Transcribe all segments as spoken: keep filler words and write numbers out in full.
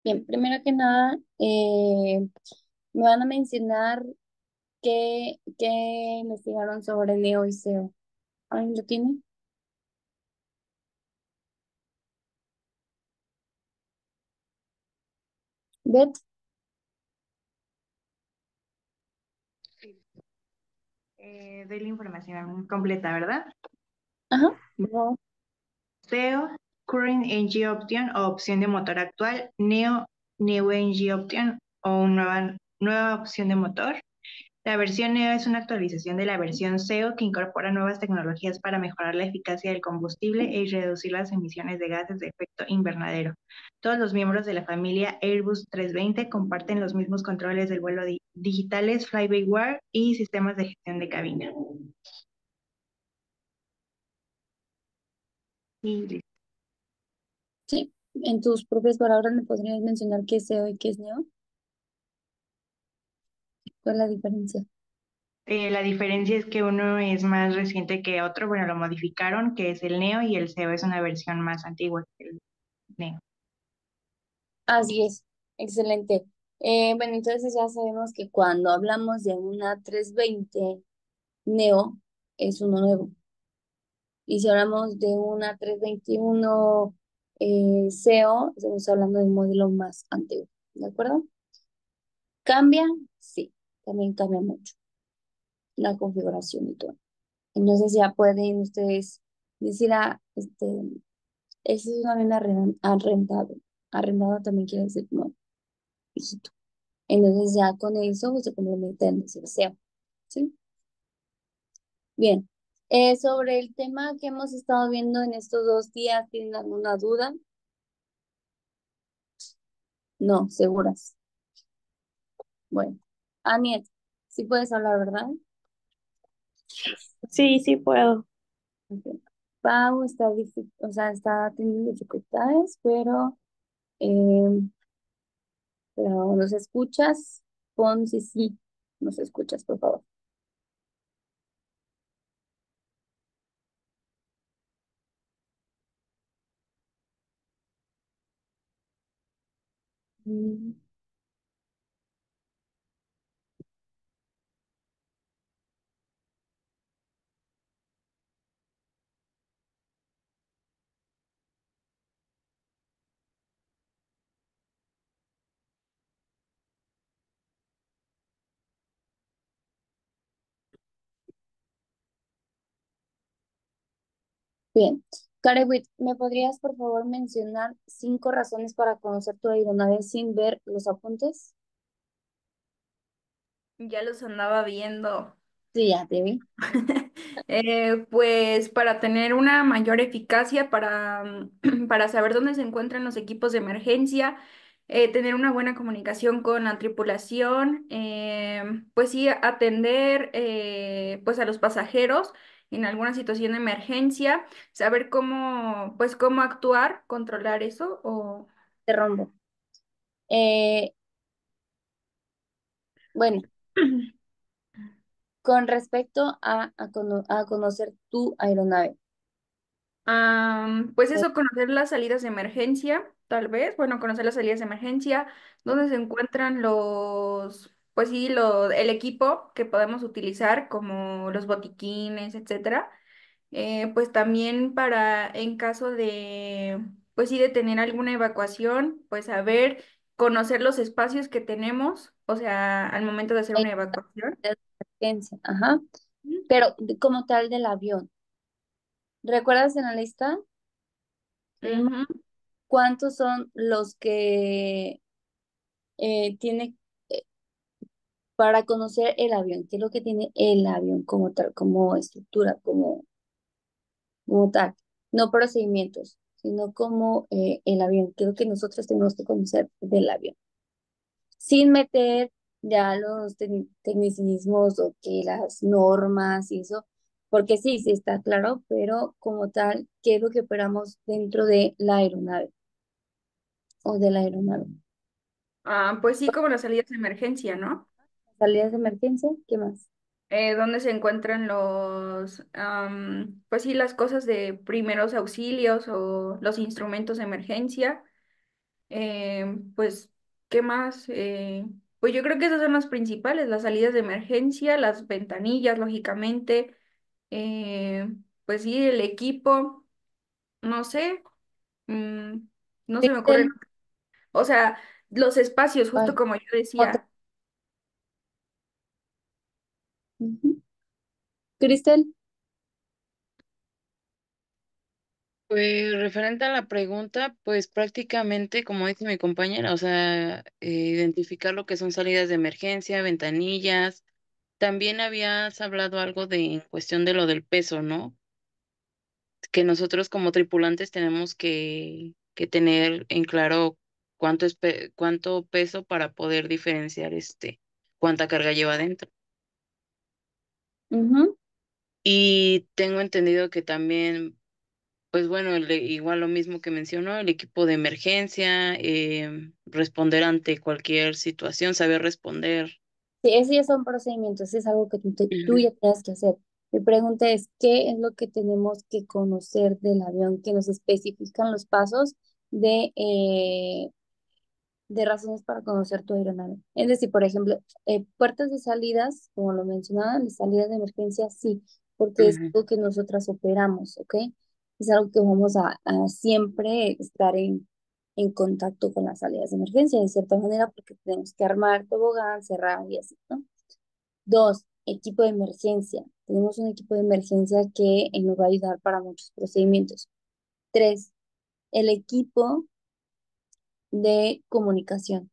Bien, primero que nada, eh, me van a mencionar qué, qué investigaron sobre Neo y S E O. ¿Alguien lo tiene? ¿Bet? Sí. Eh, doy la información completa, ¿verdad? Ajá. No. S E O, Current Engine Option o opción de motor actual, Neo, New Engine Option o nueva, nueva opción de motor. La versión Neo es una actualización de la versión S E O que incorpora nuevas tecnologías para mejorar la eficacia del combustible y reducir las emisiones de gases de efecto invernadero. Todos los miembros de la familia Airbus trescientos veinte comparten los mismos controles del vuelo di- digitales, fly-by-wire y sistemas de gestión de cabina. Y listo. Sí. En tus propias palabras, ¿me podrías mencionar qué es S E O y qué es Neo? ¿Cuál es la diferencia? Eh, la diferencia es que uno es más reciente que otro, bueno, lo modificaron, que es el Neo, y el S E O es una versión más antigua que el Neo. Así es. Excelente. Eh, bueno, entonces ya sabemos que cuando hablamos de una trescientos veinte Neo, es uno nuevo. Y si hablamos de una trescientos veintiuno eh, S E O, estamos hablando de un modelo más antiguo, ¿de acuerdo? ¿Cambia? Sí, también cambia mucho la configuración y todo. Entonces ya pueden ustedes decir, ah, este, ese es un avión arren- arrendado. Arrendado también quiere decir como viejito. Entonces ya con eso se complementa en decir S E O, ¿sí? Bien. Eh, sobre el tema que hemos estado viendo en estos dos días, ¿tienen alguna duda? No, seguras. Bueno, Aniet, sí puedes hablar, ¿verdad? Sí, sí puedo. Ok. Pau está, difi- o sea, está teniendo dificultades, pero, eh, pero nos escuchas. Pon sí, sí, nos escuchas, por favor. Mm, Bien. Karewit, ¿me podrías, por favor, mencionar cinco razones para conocer tu aeronave sin ver los apuntes? Ya los andaba viendo. Sí, ya te vi. Eh, pues para tener una mayor eficacia, para, mm, para saber dónde se encuentran los equipos de emergencia, eh, tener una buena comunicación con la tripulación, eh, pues sí, atender eh, pues a los pasajeros en alguna situación de emergencia, saber cómo, pues cómo actuar, controlar eso o... Te rombo. Eh, bueno, con respecto a, a, cono- a conocer tu aeronave. Am, pues eh, eso, conocer las salidas de emergencia, tal vez, bueno, conocer las salidas de emergencia, dónde se encuentran los, pues sí, lo, el equipo que podemos utilizar, como los botiquines, etcétera. Eh, pues también para, en caso de, pues sí, de tener alguna evacuación, pues saber, conocer los espacios que tenemos, o sea, al momento de hacer eh, una evacuación. de emergencia, ajá. Ujú. Pero de- como tal del avión. ¿Recuerdas en la lista que vimos Ujú. cuántos son los que eh, tiene eh, para conocer el avión? ¿Qué es lo que tiene el avión como tal, como estructura, como, como tal? No procedimientos, sino como eh, el avión. ¿Qué es lo que nosotros tenemos que conocer del avión? Sin meter ya los tec- tecnicismos o que las normas y eso, porque sí, sí está claro, pero como tal, ¿qué es lo que operamos dentro de la aeronave o de la aeronave? Ah, pues sí, como las salidas de emergencia, ¿no? Salidas de emergencia, ¿qué más? Eh, donde se encuentran los, am, pues sí, las cosas de primeros auxilios o los instrumentos de emergencia. Eh, pues, ¿qué más? Eh, pues yo creo que esas son las principales, las salidas de emergencia, las ventanillas, lógicamente. Eh, pues sí, el equipo, no sé, mm, no se me ocurre. Cristel, O sea, los espacios, justo ay, como yo otra. decía. Ujú. Cristel, Pues referente a la pregunta, pues prácticamente, como dice mi compañera, o sea, eh, identificar lo que son salidas de emergencia, ventanillas. También habías hablado algo de en cuestión de lo del peso, ¿no? Que nosotros como tripulantes tenemos que, que tener en claro cuánto es pe- cuánto peso para poder diferenciar este cuánta carga lleva dentro. ujú. Y tengo entendido que también, pues bueno, el de- igual lo mismo que mencionó, el equipo de emergencia, em, responder ante cualquier situación, saber responder. Sí, esos ya son procedimientos, es algo que tú, te- tú Ujú, ya tienes que hacer. Mi pregunta es, ¿qué es lo que tenemos que conocer del avión que nos especifican los pasos de, eh, de razones para conocer tu aeronave? Es decir, por ejemplo, eh, puertas de salidas, como lo mencionaba, de salidas de emergencia, sí, porque es ujú, algo que nosotras operamos, ¿ok? Es algo que vamos a, a siempre estar en, en contacto con las salidas de emergencia, de cierta manera, porque tenemos que armar tobogán, cerrar y así, ¿no? Dos, equipo de emergencia. Tenemos un equipo de emergencia que eh, nos va a ayudar para muchos procedimientos. Tres, el equipo de comunicación,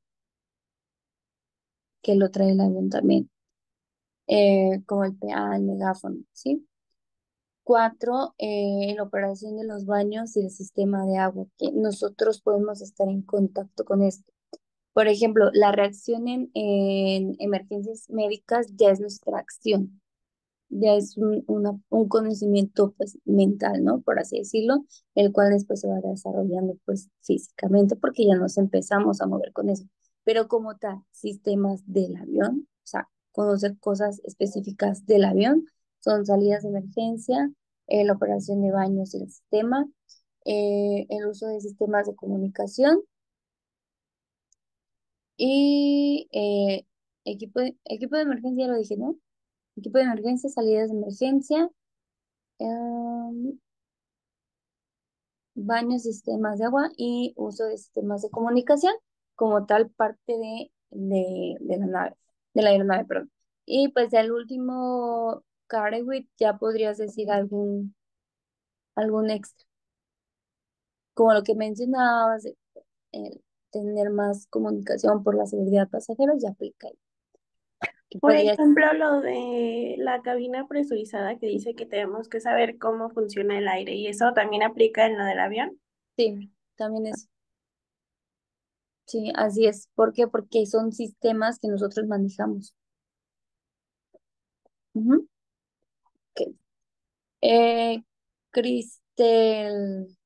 que lo trae el avión también, eh, como el P A, el megáfono, ¿sí? Cuatro, eh, la operación de los baños y el sistema de agua, que nosotros podemos estar en contacto con esto. Por ejemplo, la reacción en, en emergencias médicas ya es nuestra acción. Ya es un, una- un conocimiento pues mental, ¿no? Por así decirlo, el cual después se va desarrollando pues físicamente porque ya nos empezamos a mover con eso. Pero como tal, sistemas del avión, o sea, conocer cosas específicas del avión, son salidas de emergencia, eh, la operación de baños y el sistema, eh, el uso de sistemas de comunicación y eh, equipo de, equipo de emergencia, ya lo dije, ¿no? Equipo de emergencia, salidas de emergencia. em, Baños, sistemas de agua y uso de sistemas de comunicación como tal parte de, de, de la nave, de la aeronave, perdón. Y pues ya el último, Carewit, ya podrías decir algún, algún extra, como lo que mencionabas, de, eh, tener más comunicación por la seguridad de pasajeros, ya aplica ahí. Que Por podrías, ejemplo, lo de la cabina presurizada que dice que tenemos que saber cómo funciona el aire y eso también aplica en lo del avión. sí, también es, sí, así es. ¿Por qué? Porque son sistemas que nosotros manejamos. Ujú. Ok. Eh, Cristel,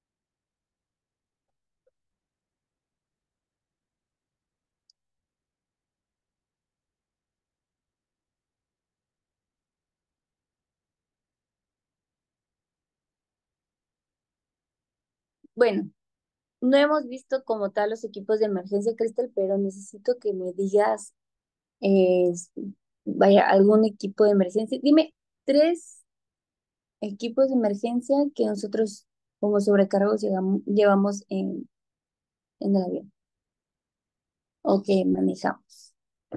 bueno, no hemos visto como tal los equipos de emergencia, Cristel, pero necesito que me digas, eh, vaya, algún equipo de emergencia. Dime tres equipos de emergencia que nosotros como sobrecargos llegamos- llevamos en, en el avión o que manejamos.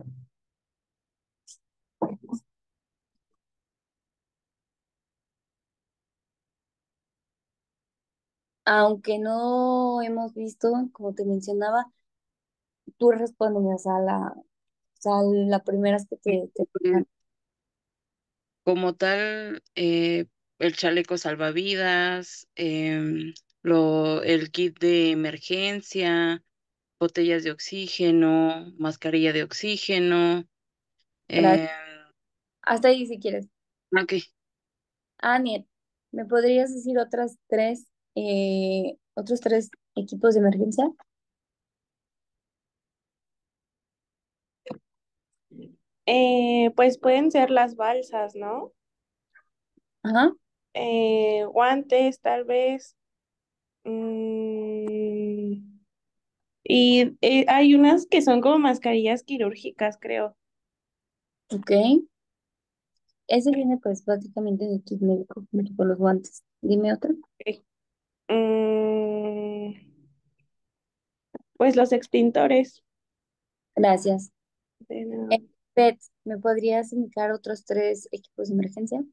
Aunque no hemos visto, como te mencionaba, tú respóndenos a la, o sea, la primera que te, te ujú. Como tal, eh, el chaleco salvavidas, em, lo, el kit de emergencia, botellas de oxígeno, mascarilla de oxígeno. Gracias. em, Hasta ahí si quieres. ok, Aniet, ¿me podrías decir otras tres, eh, otros tres equipos de emergencia? Eh, pues pueden ser las balsas, ¿no? Ajá. Eh, guantes, tal vez. Mm, Y eh, hay unas que son como mascarillas quirúrgicas, creo. Ok. Ese viene pues prácticamente de kit médico, junto con los guantes. Dime otro. Ok. Mm, pues los extintores. Gracias. De Eh, nada. Pet, ¿me podrías indicar otros tres equipos de emergencia?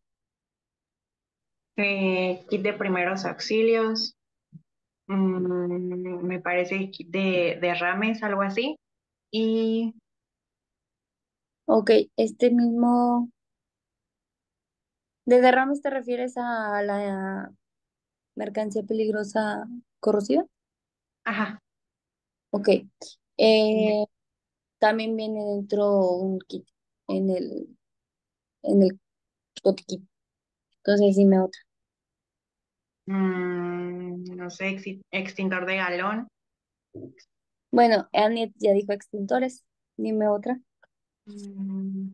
Eh, kit de primeros auxilios, mm, me parece kit de derrames, algo así. Y, Ok, este mismo. ¿De derrames te refieres a la mercancía peligrosa corrosiva? ajá, Ok. Eh, también viene dentro un kit en el, en el botiquín. Entonces dime otra. mm, no sé, exi- extintor de galón. Bueno, Aniet ya dijo extintores. Dime otra. Mm,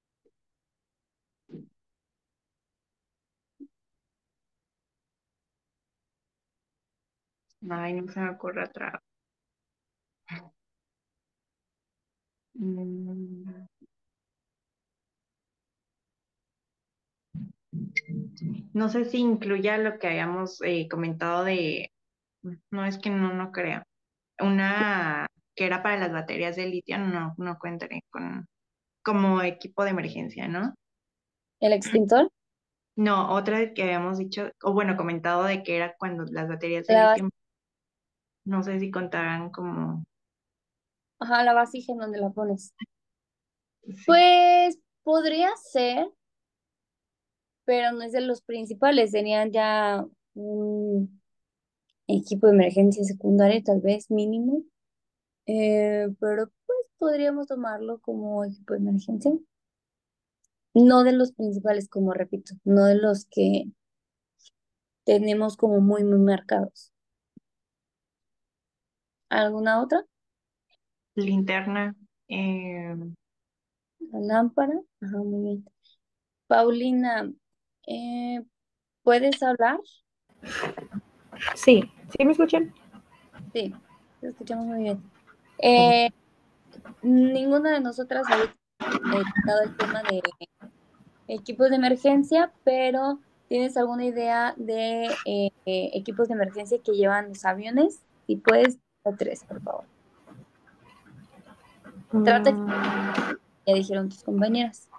ay, no se me ocurre otra. Mm, no sé si incluya lo que habíamos eh, comentado de, no es que no, no creo. Una que era para las baterías de litio, no, no cuentaré con como equipo de emergencia, ¿no? ¿El extintor? No, otra que habíamos dicho, o bueno, comentado de que era cuando las baterías de La, vas- litio, no sé si contarán como, ajá, la vasija en donde la pones. sí, Pues podría ser, pero no es de los principales. Serían ya un equipo de emergencia secundaria, tal vez mínimo. Eh, pero pues podríamos tomarlo como equipo de emergencia. No de los principales, como repito, no de los que tenemos como muy, muy marcados. ¿Alguna otra? linterna, eh, La lámpara. Ajá, muy bien. Paulina, eh, ¿puedes hablar? Sí, ¿sí me escuchan? Sí, te escuchamos muy bien. Eh, ninguna de nosotras había eh, tocado el tema de equipos de emergencia, pero ¿tienes alguna idea de eh, eh, equipos de emergencia que llevan los aviones? Si puedes, a tres, por favor. Trata, Mm, ya dijeron tus compañeras.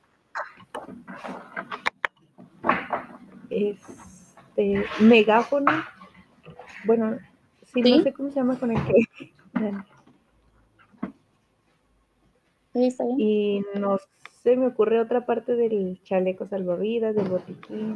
este, megáfono, bueno, sí, no ¿Sí? sé cómo se llama con el que. ¿Sí está bien? Y no se me ocurre otra parte del chaleco salvavidas, del botiquín.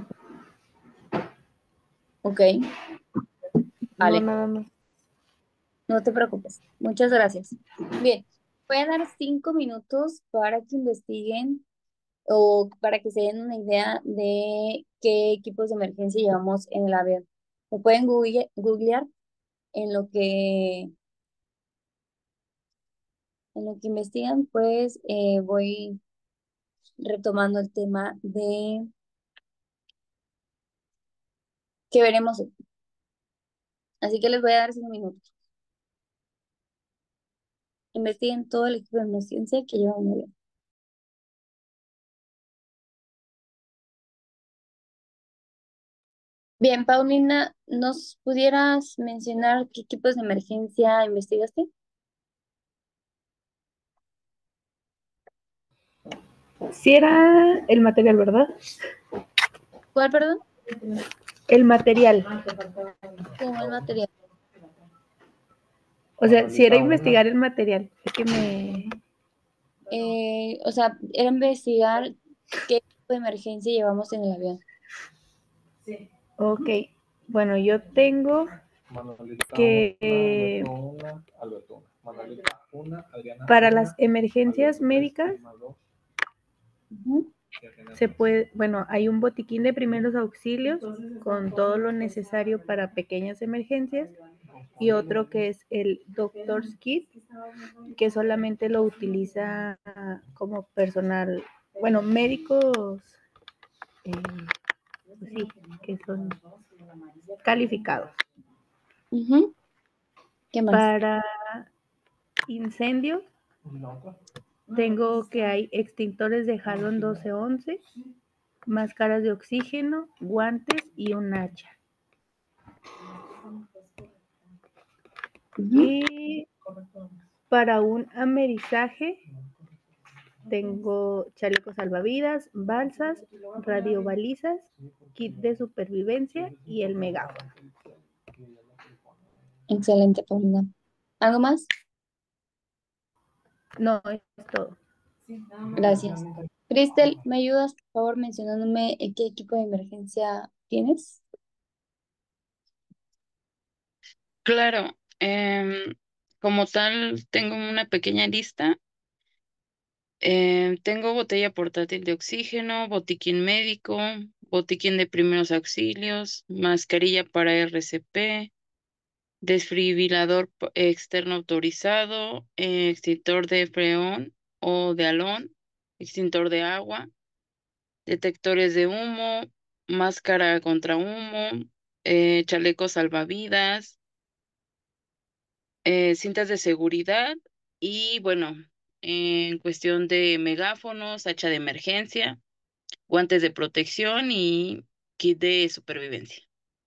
Ok, No, vale, nada más. no te preocupes. Muchas gracias. Bien, voy a dar cinco minutos para que investiguen o para que se den una idea de qué equipos de emergencia llevamos en el avión. Lo pueden google- googlear en lo que, en lo que investigan, pues eh, voy retomando el tema de que veremos hoy. Así que les voy a dar cinco minutos. Investiguen todo el equipo de emergencia que lleva un avión. Bien, Paulina, ¿nos pudieras mencionar qué equipos de emergencia investigaste? Sí era el material, ¿verdad? ¿Cuál, perdón? El material. ¿Cómo el material? O sea, si era investigar el material. Es que me. Eh, o sea, era investigar qué tipo de emergencia llevamos en el avión. Ok. Bueno, yo tengo que eh, para las emergencias médicas Ujú. se puede, bueno, hay un botiquín de primeros auxilios con todo lo necesario para pequeñas emergencias y otro que es el Doctor's Kit, que solamente lo utiliza como personal, bueno, médicos, eh, pues sí, que son calificados. Ujú. ¿Qué más? Para incendios, tengo que hay extintores de jalón doce once, máscaras de oxígeno, guantes y un hacha. Ujú. Y para un amerizaje tengo chalecos salvavidas, balsas, radiobalizas, kit de supervivencia y el megáfono. Excelente, Paulina. ¿Algo más? No, es todo. Gracias. Cristel, ¿me ayudas, por favor, mencionándome eh, qué equipo de emergencia tienes? Claro, em, como tal, tengo una pequeña lista. Em, tengo botella portátil de oxígeno, botiquín médico, botiquín de primeros auxilios, mascarilla para R C P, desfibrilador p- externo autorizado, eh, extintor de freón o de halón, extintor de agua, detectores de humo, máscara contra humo, eh, chalecos salvavidas, eh, cintas de seguridad y bueno, en cuestión de megáfonos, hacha de emergencia, guantes de protección y kit de supervivencia.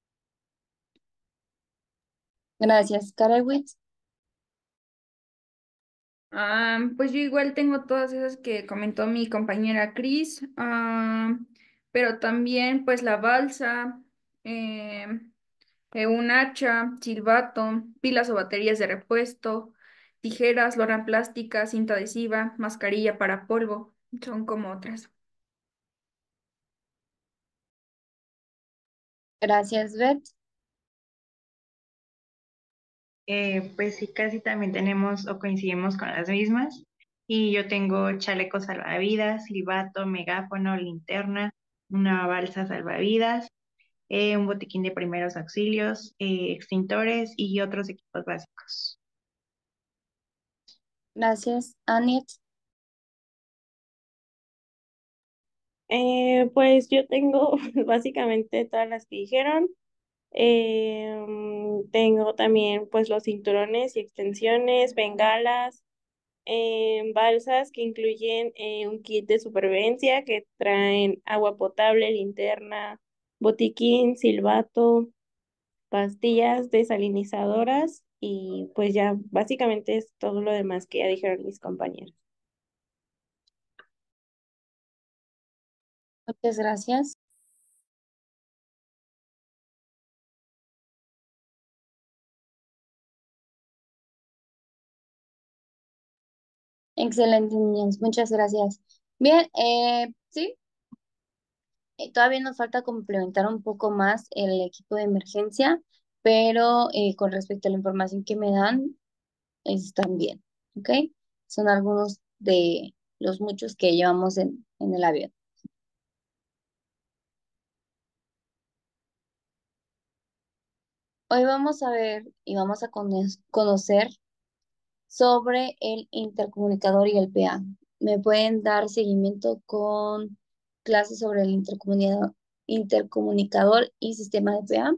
Gracias, Karewitz. Ah, pues yo igual tengo todas esas que comentó mi compañera Cris, ah, pero también pues la balsa, eh, eh, un hacha, silbato, pilas o baterías de repuesto, tijeras, lona plástica, cinta adhesiva, mascarilla para polvo, son como otras. Gracias, Beth. Eh, pues sí, casi también tenemos o coincidimos con las mismas. Y yo tengo chalecos salvavidas, silbato, megáfono, linterna, una balsa salvavidas, eh, un botiquín de primeros auxilios, eh, extintores y otros equipos básicos. Gracias, Aniet. Eh, pues yo tengo básicamente todas las que dijeron. Eh, mm, tengo también pues los cinturones y extensiones, bengalas, eh, balsas que incluyen eh, un kit de supervivencia que traen agua potable, linterna, botiquín, silbato, pastillas desalinizadoras y pues ya básicamente es todo lo demás que ya dijeron mis compañeros. Muchas gracias. Excelente, niñas. Muchas gracias. Bien, eh, sí, eh, todavía nos falta complementar un poco más el equipo de emergencia, pero eh, con respecto a la información que me dan, están bien, ¿ok? Son algunos de los muchos que llevamos en, en el avión. Hoy vamos a ver y vamos a cono- conocer sobre el intercomunicador y el P A. ¿Me pueden dar seguimiento con clases sobre el intercomunicador, intercomunicador y sistema de P A?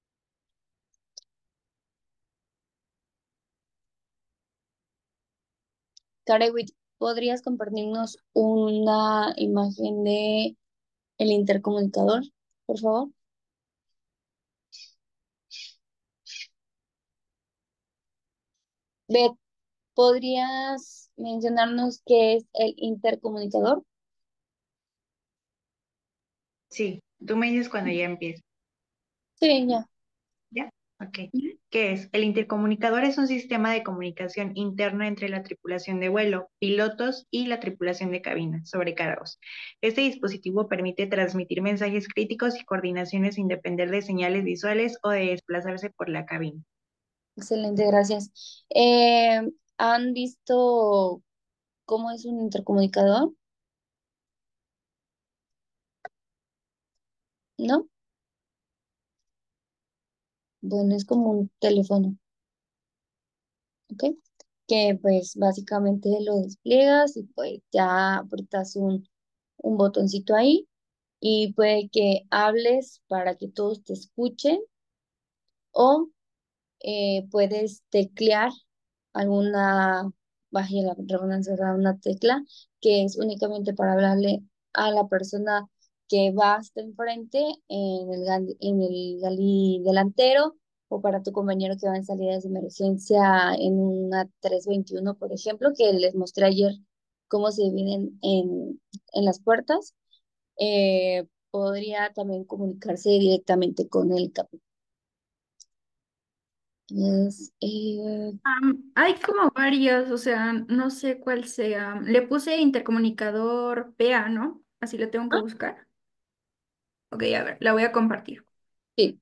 Karewit, ¿podrías compartirnos una imagen de el intercomunicador, por favor? Beth, ¿podrías mencionarnos qué es el intercomunicador? Sí, tú me dices cuando ya empiece. Sí, ya. ¿Ya? Ok. Ujú. ¿Qué es? El intercomunicador es un sistema de comunicación interna entre la tripulación de vuelo, pilotos y la tripulación de cabina, sobrecargos. Este dispositivo permite transmitir mensajes críticos y coordinaciones sin depender de señales visuales o de desplazarse por la cabina. Excelente, gracias. Eh, ¿han visto cómo es un intercomunicador? ¿No? Bueno, es como un teléfono, ¿ok? Que pues básicamente lo despliegas y pues ya aprietas un, un botoncito ahí y puede que hables para que todos te escuchen o eh, puedes teclear alguna, vaya la redundancia, ¿verdad? Una tecla que es únicamente para hablarle a la persona que va hasta enfrente en el, gal- en el galí delantero o para tu compañero que va en salidas de emergencia en una tres veintiuno, por ejemplo, que les mostré ayer cómo se dividen en, en las puertas. Eh, podría también comunicarse directamente con el capitán. Es, eh, Am, hay como varios, o sea, no sé cuál sea. Le puse intercomunicador P A, ¿no? Así lo tengo que ah, buscar. Ok, a ver, la voy a compartir. sí,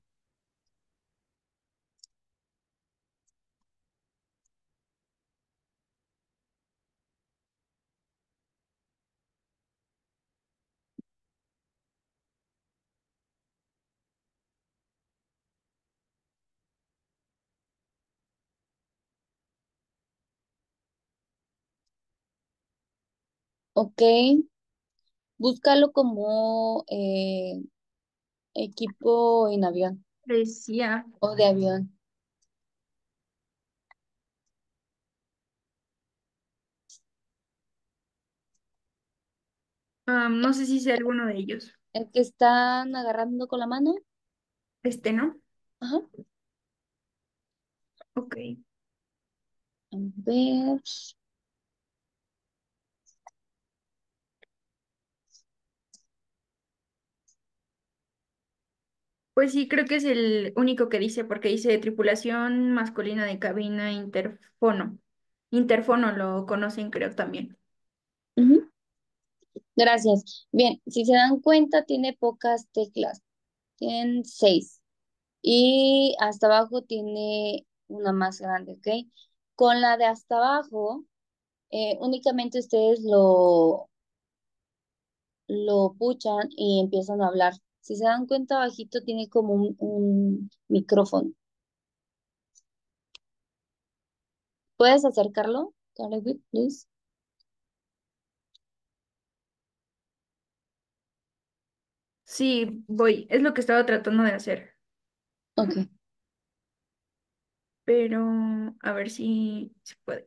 ok. Búscalo como eh, equipo en avión Decía, o de avión. am, no sé si sea alguno de ellos. El que están agarrando con la mano. Este, ¿no? Ajá. Ok. A ver. Pues sí, creo que es el único que dice, porque dice tripulación masculina de cabina interfono. Interfono lo conocen, creo también. Ujú. Gracias. Bien, si se dan cuenta, tiene pocas teclas. Tienen seis. Y hasta abajo tiene una más grande, ¿ok? Con la de hasta abajo, eh, únicamente ustedes lo, lo puchan y empiezan a hablar. Si se dan cuenta, abajito tiene como un, un micrófono. ¿Puedes acercarlo, Caleb, please? Sí, voy. Es lo que estaba tratando de hacer. Ok. Pero a ver si se puede.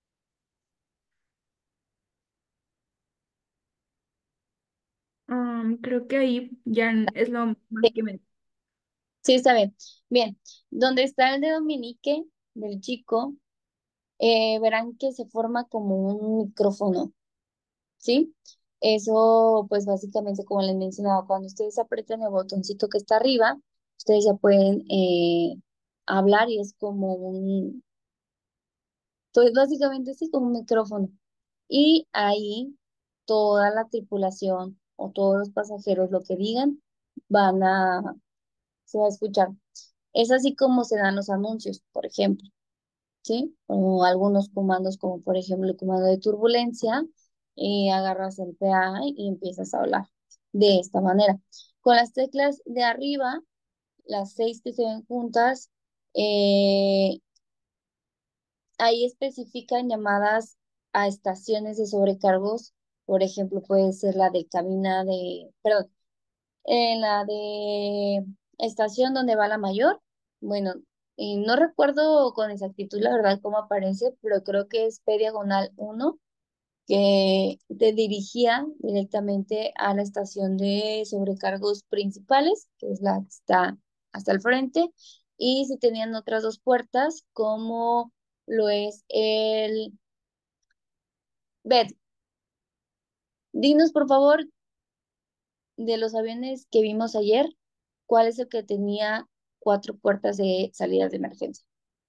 Um, creo que ahí ya es lo más Sí, que me... sí, está bien. Bien, donde está el dedo meñique del chico, eh, verán que se forma como un micrófono, ¿sí? Eso, pues básicamente, como les mencionaba, cuando ustedes aprietan el botoncito que está arriba, ustedes ya pueden eh, hablar y es como un, pues básicamente sí, como un micrófono. Y ahí toda la tripulación o todos los pasajeros lo que digan van a, se va a escuchar. Es así como se dan los anuncios, por ejemplo, ¿sí? O algunos comandos como por ejemplo el comando de turbulencia, eh, agarras el P A y empiezas a hablar de esta manera. Con las teclas de arriba, las seis que se ven juntas, eh, ahí especifican llamadas a estaciones de sobrecargos. Por ejemplo, puede ser la de cabina de, perdón, en la de estación donde va la mayor. Bueno, y no recuerdo con exactitud la verdad cómo aparece, pero creo que es P diagonal uno que te dirigía directamente a la estación de sobrecargos principales, que es la que está hasta el frente, y si tenían otras dos puertas, como lo es el bed. Dinos, por favor, de los aviones que vimos ayer, ¿cuál es el que tenía cuatro puertas de salidas de emergencia?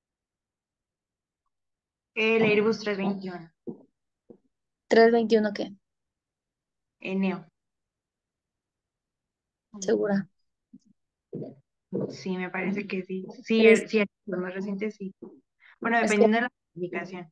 El Airbus trescientos veintiuno, ¿trescientos veintiuno qué? el Neo. ¿Segura? Sí, me parece que sí. Sí, Es, el, sí, el más reciente sí. Bueno, es que, dependiendo de la clasificación.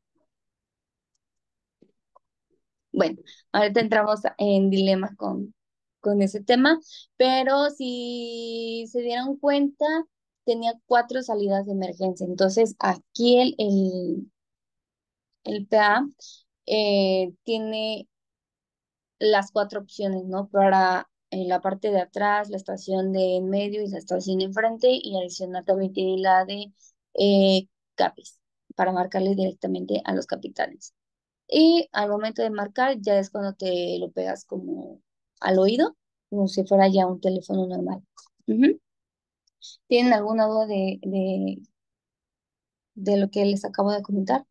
bueno, ahorita entramos en dilemas con, con ese tema, pero si se dieron cuenta, tenía cuatro salidas de emergencia. Entonces, aquí el, el, el P A eh, tiene las cuatro opciones, ¿no? Para eh, la parte de atrás, la estación de en medio y la estación de enfrente, y adicional también tiene la de eh, capis. para marcarle directamente a los capitanes. Y al momento de marcar ya es cuando te lo pegas como al oído, como si fuera ya un teléfono normal. Ujú. ¿Tienen alguna duda de, de, de lo que les acabo de comentar?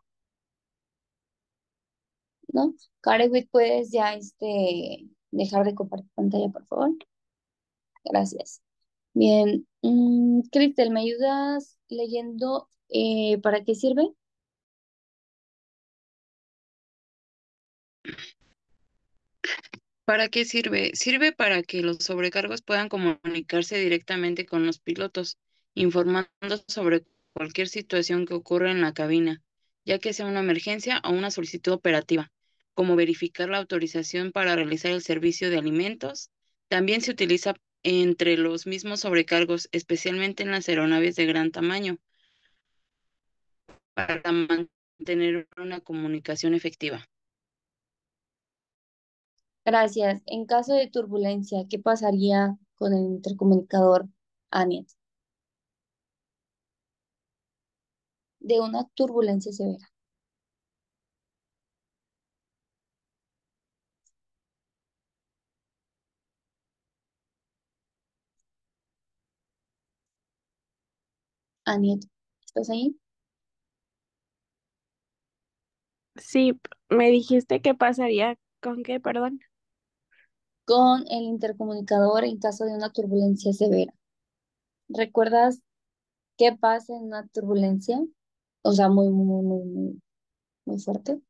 ¿No? Karewit, puedes ya este, dejar de compartir pantalla, por favor. Gracias. Bien. Mm, Cristel, ¿me ayudas leyendo eh, para qué sirve? ¿Para qué sirve? Sirve para que los sobrecargos puedan comunicarse directamente con los pilotos, informando sobre cualquier situación que ocurra en la cabina, ya que sea una emergencia o una solicitud operativa, como verificar la autorización para realizar el servicio de alimentos. También se utiliza entre los mismos sobrecargos, especialmente en las aeronaves de gran tamaño, para mantener una comunicación efectiva. Gracias. En caso de turbulencia, ¿qué pasaría con el intercomunicador ANIET? De una turbulencia severa. ANIET, ¿estás ahí? Sí, p- me dijiste qué pasaría con qué, perdón. Con el intercomunicador en caso de una turbulencia severa. ¿Recuerdas qué pasa en una turbulencia? O sea, muy, muy, muy, muy, muy fuerte.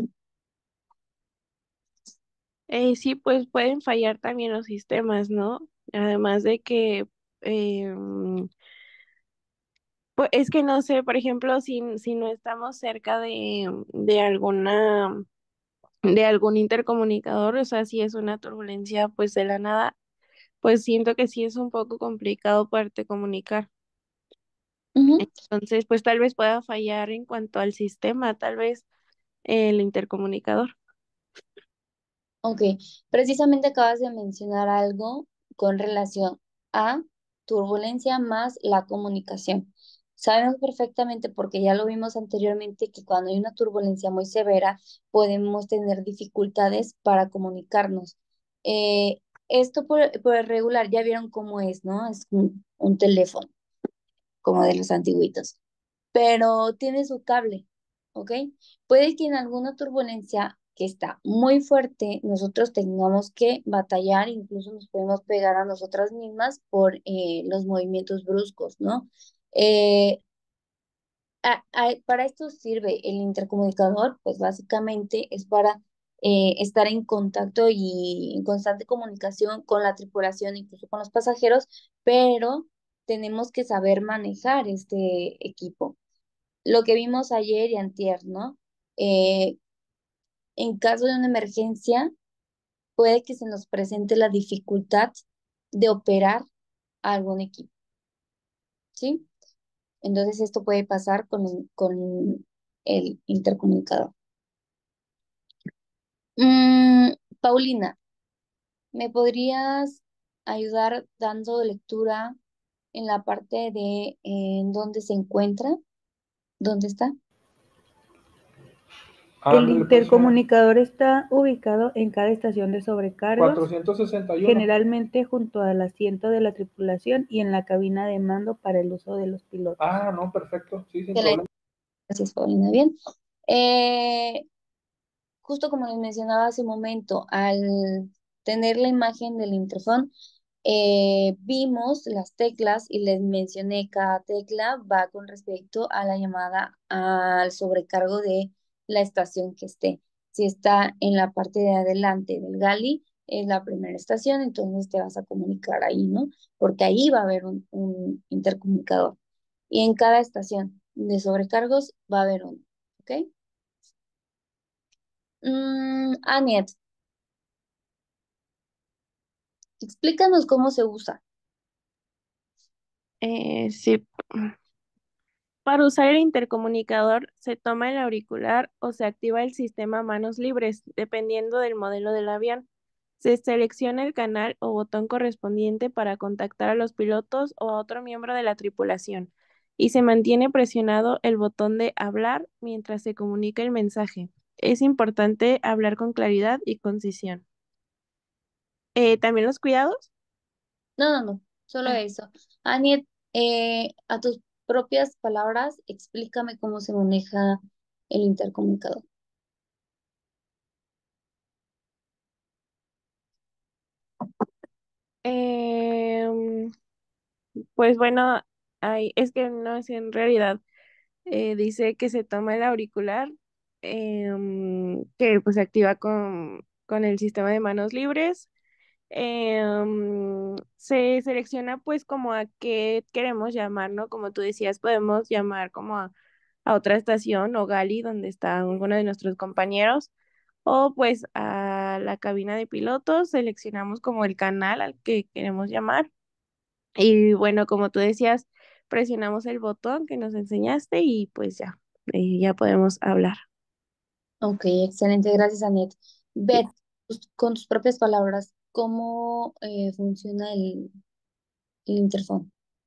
Eh, sí, pues pueden fallar también los sistemas, ¿no? Además de que, em, pues es que no sé, por ejemplo, si, si no estamos cerca de, de alguna, de algún intercomunicador, o sea, si es una turbulencia, pues de la nada, pues siento que sí es un poco complicado poderte comunicar. Ujú. Entonces, pues tal vez pueda fallar en cuanto al sistema, tal vez el intercomunicador. Ok, precisamente acabas de mencionar algo con relación a turbulencia más la comunicación. Sabemos perfectamente, porque ya lo vimos anteriormente, que cuando hay una turbulencia muy severa podemos tener dificultades para comunicarnos. Eh, Esto por, por el regular, ya vieron cómo es, ¿no? Es un, un teléfono, como de los antiguitos, pero tiene su cable, ¿ok? Puede que en alguna turbulencia que está muy fuerte, nosotros tengamos que batallar, incluso nos podemos pegar a nosotras mismas por eh, los movimientos bruscos, ¿no? Eh, a- a- para esto sirve el intercomunicador, pues básicamente es para eh, estar en contacto y en constante comunicación con la tripulación, incluso con los pasajeros, pero tenemos que saber manejar este equipo. Lo que vimos ayer y antier, ¿no? Eh, en caso de una emergencia, puede que se nos presente la dificultad de operar algún equipo, ¿sí? Entonces esto puede pasar con, el- con el intercomunicador. Mm, Paulina, ¿me podrías ayudar dando lectura en la parte de eh, en dónde se encuentra? ¿Dónde está? El Ándale, pues, señora. intercomunicador está ubicado en cada estación de sobrecargos, cuatrocientos sesenta y uno. generalmente junto al asiento de la tripulación y en la cabina de mando para el uso de los pilotos. Ah, no, perfecto. Sí, sin Excelente. problema. Gracias, Paulina. Bien. Eh, Justo como les mencionaba hace un momento, al tener la imagen del interfón, eh, vimos las teclas y les mencioné cada tecla va con respecto a la llamada al sobrecargo de la estación que esté. Si está en la parte de adelante del Gali, es la primera estación, entonces te vas a comunicar ahí, ¿no? Porque ahí va a haber un, un intercomunicador. Y en cada estación de sobrecargos va a haber uno, ¿ok? Mm, Aniet, explícanos cómo se usa. Eh, sí, para usar el intercomunicador se toma el auricular o se activa el sistema manos libres, dependiendo del modelo del avión. Se selecciona el canal o botón correspondiente para contactar a los pilotos o a otro miembro de la tripulación. y se mantiene presionado el botón de hablar mientras se comunica el mensaje. Es importante hablar con claridad y concisión. Eh, también los cuidados. No, no, no, solo Ah, eso. Aniet, eh, a tus propias palabras, explícame cómo se maneja el intercomunicador. em, pues bueno, ay, es que no es en realidad. Eh, dice que se toma el auricular, em, que pues se activa con, con el sistema de manos libres. Em, se selecciona pues como a qué queremos llamar, ¿no? Como tú decías, podemos llamar como a, a otra estación o Gali, donde está alguno de nuestros compañeros, o pues a la cabina de pilotos, seleccionamos como el canal al que queremos llamar. Y bueno, como tú decías, presionamos el botón que nos enseñaste y pues ya, eh, ya podemos hablar. Ok, excelente, gracias, Aniet. Beth, tus- con tus propias palabras, ¿cómo eh, funciona el, el interfón?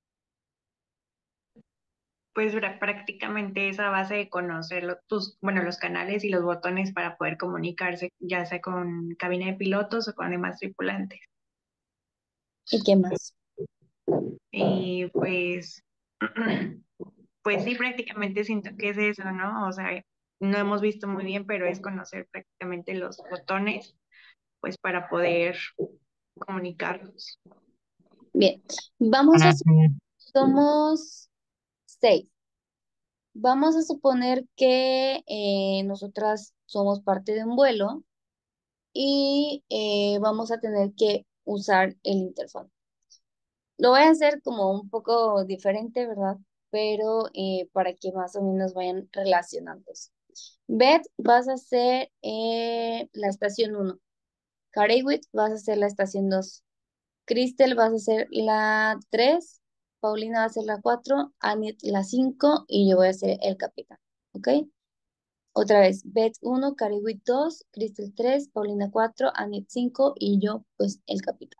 Pues pra- prácticamente es a base de conocer lo- tus, bueno, los canales y los botones para poder comunicarse, ya sea con cabina de pilotos o con demás tripulantes. ¿Y qué más? Y pues, pues sí, prácticamente siento que es eso, ¿no? O sea, no hemos visto muy bien, pero es conocer prácticamente los botones, pues para poder comunicarnos. Bien, vamos a, su- somos seis. Vamos a suponer que eh, nosotras somos parte de un vuelo y eh, vamos a tener que usar el interfón. Lo voy a hacer como un poco diferente, ¿verdad? Pero eh, para que más o menos vayan relacionándose. Beth, vas a hacer eh, la estación uno. Karewit, vas a hacer la estación dos. Crystal, vas a hacer la tres. Paulina va a hacer la cuatro. Anit la cinco. Y yo voy a ser el capitán. ¿Ok? Otra vez, Beth uno, Karewit dos, Crystal tres, Paulina cuatro, Anit cinco. Y yo, pues, el capitán.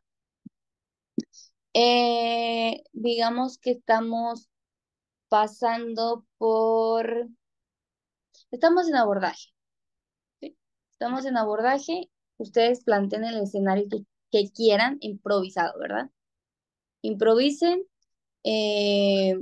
Eh, digamos que estamos pasando por... Estamos en abordaje, ¿sí? Estamos en abordaje. Ustedes planteen el escenario que, que quieran, improvisado, ¿verdad? Improvisen. Eh,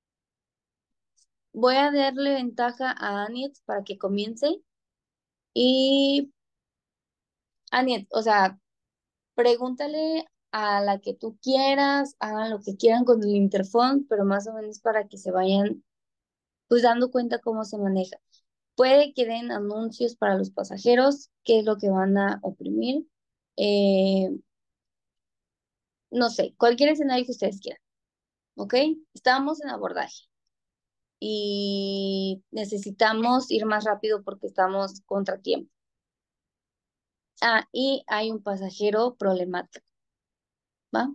voy a darle ventaja a Aniet para que comience. Y Aniet, o sea, pregúntale a la que tú quieras, hagan lo que quieran con el interfón, pero más o menos para que se vayan pues dando cuenta cómo se maneja. Puede que den anuncios para los pasajeros, qué es lo que van a oprimir. Eh, no sé, cualquier escenario que ustedes quieran, ¿ok? Estamos en abordaje y necesitamos ir más rápido porque estamos contra tiempo. Ah, y hay un pasajero problemático, ¿va?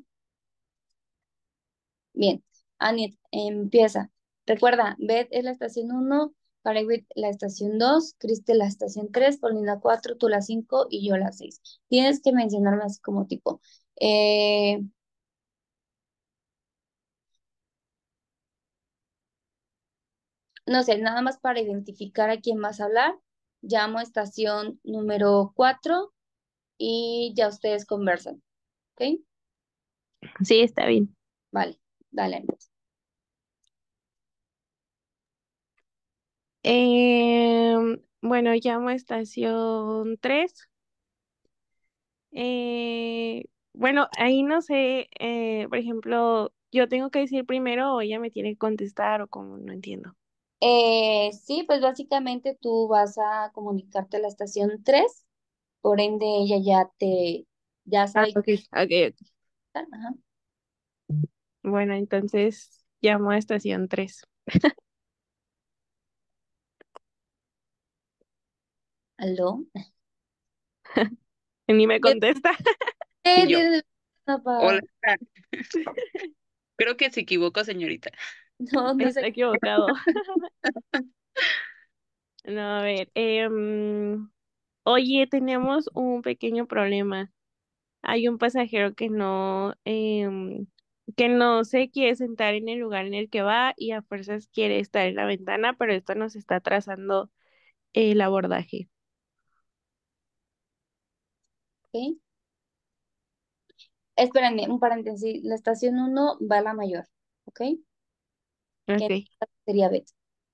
Bien, Aniet, empieza. Recuerda, Beth es la estación uno, Karewit la estación dos, Cristel la estación tres, Paulina cuatro, tú la cinco y yo la seis. Tienes que mencionarme así como tipo, eh, no sé, nada más para identificar a quién vas a hablar. Llamo a estación número cuatro y ya ustedes conversan, ¿ok? Sí, está bien. Vale, dale, Aniet. Em, bueno, llamo a estación tres. Eh, bueno, ahí no sé, eh, por ejemplo, yo tengo que decir primero o ella me tiene que contestar o como, no entiendo. Eh, sí, pues básicamente tú vas a comunicarte a la estación tres, por ende ella ya te, ya Ah, sabe que ok, ok, ok. están, ajá. Bueno, entonces llamo a estación tres. ¿Aló? Ni me ¿Qué contesta. Y te yo, tienes papá? hola, creo que se equivocó, señorita. No, no Está sé. equivocado. No, a ver, em, oye, tenemos un pequeño problema. Hay un pasajero que no, em, que no se quiere sentar en el lugar en el que va y a fuerzas quiere estar en la ventana, pero esto nos está atrasando el abordaje. ¿Ok? Espérenme, un paréntesis. La estación uno va a la mayor, ¿ok? Que Ok. sería Beth.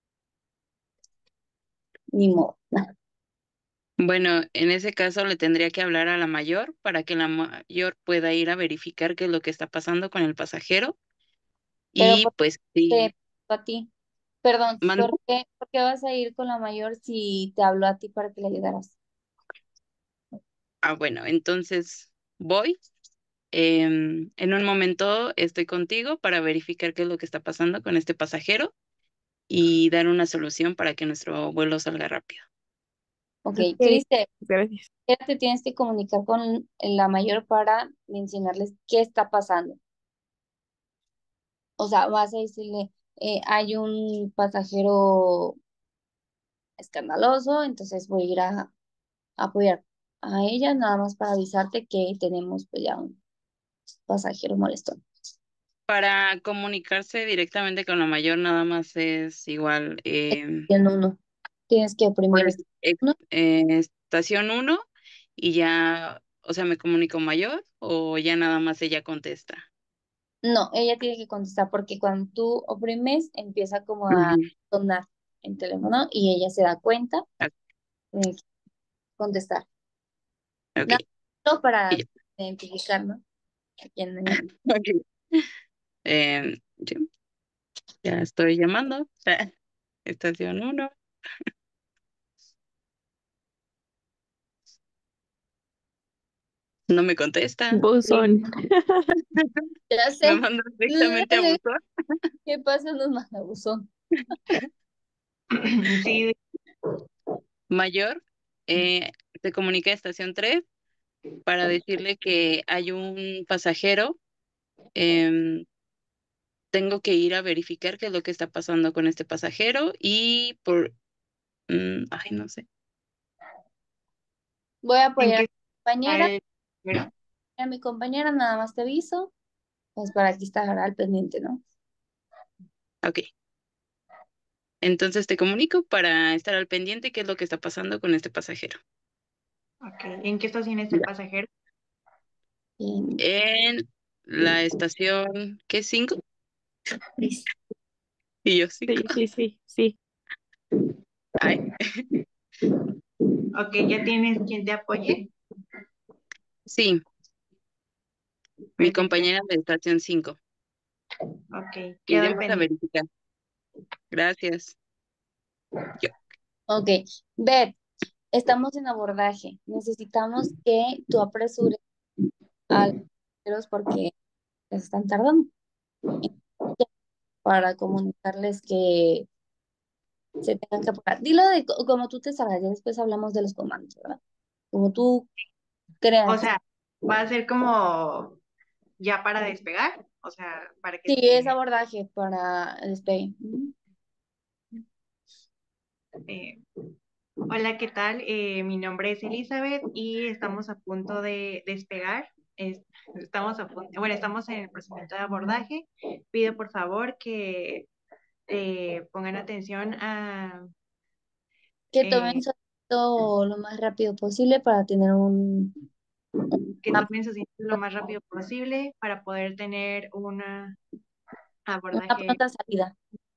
Ni modo. Bueno, en ese caso le tendría que hablar a la mayor para que la mayor pueda ir a verificar qué es lo que está pasando con el pasajero Pero y ¿por pues qué sí, a ti? Perdón, manda. ¿por qué, por qué vas a ir con la mayor si te habló a ti para que le ayudaras? Ah, bueno, entonces voy. Em, en un momento estoy contigo para verificar qué es lo que está pasando con este pasajero y dar una solución para que nuestro vuelo salga rápido. Ok, Ok, Cristian, gracias. ¿qué te tienes que comunicar con la mayor para mencionarles qué está pasando? O sea, vas a decirle, eh, hay un pasajero escandaloso, entonces voy a ir a, a apoyar a ella, nada más para avisarte que tenemos pues ya un pasajero molestón. Para comunicarse directamente con la mayor nada más es igual, em, En uno, tienes que oprimir pues, este ex- uno. eh, estación uno y ya, o sea, me comunico mayor o ya nada más ella contesta. No, ella tiene que contestar porque cuando tú oprimes empieza como a Ujú. sonar el teléfono y ella se da cuenta Ok, de contestar. ok, Nada, solo y para ya. identificar, ¿no? A quién- Ok. Em, sí, ya estoy llamando. Estación uno. No me contesta. Buzón. Ya Me sé. manda directamente a buzón. ¿Qué pasa? Nos manda buzón. Sí, Mayor, eh, se comunica a estación tres para decirle que hay un pasajero. em, Tengo que ir a verificar qué es lo que está pasando con este pasajero y por, mm, ay, no sé. Voy a ¿en apoyar a qué mi está compañera. el primero? A mi compañera nada más te aviso, pues para que estar al pendiente, ¿no? Ok. Entonces te comunico para estar al pendiente qué es lo que está pasando con este pasajero. Ok, ¿en qué estación está el Ya. pasajero? Y, En la estación, ¿qué? ¿Cinco? listo. Y yo, cinco. Sí, sí, sí, sí. Ay, Ok, ¿ya tienes quien te apoye? sí, mi Perfecto. compañera de estación cinco. Ok, quedo al Iremos a pendiente. verificar. Gracias. Yo. Ok, Beth, estamos en abordaje. Necesitamos que tú apresures a los pasajeros porque les están tardando para comunicarles que se tengan que apurar. Dilo de co- como tú te salgas, ya después hablamos de los comandos, ¿verdad? Como tú O creas. sea, va a ser como ya para despegar, o sea, para que Sí, es se... abordaje para despegue. Ujú. eh, hola, ¿qué tal? Eh, mi nombre es Elizabeth y estamos a punto de despegar. Es- estamos a punto, bueno, estamos en el procedimiento de abordaje. Pido por favor que eh, pongan atención a Que tomen eh, su asiento lo más rápido posible para tener un, que una, tomen sus asientos lo más rápido posible para poder tener un una abordaje, pronta salida.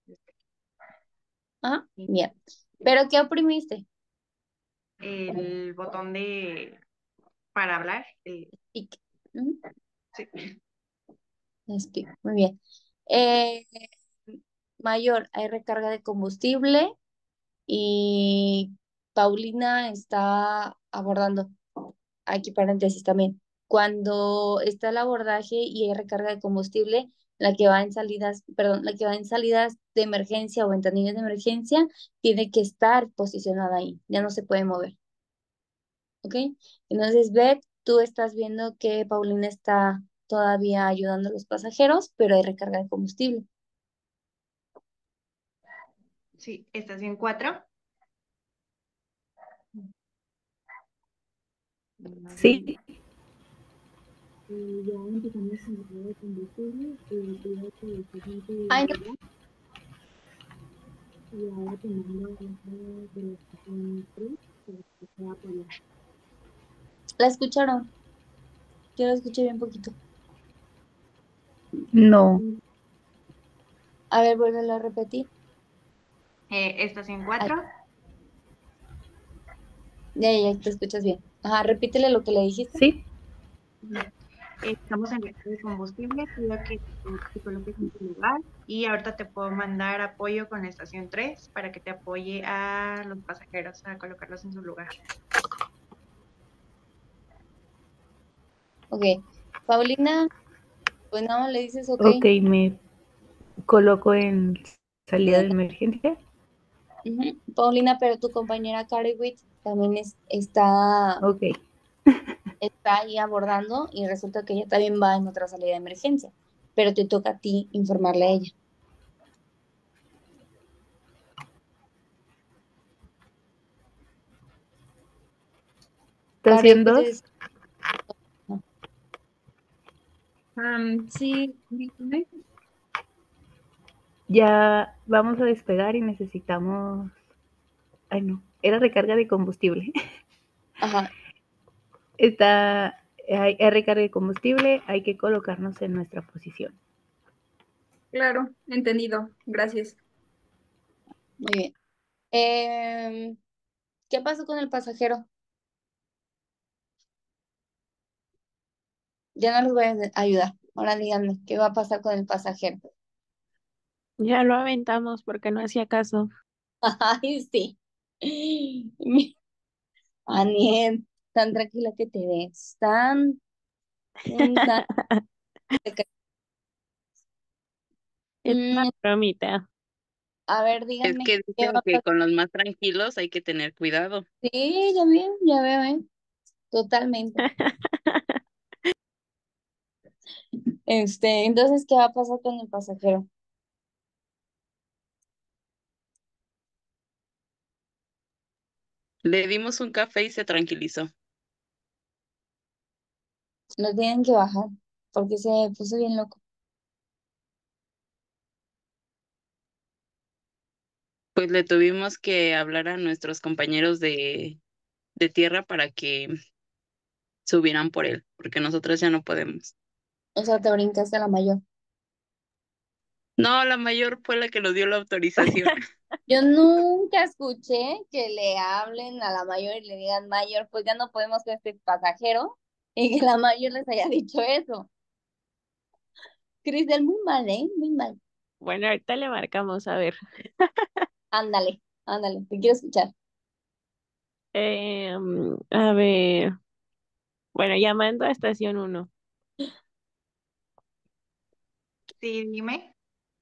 Ajá, bien. ¿Pero qué oprimiste? el botón de para hablar. el- Speak. Ujú, sí. speak. Muy bien. Eh, Mayor, hay recarga de combustible y Paulina está abordando. Aquí paréntesis también. Cuando está el abordaje y hay recarga de combustible, la que va en salidas, perdón, la que va en salidas de emergencia o ventanillas de emergencia, tiene que estar posicionada ahí, ya no se puede mover, ¿ok? Entonces, Beth, tú estás viendo que Paulina está todavía ayudando a los pasajeros, pero hay recarga de combustible. Sí, estación cuatro. Sí, Ay, no, ¿la escucharon? Yo la escuché bien poquito. No. A ver, vuélvelo a repetir. Eh, estación Ay, cuatro. ya, ya, ya, te escuchas bien. Ajá, repítele lo que le dijiste. ¿Sí? Estamos en el de combustible, pido que te coloques en tu lugar y ahorita te puedo mandar apoyo con la estación tres para que te apoye a los pasajeros a colocarlos en su lugar. Ok. Paulina, pues no, le dices ok. Ok, me coloco en salida de Bien. emergencia. Ujú. Paulina, pero tu compañera Carrie Witt también es- está, Ok. está ahí abordando y resulta que ella también va en otra salida de emergencia, pero te toca a ti informarle a ella. Carrie, Estación dos. puedes... no. Am, sí, dígame. Ya vamos a despegar y necesitamos. Ay, no. Era recarga de combustible. Ajá, Está. Hay, hay recarga de combustible. Hay que colocarnos en nuestra posición. Claro, entendido. Gracias. muy bien. Em, ¿qué pasó con el pasajero? Ya no les voy a ayudar. Ahora díganme, ¿qué va a pasar con el pasajero? Ya lo aventamos porque no hacía caso. Ay, sí. Mi- Aniel, tan tranquila que te ves, tan, mm, tan... Es una Mm, bromita. a ver, Es díganme, que ¿qué va dicen a que pasar? con los más tranquilos hay que tener cuidado. Sí, ya veo, ya veo, ¿eh? Totalmente. Este, entonces, ¿qué va a pasar con el pasajero? Le dimos un café y se tranquilizó. Lo tienen que bajar, porque se puso bien loco. Pues le tuvimos que hablar a nuestros compañeros de, de tierra para que subieran por él, porque nosotros ya no podemos. O sea, te brincaste a la mayor. No, la mayor fue la que nos dio la autorización. Yo nunca escuché que le hablen a la mayor y le digan mayor, pues ya no podemos con este pasajero y que la mayor les haya dicho eso. Cristel, muy mal, ¿eh? Muy mal. Bueno, ahorita le marcamos a ver. Ándale, ándale, te quiero escuchar. Em, a ver. Bueno, llamando a estación uno. Sí, dime.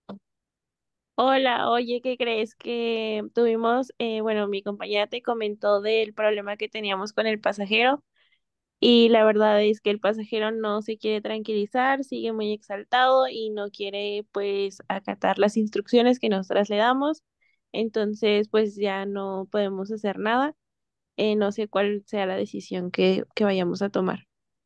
Hola, oye, ¿qué crees? Que tuvimos, eh, bueno, mi compañera te comentó del problema que teníamos con el pasajero y la verdad es que el pasajero no se quiere tranquilizar, sigue muy exaltado y no quiere pues acatar las instrucciones que nosotras le damos. Entonces, pues ya no podemos hacer nada. Eh, no sé cuál sea la decisión que, que vayamos a tomar.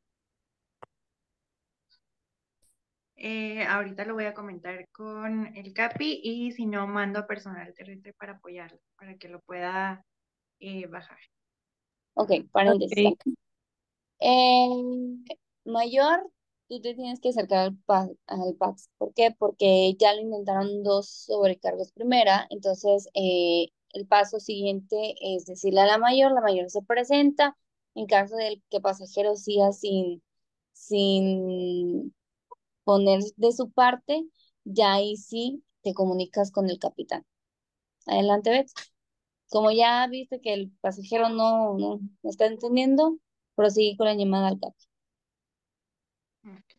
Eh, ahorita lo voy a comentar con el CAPI y si no, mando a personal terrestre para apoyarlo, para que lo pueda eh, bajar. Ok, paréntesis. Ok. Eh, mayor, tú te tienes que acercar al, pa- al PAX. ¿Por qué? Porque ya lo intentaron dos sobrecargos primera, entonces eh, el paso siguiente es decirle a la mayor, la mayor se presenta, en caso de que pasajero siga sin, sin poner de su parte, ya ahí sí te comunicas con el capitán. Adelante, Beth. Como ya viste que el pasajero no, no, no está entendiendo, prosigue con la llamada al capitán. Ok.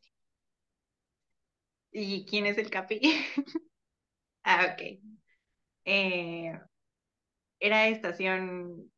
¿Y quién es el CAPI? Ah, ok. Eh, ¿era estación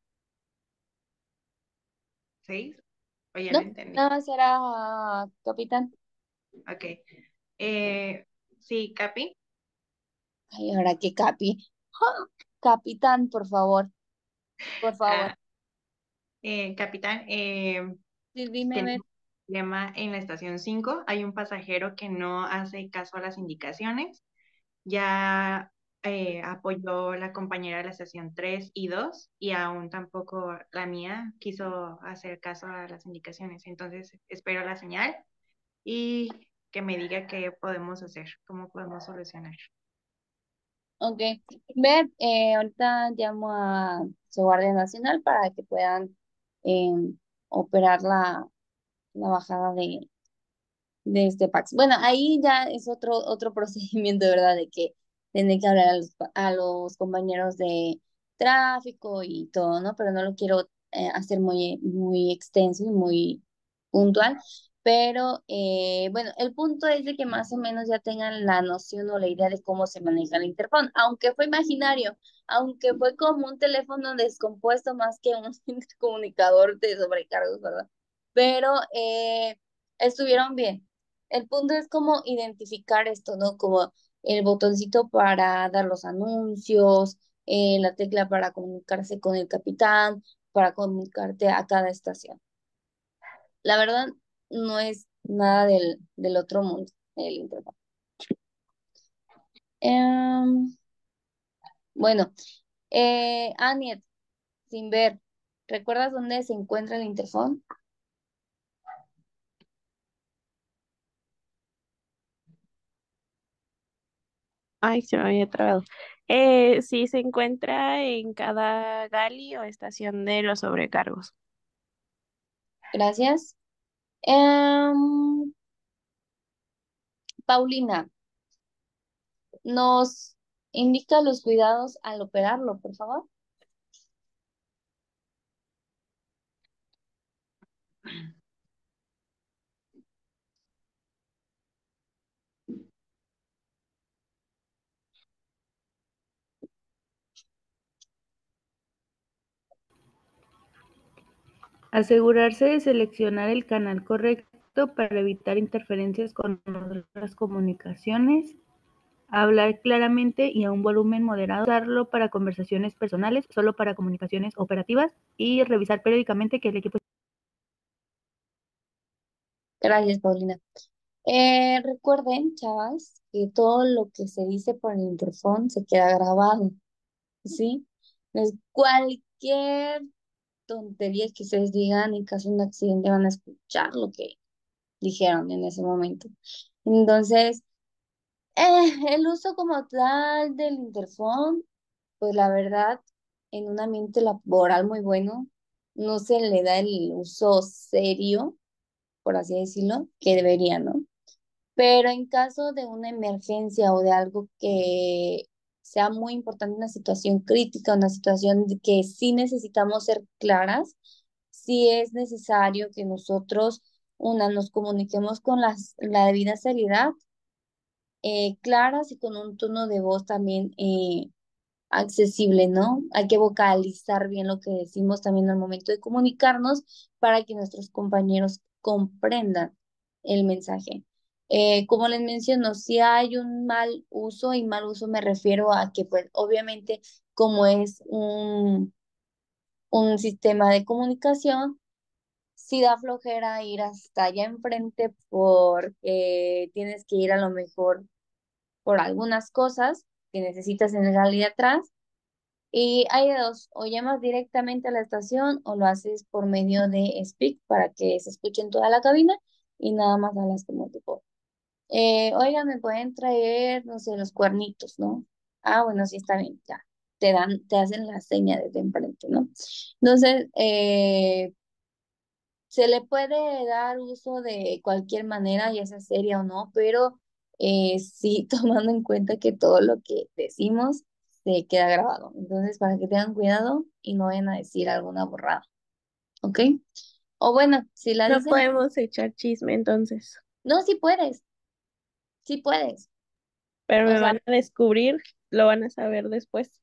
seis? O ya no No, entendí. nada más era capitán. Ok. Eh, sí, Capi. Ay, ahora qué capi. ¡Ah! Capitán, por favor, por favor. Ah, eh, capitán, eh, Sí, dime, a ten- ver. problema en la estación cinco. Hay un pasajero que no hace caso a las indicaciones. Ya eh, apoyó la compañera de la estación tres y dos y aún tampoco la mía quiso hacer caso a las indicaciones. Entonces espero la señal y que me diga qué podemos hacer, cómo podemos solucionar. Ok, ver, eh, ahorita llamo a su Guardia Nacional para que puedan em, operar la, la bajada de, de este Pax. Bueno, ahí ya es otro, otro procedimiento, ¿verdad? De que tiene que hablar a los, pa- a los compañeros de tráfico y todo, ¿no? Pero no lo quiero eh, hacer muy, muy extenso y muy puntual. Pero eh, bueno, el punto es de que más o menos ya tengan la noción o la idea de cómo se maneja el interfón, aunque fue imaginario, aunque fue como un teléfono descompuesto más que un intercomunicador de sobrecargos, ¿verdad? Pero eh, estuvieron bien. El punto es como identificar esto, ¿no? Como el botoncito para dar los anuncios, eh, la tecla para comunicarse con el capitán, para comunicarte a cada estación. La verdad, no es nada del, del otro mundo, el interfón. Em, bueno, eh, Aniet, sin ver, ¿recuerdas dónde se encuentra el interfón? Ay, se me había trabado. Eh, sí, se encuentra en cada gali o estación de los sobrecargos. Gracias. Em, Paulina, nos indica los cuidados al operarlo, por favor. Asegurarse de seleccionar el canal correcto para evitar interferencias con otras comunicaciones. Hablar claramente y a un volumen moderado. Usarlo para conversaciones personales, solo para comunicaciones operativas. Y revisar periódicamente que el equipo. Gracias, Paulina. Eh, recuerden, chavas, que todo lo que se dice por el interfón se queda grabado, ¿sí? Es cualquier tontería que ustedes digan en caso de un accidente van a escuchar lo que dijeron en ese momento. Entonces, eh, el uso como tal del interfón, pues la verdad, en un ambiente laboral muy bueno, no se le da el uso serio, por así decirlo, que debería, ¿no? Pero en caso de una emergencia o de algo que sea muy importante, una situación crítica, una situación de que sí necesitamos ser claras, sí es necesario que nosotros, una, nos comuniquemos con las, la debida seriedad, eh, claras y con un tono de voz también eh, accesible, ¿no? Hay que vocalizar bien lo que decimos también al momento de comunicarnos para que nuestros compañeros comprendan el mensaje. Eh, como les menciono, si hay un mal uso, y mal uso me refiero a que, pues, obviamente, como es un, un sistema de comunicación, si da flojera ir hasta allá enfrente porque tienes que ir a lo mejor por algunas cosas que necesitas en el galí de atrás y hay de dos, o llamas directamente a la estación o lo haces por medio de Speak para que se escuche en toda la cabina y nada más hablas como tipo, eh, oiga, me pueden traer, no sé, los cuernitos, ¿no? Ah, bueno, sí está bien, ya. Te dan, te hacen la seña desde enfrente, ¿no? Entonces, eh, se le puede dar uso de cualquier manera, ya sea seria o no, pero eh, sí tomando en cuenta que todo lo que decimos se queda grabado. Entonces, para que tengan cuidado y no vayan a decir alguna borrada, ¿ok? O bueno, si la No dicen, podemos echar chisme entonces, no, sí puedes, sí puedes. pero O me sea, van a descubrir, lo van a saber después.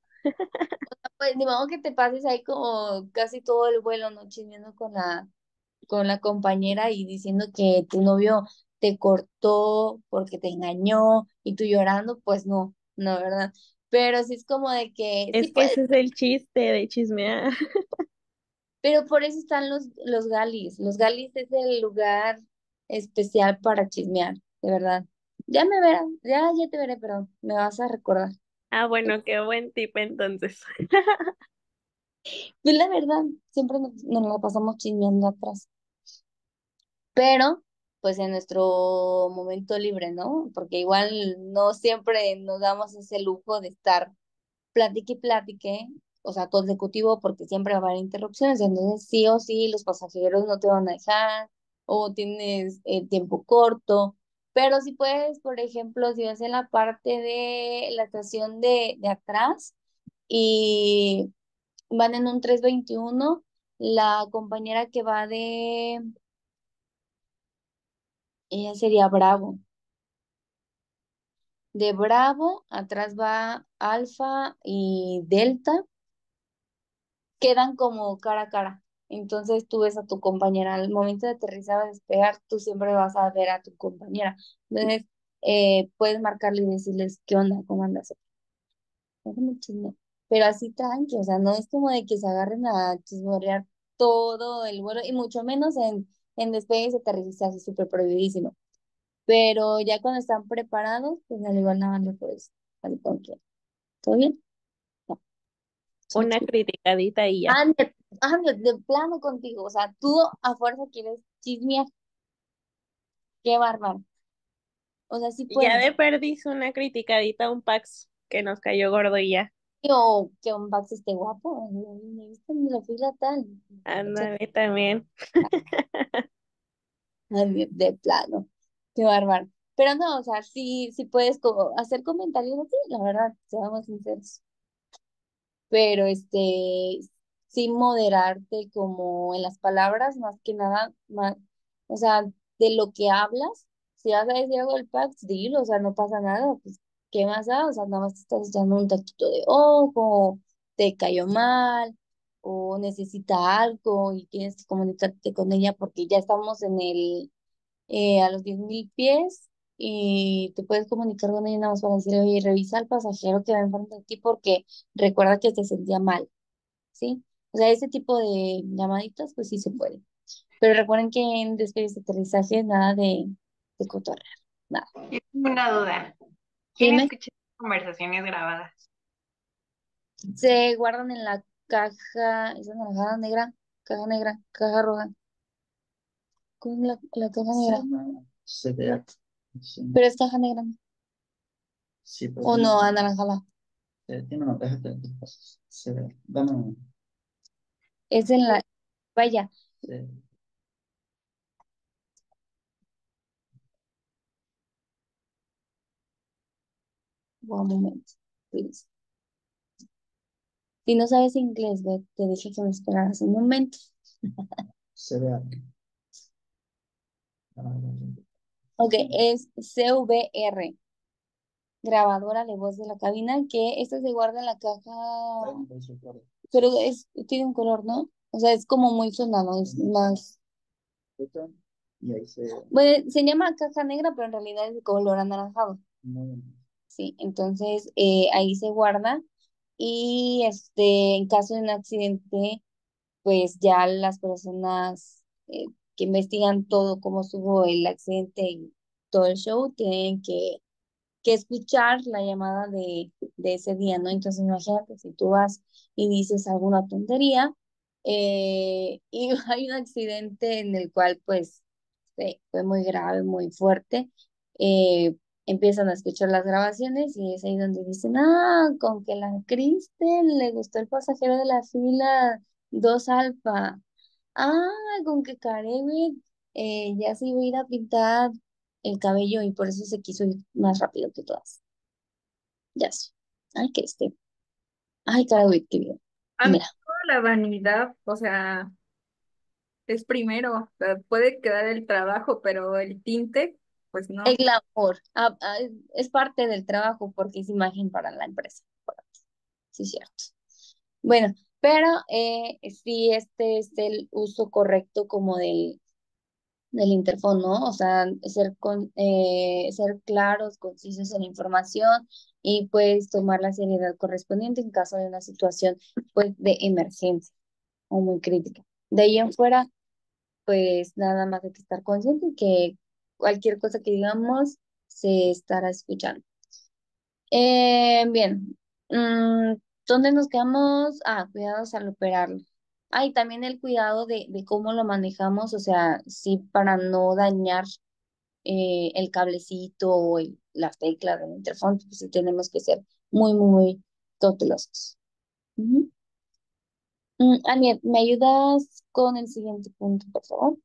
pues ni modo que te pases ahí como casi todo el vuelo, ¿no? Chismeando con la con la compañera y diciendo que tu novio te cortó porque te engañó y tú llorando, pues no, no, ¿verdad? Pero sí es como de que sí Es que puedes, ese es el chiste de chismear. pero por eso están los, los galis. Los galis es el lugar especial para chismear, de verdad. Ya me verás, ya, ya te veré, pero me vas a recordar. Ah, bueno, qué buen tip entonces. Pues la verdad, siempre nos, nos la pasamos chismeando atrás. Pero, pues en nuestro momento libre, ¿no? Porque igual no siempre nos damos ese lujo de estar platique y platique, o sea, consecutivo, porque siempre va a haber interrupciones, entonces sí o sí los pasajeros no te van a dejar, o tienes el tiempo corto, pero si puedes, por ejemplo, si vas en la parte de la estación de, de atrás y van en un tres veintiuno, la compañera que va de, ella sería Bravo. De Bravo, atrás va Alfa y Delta, quedan como cara a cara. Entonces tú ves a tu compañera. Al momento de aterrizar o despegar, tú siempre vas a ver a tu compañera. Entonces, eh, puedes marcarle y decirles, ¿qué onda? ¿Cómo andas? Déjame chisme. Pero así tranqui, o sea, no es como de que se agarren a chismorrear todo el vuelo, y mucho menos en, en despegues y aterrizajes, súper prohibidísimo. Pero ya cuando están preparados, pues al igual nada, no puedes salir con quién. ¿Todo bien? No. Sí, Una sí. criticadita y ya. Ande, ande, de plano contigo. O sea, tú a fuerza quieres chismear. Qué bárbaro. O sea, sí Ya puedes. de perdis una criticadita a un Pax que nos cayó gordo y ya. O que un Bax esté guapo. Me viste en la fila tal. Ándale también. Ande, de plano. Qué bárbaro. Pero no, o sea, sí, sí puedes como hacer comentarios así, la verdad, seamos sinceros. Pero este, sin moderarte como en las palabras, más que nada, más, o sea, de lo que hablas, si vas a decir algo del Pax, dilo, o sea, no pasa nada, pues, ¿qué más da? O sea, nada más te estás echando un taquito de ojo, te cayó mal, o necesita algo y tienes que comunicarte con ella porque ya estamos en el, eh, a los diez mil pies, y te puedes comunicar con ella nada más para decirle, oye, revisa al pasajero que va enfrente de ti porque recuerda que te sentía mal, ¿sí? O sea, ese tipo de llamaditas, pues sí se puede. Pero recuerden que en despegues de aterrizaje nada de, de cotorrear, nada. Yo tengo una duda. ¿Quién Dime, escucha conversaciones grabadas? se guardan en la caja, esa naranjada negra, caja negra, caja roja, con la, la caja negra. C D A. Sí, Pero es caja negra, ¿no? sí, pero O tiene, no, anaranjada. eh, tiene una caja de C D A. Dame un- Es en la, vaya, sí. one moment, please. Si no sabes inglés, ve, te dije que me esperaras un momento. C D A. Ah, Ok, es C V R, grabadora de voz de la cabina, que esta se guarda en la caja, pero es, tiene un color, ¿no? O sea, es como muy sonado, es más, y ahí se... bueno, se llama caja negra, pero en realidad es de color anaranjado, Muy bien. sí, entonces eh, ahí se guarda, y este, en caso de un accidente, pues ya las personas eh, que investigan todo, cómo estuvo el accidente y todo el show, tienen que que escuchar la llamada de, de ese día, ¿no? Entonces, imagínate si tú vas y dices alguna tontería, eh, y hay un accidente en el cual, pues, sí, fue muy grave, muy fuerte, eh, empiezan a escuchar las grabaciones y es ahí donde dicen, ah, con que la Kristen le gustó el pasajero de la fila dos alfa, ah, con que Karen eh, ya se iba a ir a pintar el cabello y por eso se quiso ir más rápido que todas. Ya sé. Ay, que este. Ay, cara, güey, qué bien. Ante Mira, toda la vanidad, o sea, es primero, o sea, puede quedar el trabajo, pero el tinte, pues el no. glamour ah, ah, es parte del trabajo porque es imagen para la empresa. Sí, cierto. Bueno, pero eh, sí, este es el uso correcto como del, del interfono, ¿no? O sea, ser, con, eh, ser claros, concisos en la información, y pues tomar la seriedad correspondiente en caso de una situación pues de emergencia o muy crítica. De ahí en fuera, pues nada más hay que estar consciente que cualquier cosa que digamos se estará escuchando. Eh, bien, mm, ¿dónde nos quedamos? Ah, cuidados al operarlo. Ah, y también el cuidado de, de cómo lo manejamos, o sea, sí, para no dañar eh, el cablecito o el- las teclas del interfón, pues sí tenemos que ser muy, muy, muy cautelosos. Ujú. Mm, Aniet, ¿me ayudas con el siguiente punto, por favor?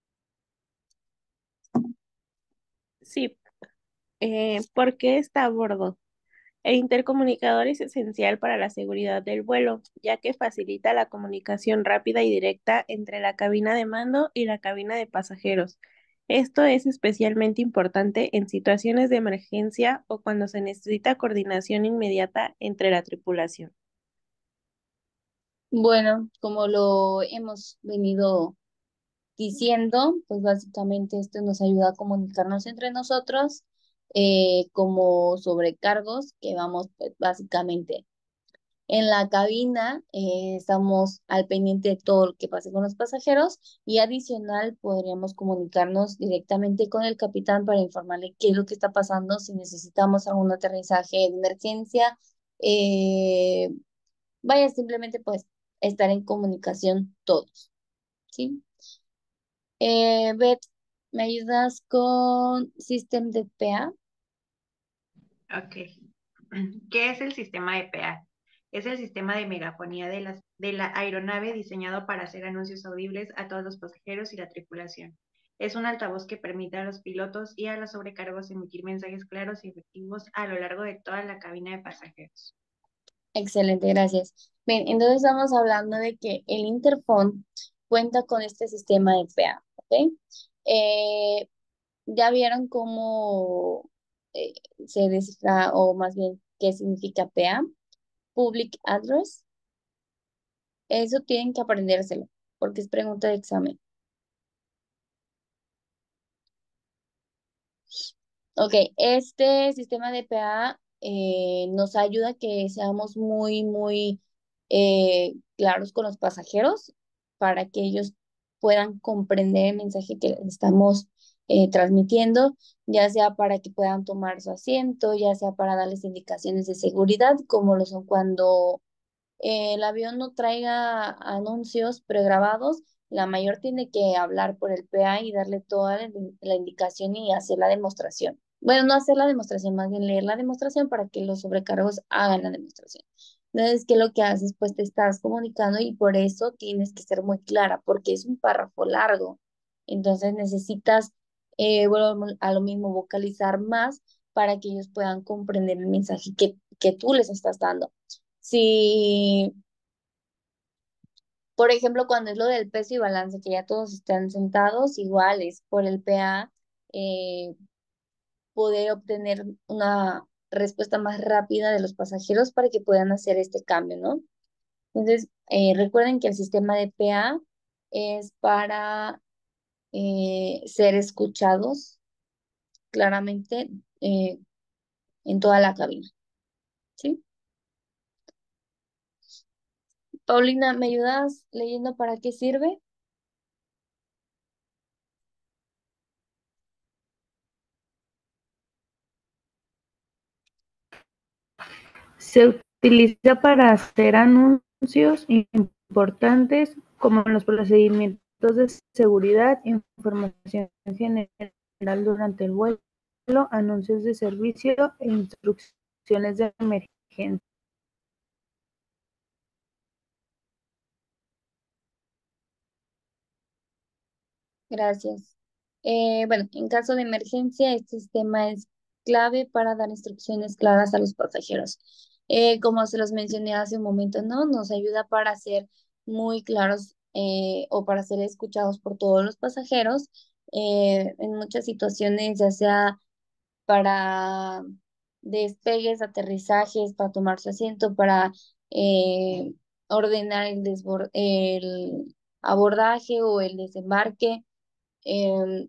Sí, eh, ¿por qué está a bordo? El intercomunicador es esencial para la seguridad del vuelo, ya que facilita la comunicación rápida y directa entre la cabina de mando y la cabina de pasajeros. Esto es especialmente importante en situaciones de emergencia o cuando se necesita coordinación inmediata entre la tripulación. Bueno, como lo hemos venido diciendo, pues básicamente esto nos ayuda a comunicarnos entre nosotros eh, como sobrecargos que vamos pues, básicamente en la cabina, eh, estamos al pendiente de todo lo que pase con los pasajeros y adicional podríamos comunicarnos directamente con el capitán para informarle qué es lo que está pasando, si necesitamos algún aterrizaje de emergencia. eh, Vaya, simplemente pues estar en comunicación todos, ¿sí? Eh, Beth, ¿me ayudas con System de P A? Ok. ¿Qué es el sistema de P A? Es el sistema de megafonía de, las, de la aeronave diseñado para hacer anuncios audibles a todos los pasajeros y la tripulación. Es un altavoz que permite a los pilotos y a los sobrecargos emitir mensajes claros y efectivos a lo largo de toda la cabina de pasajeros. Excelente, gracias. Bien, entonces estamos hablando de que el interphone cuenta con este sistema de P A, ¿ok? Eh, ¿Ya vieron cómo eh, se descifra, o más bien, qué significa P A? Public Address. Eso tienen que aprendérselo, porque es pregunta de examen. Ok, este sistema de P A eh, nos ayuda a que seamos muy, muy eh, claros con los pasajeros para que ellos puedan comprender el mensaje que les estamos eh, transmitiendo, ya sea para que puedan tomar su asiento, ya sea para darles indicaciones de seguridad, como lo son cuando eh, el avión no traiga anuncios pregrabados, la mayor tiene que hablar por el P A y darle toda la, la indicación y hacer la demostración. Bueno, no hacer la demostración, más bien leer la demostración para que los sobrecargos hagan la demostración. Entonces, ¿qué es lo que haces? Pues te estás comunicando y por eso tienes que ser muy clara, porque es un párrafo largo. Entonces necesitas, eh, vuelvo a lo mismo, vocalizar más para que ellos puedan comprender el mensaje que, que tú les estás dando. Si, por ejemplo, cuando es lo del peso y balance, que ya todos están sentados iguales por el P A, eh, poder obtener una respuesta más rápida de los pasajeros para que puedan hacer este cambio, ¿no? Entonces, eh, recuerden que el sistema de P A es para eh, ser escuchados claramente eh, en toda la cabina, ¿sí? Paulina, ¿me ayudas leyendo para qué sirve? Se utiliza para hacer anuncios importantes como los procedimientos de seguridad, información general durante el vuelo, anuncios de servicio e instrucciones de emergencia. Gracias. Eh, bueno, en caso de emergencia, este sistema es clave para dar instrucciones claras a los pasajeros. Eh, como se los mencioné hace un momento, ¿no? Nos ayuda para ser muy claros eh, o para ser escuchados por todos los pasajeros eh, en muchas situaciones, ya sea para despegues, aterrizajes, para tomar su asiento, para eh, ordenar el, desbor- el abordaje o el desembarque em,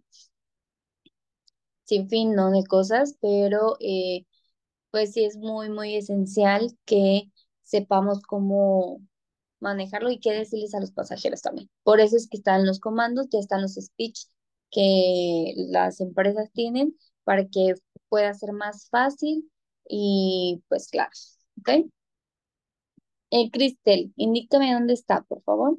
sin fin, ¿no? De cosas, pero eh, pues sí es muy, muy esencial que sepamos cómo, manejarlo y qué decirles a los pasajeros también. Por eso es que están los comandos, ya están los speech que las empresas tienen para que pueda ser más fácil y pues claro, ¿ok? Eh, Cristel, indícame dónde está, por favor.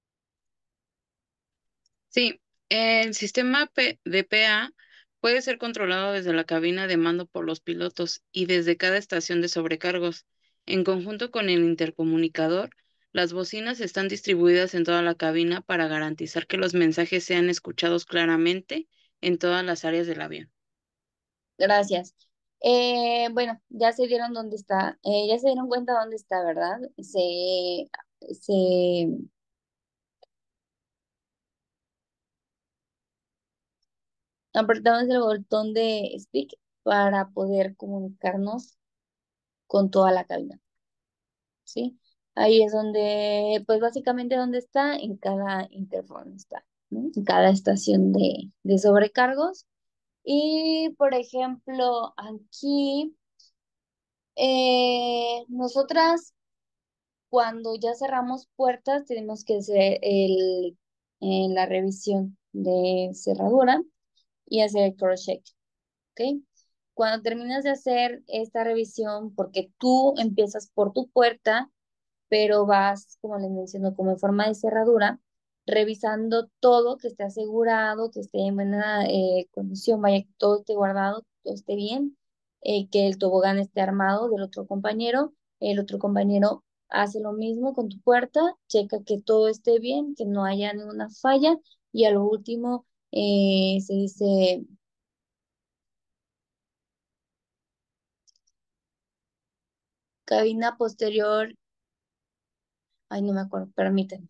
Sí, el sistema P- de P A puede ser controlado desde la cabina de mando por los pilotos y desde cada estación de sobrecargos. En conjunto con el intercomunicador, las bocinas están distribuidas en toda la cabina para garantizar que los mensajes sean escuchados claramente en todas las áreas del avión. Gracias. Eh, bueno, ya se dieron dónde está, eh, ya se dieron cuenta dónde está, ¿verdad? Se, se apretamos el botón de speak para poder comunicarnos con toda la cabina, ¿sí? Ahí es donde, pues básicamente donde está, en cada interfón está, ¿no? En cada estación de, de sobrecargos. Y, por ejemplo, aquí, eh, nosotras cuando ya cerramos puertas tenemos que hacer el, eh, la revisión de cerradura y hacer el cross-check, ¿ok? Cuando terminas de hacer esta revisión, porque tú empiezas por tu puerta, pero vas, como les menciono, como en forma de cerradura, revisando todo, que esté asegurado, que esté en buena eh, condición, vaya, que todo esté guardado, todo esté bien, eh, que el tobogán esté armado del otro compañero, el otro compañero hace lo mismo con tu puerta, checa que todo esté bien, que no haya ninguna falla, y a lo último eh, se dice cabina posterior, ay, no me acuerdo, permítanme.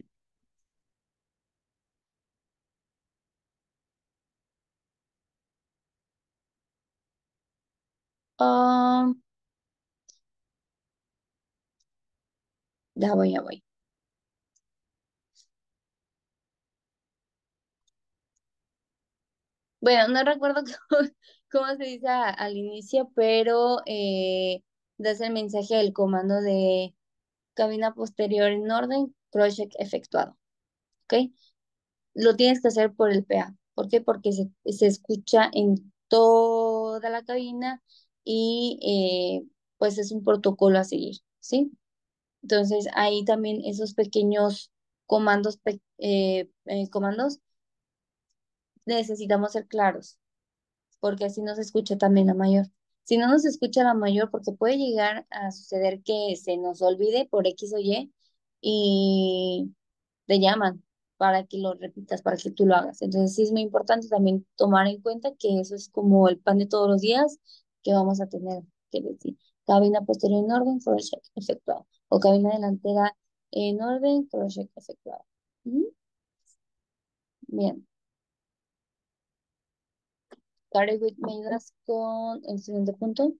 Ah, ya voy, ya voy. Bueno, no recuerdo cómo, cómo se dice a- al inicio, pero eh, das el mensaje del comando de cabina posterior en orden, cross-check efectuado, ¿ok? Lo tienes que hacer por el P A. ¿Por qué? Porque se, se escucha en toda la cabina y eh, pues es un protocolo a seguir, ¿sí? Entonces ahí también esos pequeños comandos, pe- eh, eh, comandos necesitamos ser claros, porque así nos escucha también la mayor. Si no nos escucha la mayor, porque puede llegar a suceder que se nos olvide por X o Y y te llaman para que lo repitas, para que tú lo hagas. Entonces sí es muy importante también tomar en cuenta que eso es como el pan de todos los días que vamos a tener que decir. Cabina posterior en orden, cross check efectuado. O cabina delantera en orden, cross check efectuado. Ujú. Bien. Karen, ¿me ayudas con el siguiente punto?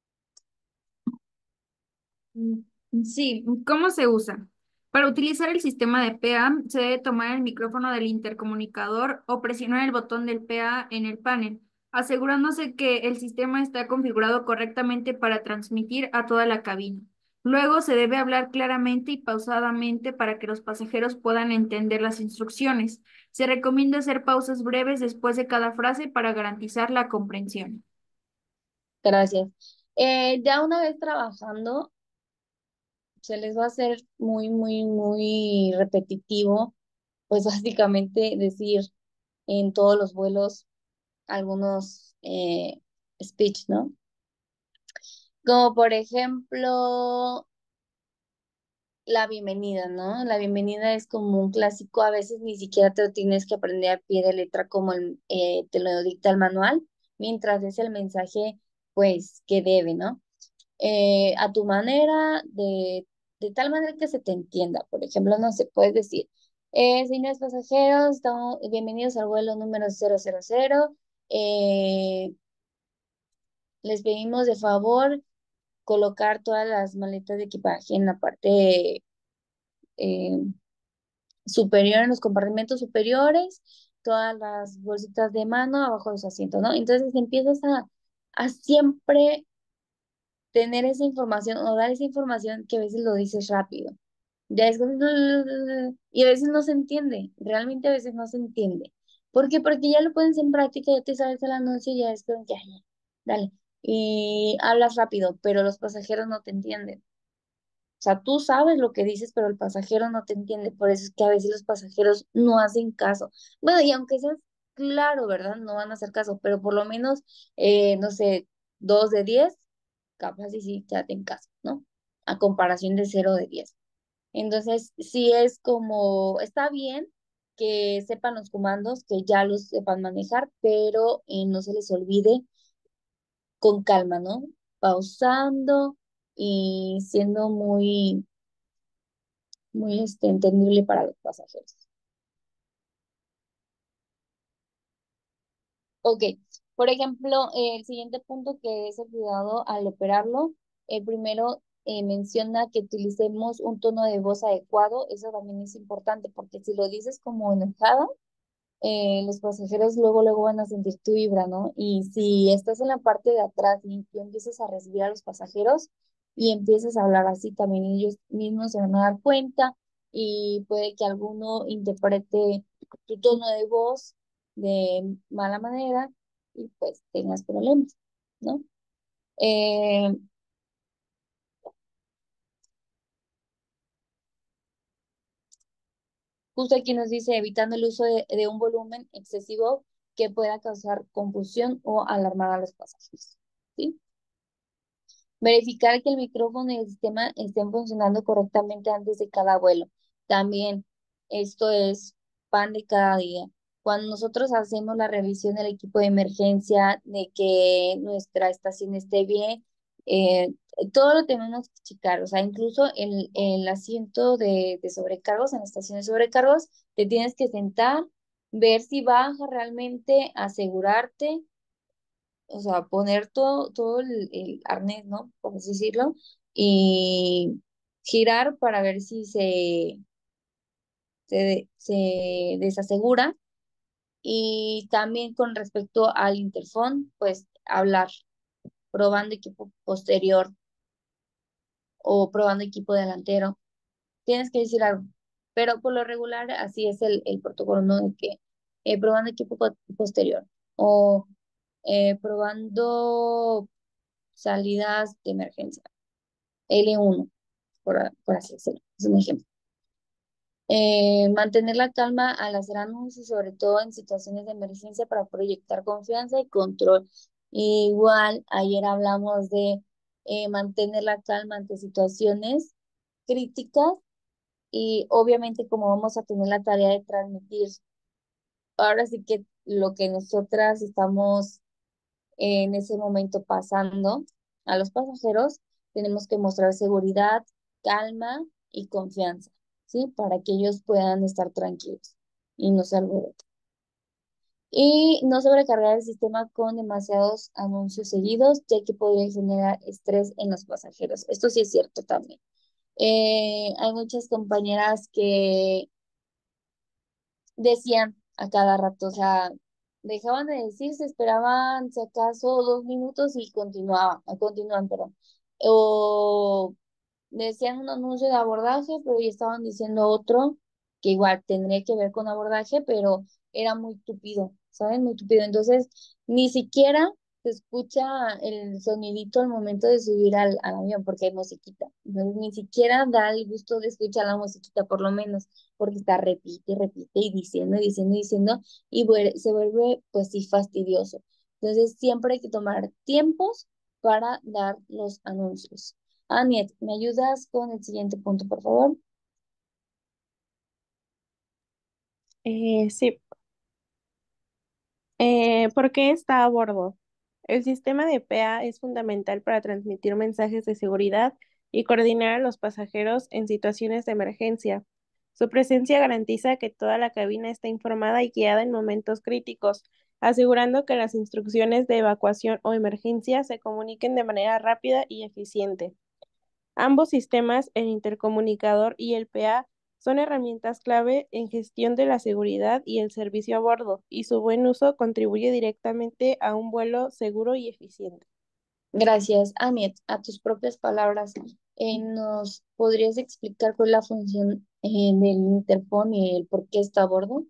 Mm, Sí, ¿cómo se usa? Para utilizar el sistema de P A, se debe tomar el micrófono del intercomunicador o presionar el botón del P A en el panel, asegurándose que el sistema está configurado correctamente para transmitir a toda la cabina. Luego se debe hablar claramente y pausadamente para que los pasajeros puedan entender las instrucciones. Se recomienda hacer pausas breves después de cada frase para garantizar la comprensión. Gracias. Eh, ya una vez trabajando, se les va a hacer muy, muy, muy repetitivo, pues básicamente decir en todos los vuelos algunos eh, speech, ¿no? Como por ejemplo, la bienvenida, ¿no? La bienvenida es como un clásico, a veces ni siquiera te lo tienes que aprender a pie de letra como el, eh, te lo dicta el manual, mientras es el mensaje, pues, que debe, ¿no? Eh, a tu manera, de, de tal manera que se te entienda. Por ejemplo, no sé, puedes decir, eh, señores pasajeros, estamos, bienvenidos al vuelo número cero cero cero. Eh, les pedimos de favor colocar todas las maletas de equipaje en la parte eh, superior, en los compartimentos superiores, todas las bolsitas de mano abajo de los asientos, ¿no? Entonces empiezas a, a siempre tener esa información o dar esa información que a veces lo dices rápido. Ya es como... Y a veces no se entiende, realmente a veces no se entiende. ¿Por qué? Porque ya lo pones en práctica, ya te sabes el anuncio y ya es como que, "Ay, ya, dale". Y hablas rápido, pero los pasajeros no te entienden. O sea, tú sabes lo que dices, pero el pasajero no te entiende. Por eso es que a veces los pasajeros no hacen caso. Bueno, y aunque seas claro, ¿verdad? No van a hacer caso, pero por lo menos, eh, no sé, dos de diez, capaz y sí te hacen caso, ¿no? A comparación de cero de diez. Entonces, sí es como, está bien que sepan los comandos, que ya los sepan manejar, pero eh, no se les olvide con calma, ¿no? Pausando y siendo muy, muy este, entendible para los pasajeros. Ok, por ejemplo, eh, el siguiente punto que es el cuidado al operarlo, el primero eh, menciona que utilicemos un tono de voz adecuado, eso también es importante porque si lo dices como enojada, eh, los pasajeros luego, luego van a sentir tu vibra, ¿no? Y si estás en la parte de atrás y tú empiezas a recibir a los pasajeros y empiezas a hablar así, también ellos mismos se van a dar cuenta y puede que alguno interprete tu tono de voz de mala manera y pues tengas problemas, ¿no? Eh, Justo aquí nos dice evitando el uso de, de un volumen excesivo que pueda causar confusión o alarmar a los pasajeros, ¿sí? Verificar que el micrófono y el sistema estén funcionando correctamente antes de cada vuelo. También esto es pan de cada día. Cuando nosotros hacemos la revisión del equipo de emergencia, de que nuestra estación esté bien, eh, todo lo tenemos que checar. O sea, incluso el, el asiento de, de sobrecargos, en la estación de sobrecargos, te tienes que sentar, ver si baja realmente, asegurarte, o sea, poner todo, todo el, el arnés, ¿no? Por así decirlo, y girar para ver si se, se, se desasegura. Y también con respecto al interfón, pues hablar, probando equipo posterior o probando equipo delantero. Tienes que decir algo, pero por lo regular así es el, el protocolo, ¿no? De que eh, probando equipo po- posterior o eh, probando salidas de emergencia. L uno, por, a- por así decirlo, es un ejemplo. Eh, mantener la calma al hacer anuncios, sobre todo en situaciones de emergencia, para proyectar confianza y control. Igual, ayer hablamos de eh, mantener la calma ante situaciones críticas y obviamente como vamos a tener la tarea de transmitir, ahora sí que lo que nosotras estamos en ese momento pasando a los pasajeros, tenemos que mostrar seguridad, calma y confianza, ¿sí? Para que ellos puedan estar tranquilos y no se alboroten. Y no sobrecargar el sistema con demasiados anuncios seguidos, ya que podría generar estrés en los pasajeros. Esto sí es cierto también. Eh, hay muchas compañeras que decían a cada rato, o sea, dejaban de decir, se esperaban si acaso dos minutos y continuaban, continúan, perdón. O decían un anuncio de abordaje, pero ya estaban diciendo otro que igual tendría que ver con abordaje, pero era muy tupido, ¿saben? Muy tupido. Entonces, ni siquiera se escucha el sonidito al momento de subir al, al avión, porque hay musiquita. Entonces, ni siquiera da el gusto de escuchar la musiquita, por lo menos, porque está repite, repite y diciendo, y diciendo, y diciendo, y vuel- se vuelve, pues sí, fastidioso. Entonces, siempre hay que tomar tiempos para dar los anuncios. Aniet, ¿me ayudas con el siguiente punto, por favor? Eh, sí, eh, ¿por qué está a bordo? El sistema de P A es fundamental para transmitir mensajes de seguridad y coordinar a los pasajeros en situaciones de emergencia. Su presencia garantiza que toda la cabina está informada y guiada en momentos críticos, asegurando que las instrucciones de evacuación o emergencia se comuniquen de manera rápida y eficiente. Ambos sistemas, el intercomunicador y el P A, son herramientas clave en gestión de la seguridad y el servicio a bordo, y su buen uso contribuye directamente a un vuelo seguro y eficiente. Gracias, Aniet. A tus propias palabras, Eh, ¿nos podrías explicar cuál es la función eh, del interfón y el por qué está a bordo?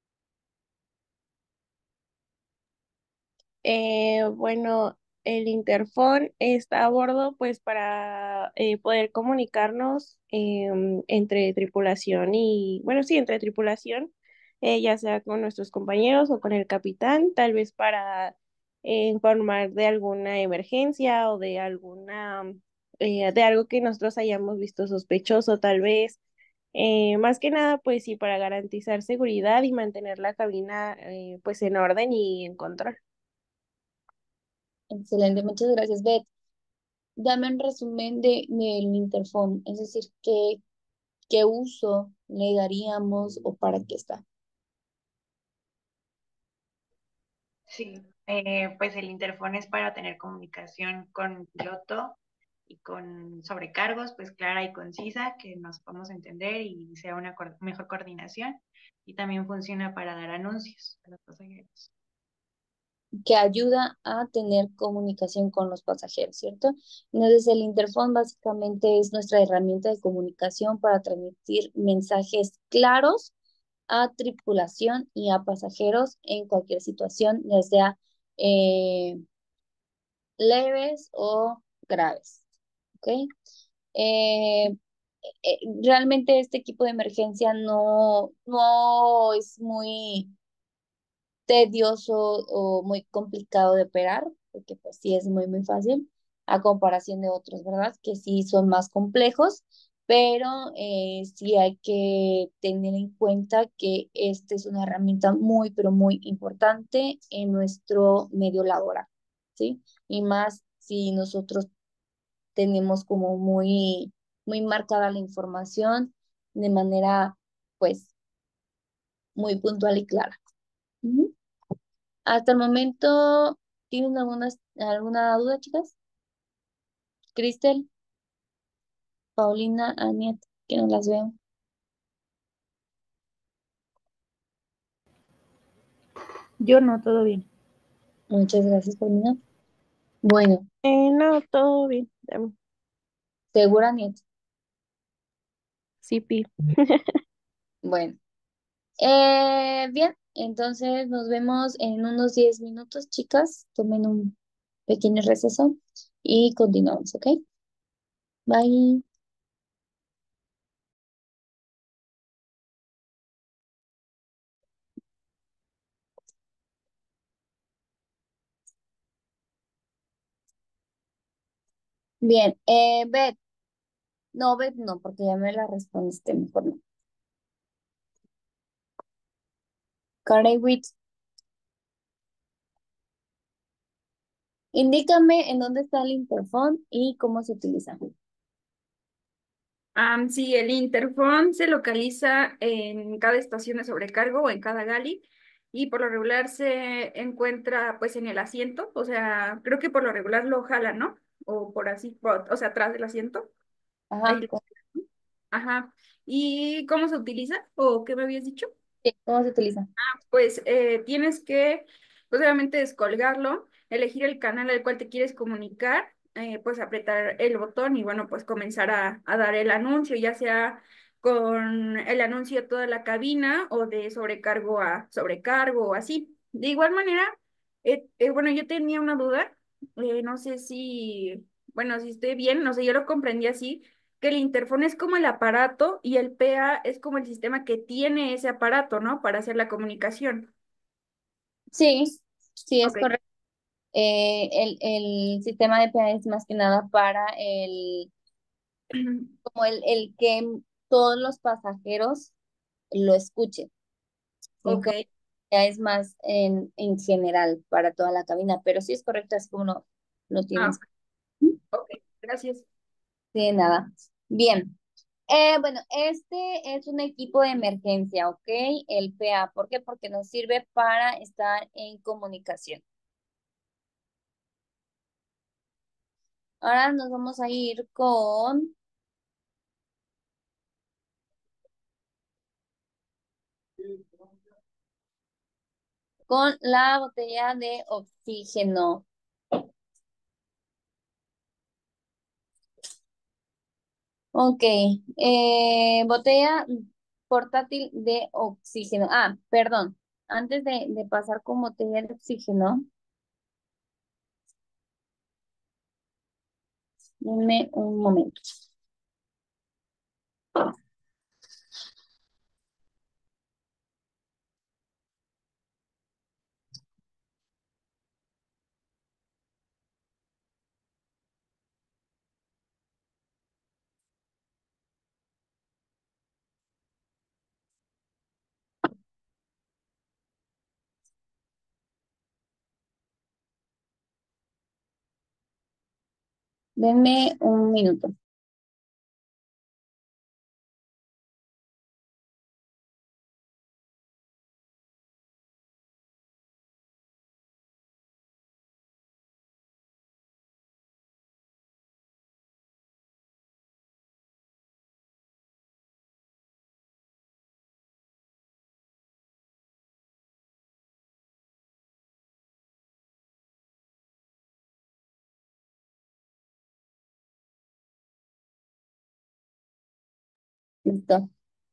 Eh, bueno, el interfón está a bordo pues para eh, poder comunicarnos em, entre tripulación y, bueno, sí, entre tripulación, eh, ya sea con nuestros compañeros o con el capitán, tal vez para eh, informar de alguna emergencia o de alguna, eh, de algo que nosotros hayamos visto sospechoso, tal vez. Eh, más que nada, pues sí, para garantizar seguridad y mantener la cabina eh, pues en orden y en control. Excelente, muchas gracias, Beth. Dame un resumen de, del interfón, es decir, qué, qué uso le daríamos o para qué está. Sí, eh, pues el interfón es para tener comunicación con el piloto y con sobrecargos, pues clara y concisa, que nos podamos entender y sea una cor- mejor coordinación. Y también funciona para dar anuncios a los pasajeros. Que ayuda a tener comunicación con los pasajeros, ¿cierto? Entonces, el interfón básicamente es nuestra herramienta de comunicación para transmitir mensajes claros a tripulación y a pasajeros en cualquier situación, ya sea eh, leves o graves, ¿ok? Eh, eh, Realmente este equipo de emergencia no, no es muy tedioso o muy complicado de operar, porque pues sí es muy, muy fácil a comparación de otros, ¿verdad? Que sí son más complejos, pero eh, sí hay que tener en cuenta que esta es una herramienta muy, pero muy importante en nuestro medio laboral, ¿sí? Y más si nosotros tenemos como muy, muy marcada la información de manera, pues, muy puntual y clara. Ujú. Hasta el momento, ¿tienen algunas, alguna duda, chicas? Cristel, Paulina, Aniet, que no las veo. Yo no, todo bien. Muchas gracias, Paulina. Bueno, Eh, no, todo bien. em, segura, Aniet. Sí, Pi. Bueno, eh, bien, entonces nos vemos en unos diez minutos, chicas. Tomen un pequeño receso y continuamos, ¿ok? Bye. Bien, eh, Beth, no, Beth, no, porque ya me la respondiste, mejor no. Karewitz, indícame en dónde está el interfón y cómo se utiliza. Am, sí, el interfón se localiza en cada estación de sobrecargo o en cada galley y por lo regular se encuentra pues en el asiento, o sea, creo que por lo regular lo jala, ¿no? O por así, por- o sea, atrás del asiento. Ajá, Ahí, ¿cómo, ajá. ¿Y cómo se utiliza? ¿O qué me habías dicho? sí, cómo se utiliza? Pues eh, tienes que, pues obviamente descolgarlo, elegir el canal al cual te quieres comunicar, eh, pues apretar el botón y bueno, pues comenzar a, a dar el anuncio, ya sea con el anuncio de toda la cabina o de sobrecargo a sobrecargo o así. De igual manera, eh, eh, bueno, yo tenía una duda, eh, no sé si, bueno, si estoy bien, no sé, yo lo comprendí así que el interfón es como el aparato y el P A es como el sistema que tiene ese aparato, ¿no? Para hacer la comunicación. Sí, sí, es Ok. correcto. Eh, el, el sistema de P A es más que nada para el, como el, el que todos los pasajeros lo escuchen, ¿sí? Ok. Como ya es más en, en general para toda la cabina, pero sí es correcto, así como lo, lo Ah, tienes. ok. Gracias. Sí, de nada. Bien. Eh, bueno, este es un equipo de emergencia, ¿ok? El P A. ¿Por qué? Porque nos sirve para estar en comunicación. Ahora nos vamos a ir con, con la botella de oxígeno. Ok, eh, botella portátil de oxígeno. Ah, perdón, antes de, de pasar con botella de oxígeno, denme un momento. Denme un minuto. Listo.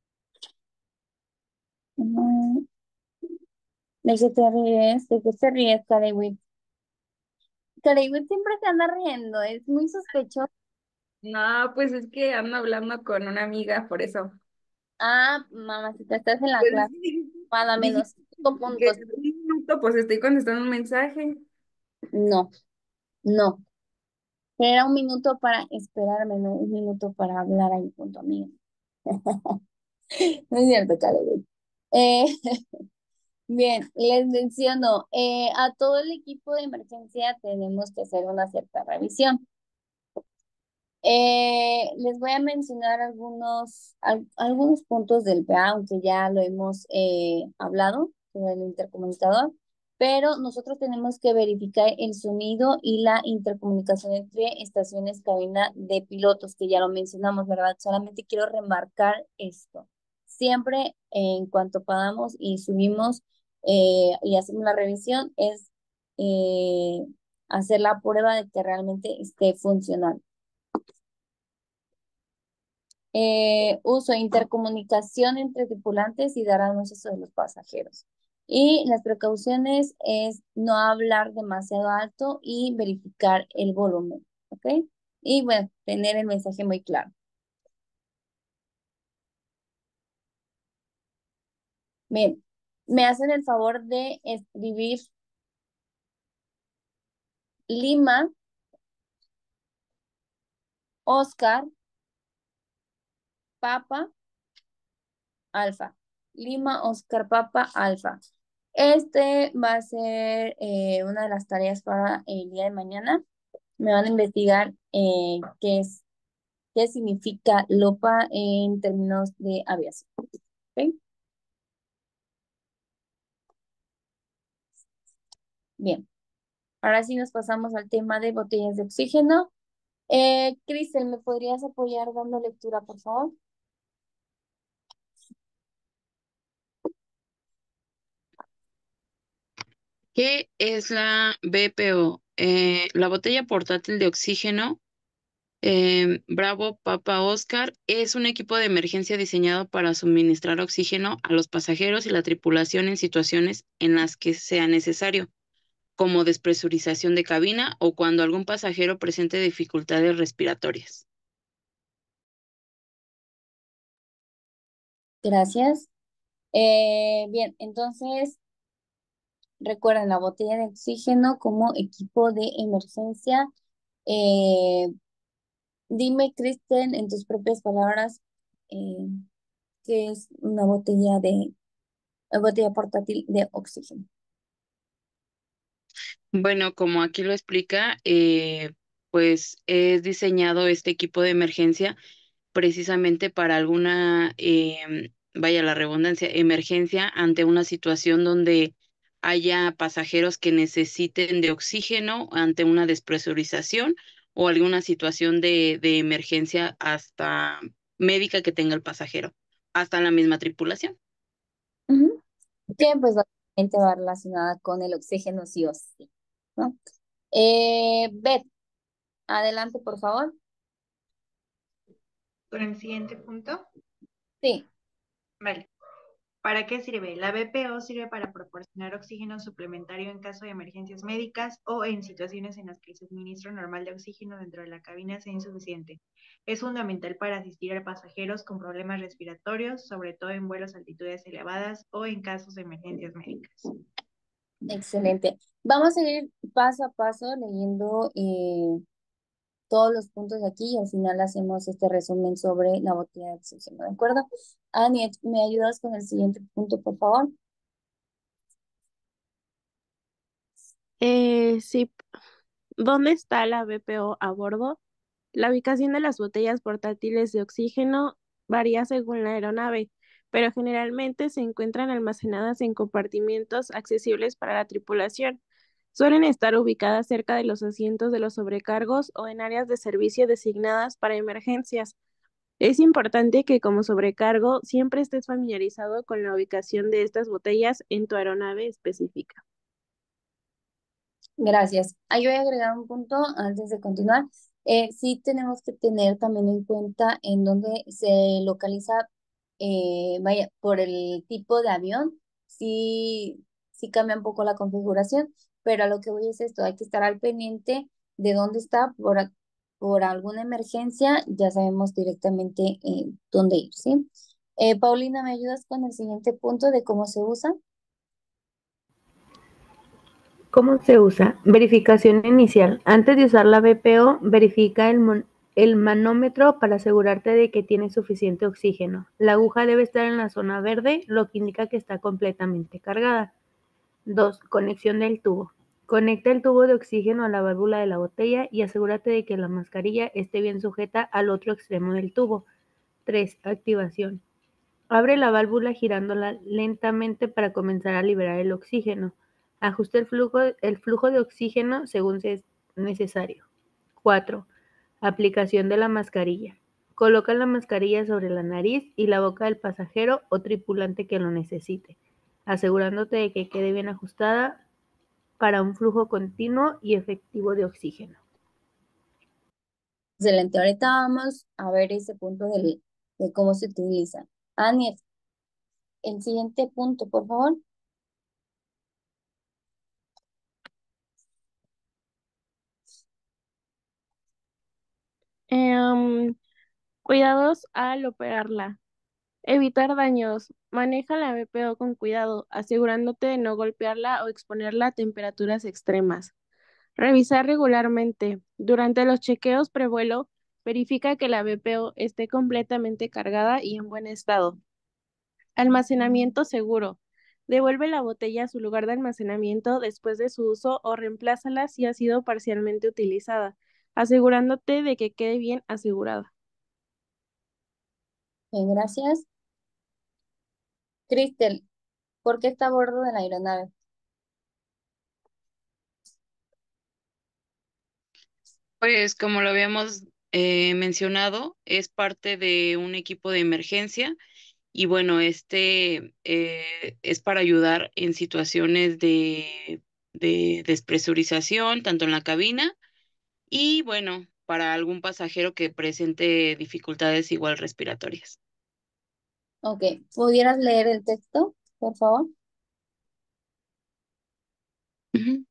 Mm, ¿De qué te ríes? ¿De qué te ríes, Karewit? Karewit siempre se anda riendo, es muy sospechoso. No, pues es que ando hablando con una amiga, por eso. Ah, mamacita, estás en la Pues clase, sí, para menos dijiste cinco que puntos. un minuto, pues estoy contestando un mensaje. No, no. Era un minuto para esperarme, no un minuto para hablar ahí con tu amiga. No es cierto, Karewit. Eh, bien, les menciono, eh, a todo el equipo de emergencia tenemos que hacer una cierta revisión. Eh, les voy a mencionar algunos, al- algunos puntos del P A, aunque ya lo hemos eh, hablado sobre el intercomunicador, pero nosotros tenemos que verificar el sonido y la intercomunicación entre estaciones cabina de pilotos, que ya lo mencionamos, ¿verdad? Solamente quiero remarcar esto. Siempre en cuanto podamos y subimos eh, y hacemos la revisión, es eh, hacer la prueba de que realmente esté funcionando. Eh, uso de intercomunicación entre tripulantes y dar anuncios de los pasajeros. Y las precauciones es no hablar demasiado alto y verificar el volumen, ¿ok? Y bueno, tener el mensaje muy claro. Bien, me hacen el favor de escribir Lima, Oscar, Papa, Alfa. Lima, Oscar, Papa, Alfa. Este va a ser eh, una de las tareas para el día de mañana. Me van a investigar eh, qué es, qué significa LOPA en términos de aviación. ¿Ok? Bien, ahora sí nos pasamos al tema de botellas de oxígeno. Eh, Cristel, ¿me podrías apoyar dando lectura, por favor? ¿Qué es la B P O? Eh, la botella portátil de oxígeno, eh, Bravo Papa Oscar, es un equipo de emergencia diseñado para suministrar oxígeno a los pasajeros y la tripulación en situaciones en las que sea necesario, como despresurización de cabina o cuando algún pasajero presente dificultades respiratorias. Gracias. Eh, bien, entonces recuerden la botella de oxígeno como equipo de emergencia. Eh, Dime, Kristen, en tus propias palabras, eh, ¿qué es una botella de, una botella portátil de oxígeno? Bueno, como aquí lo explica, eh, pues es diseñado este equipo de emergencia precisamente para alguna, em, vaya la redundancia, emergencia ante una situación donde haya pasajeros que necesiten de oxígeno ante una despresurización o alguna situación de, de emergencia hasta médica que tenga el pasajero, hasta la misma tripulación. Ujú. Que pues básicamente va relacionada con el oxígeno sí o sí, ¿no? Eh, Beth, adelante, por favor. con el siguiente punto. Sí, Vale. ¿Para qué sirve? La B P O sirve para proporcionar oxígeno suplementario en caso de emergencias médicas o en situaciones en las que el suministro normal de oxígeno dentro de la cabina sea insuficiente. Es fundamental para asistir a pasajeros con problemas respiratorios, sobre todo en vuelos a altitudes elevadas o en casos de emergencias médicas. excelente. Vamos a ir paso a paso leyendo eh, todos los puntos de aquí y al final hacemos este resumen sobre la botella de oxígeno, ¿de acuerdo? Aniet, ¿me ayudas con el siguiente punto, por favor? Eh, sí, ¿dónde está la B P O a bordo? La ubicación de las botellas portátiles de oxígeno varía según la aeronave, pero generalmente se encuentran almacenadas en compartimientos accesibles para la tripulación. Suelen estar ubicadas cerca de los asientos de los sobrecargos o en áreas de servicio designadas para emergencias. Es importante que como sobrecargo siempre estés familiarizado con la ubicación de estas botellas en tu aeronave específica. Gracias. Ahí voy a agregar un punto antes de continuar. Eh, sí tenemos que tener también en cuenta en dónde se localiza, eh, vaya, por el tipo de avión, sí, sí cambia un poco la configuración, pero a lo que voy es esto, hay que estar al pendiente de dónde está por, a- por alguna emergencia, ya sabemos directamente eh, dónde ir, ¿sí? Eh, Paulina, ¿me ayudas con el siguiente punto de cómo se usa? ¿Cómo se usa? Verificación inicial. Antes de usar la B P O, verifica el, mon- el manómetro para asegurarte de que tiene suficiente oxígeno. La aguja debe estar en la zona verde, lo que indica que está completamente cargada. dos. Conexión del tubo. Conecta el tubo de oxígeno a la válvula de la botella y asegúrate de que la mascarilla esté bien sujeta al otro extremo del tubo. tres. Activación. Abre la válvula girándola lentamente para comenzar a liberar el oxígeno. Ajusta el flujo, el flujo de oxígeno según sea necesario. cuatro. Aplicación de la mascarilla. Coloca la mascarilla sobre la nariz y la boca del pasajero o tripulante que lo necesite, asegurándote de que quede bien ajustada para un flujo continuo y efectivo de oxígeno. Excelente. Ahorita vamos a ver ese punto del- de cómo se utiliza. Aniet, el siguiente punto, por favor. Em, cuidados al operarla. Evitar daños. Maneja la B P O con cuidado, asegurándote de no golpearla o exponerla a temperaturas extremas. Revisar regularmente. Durante los chequeos prevuelo, verifica que la B P O esté completamente cargada y en buen estado. Almacenamiento seguro. Devuelve la botella a su lugar de almacenamiento después de su uso o reemplázala si ha sido parcialmente utilizada, asegurándote de que quede bien asegurada. Bien, gracias. Cristel, ¿por qué está a bordo de la aeronave? Pues como lo habíamos eh, mencionado, es parte de un equipo de emergencia y bueno, este eh, es para ayudar en situaciones de, de despresurización, tanto en la cabina y bueno, para algún pasajero que presente dificultades igual respiratorias. Ok, ¿pudieras leer el texto, por favor? Ujú.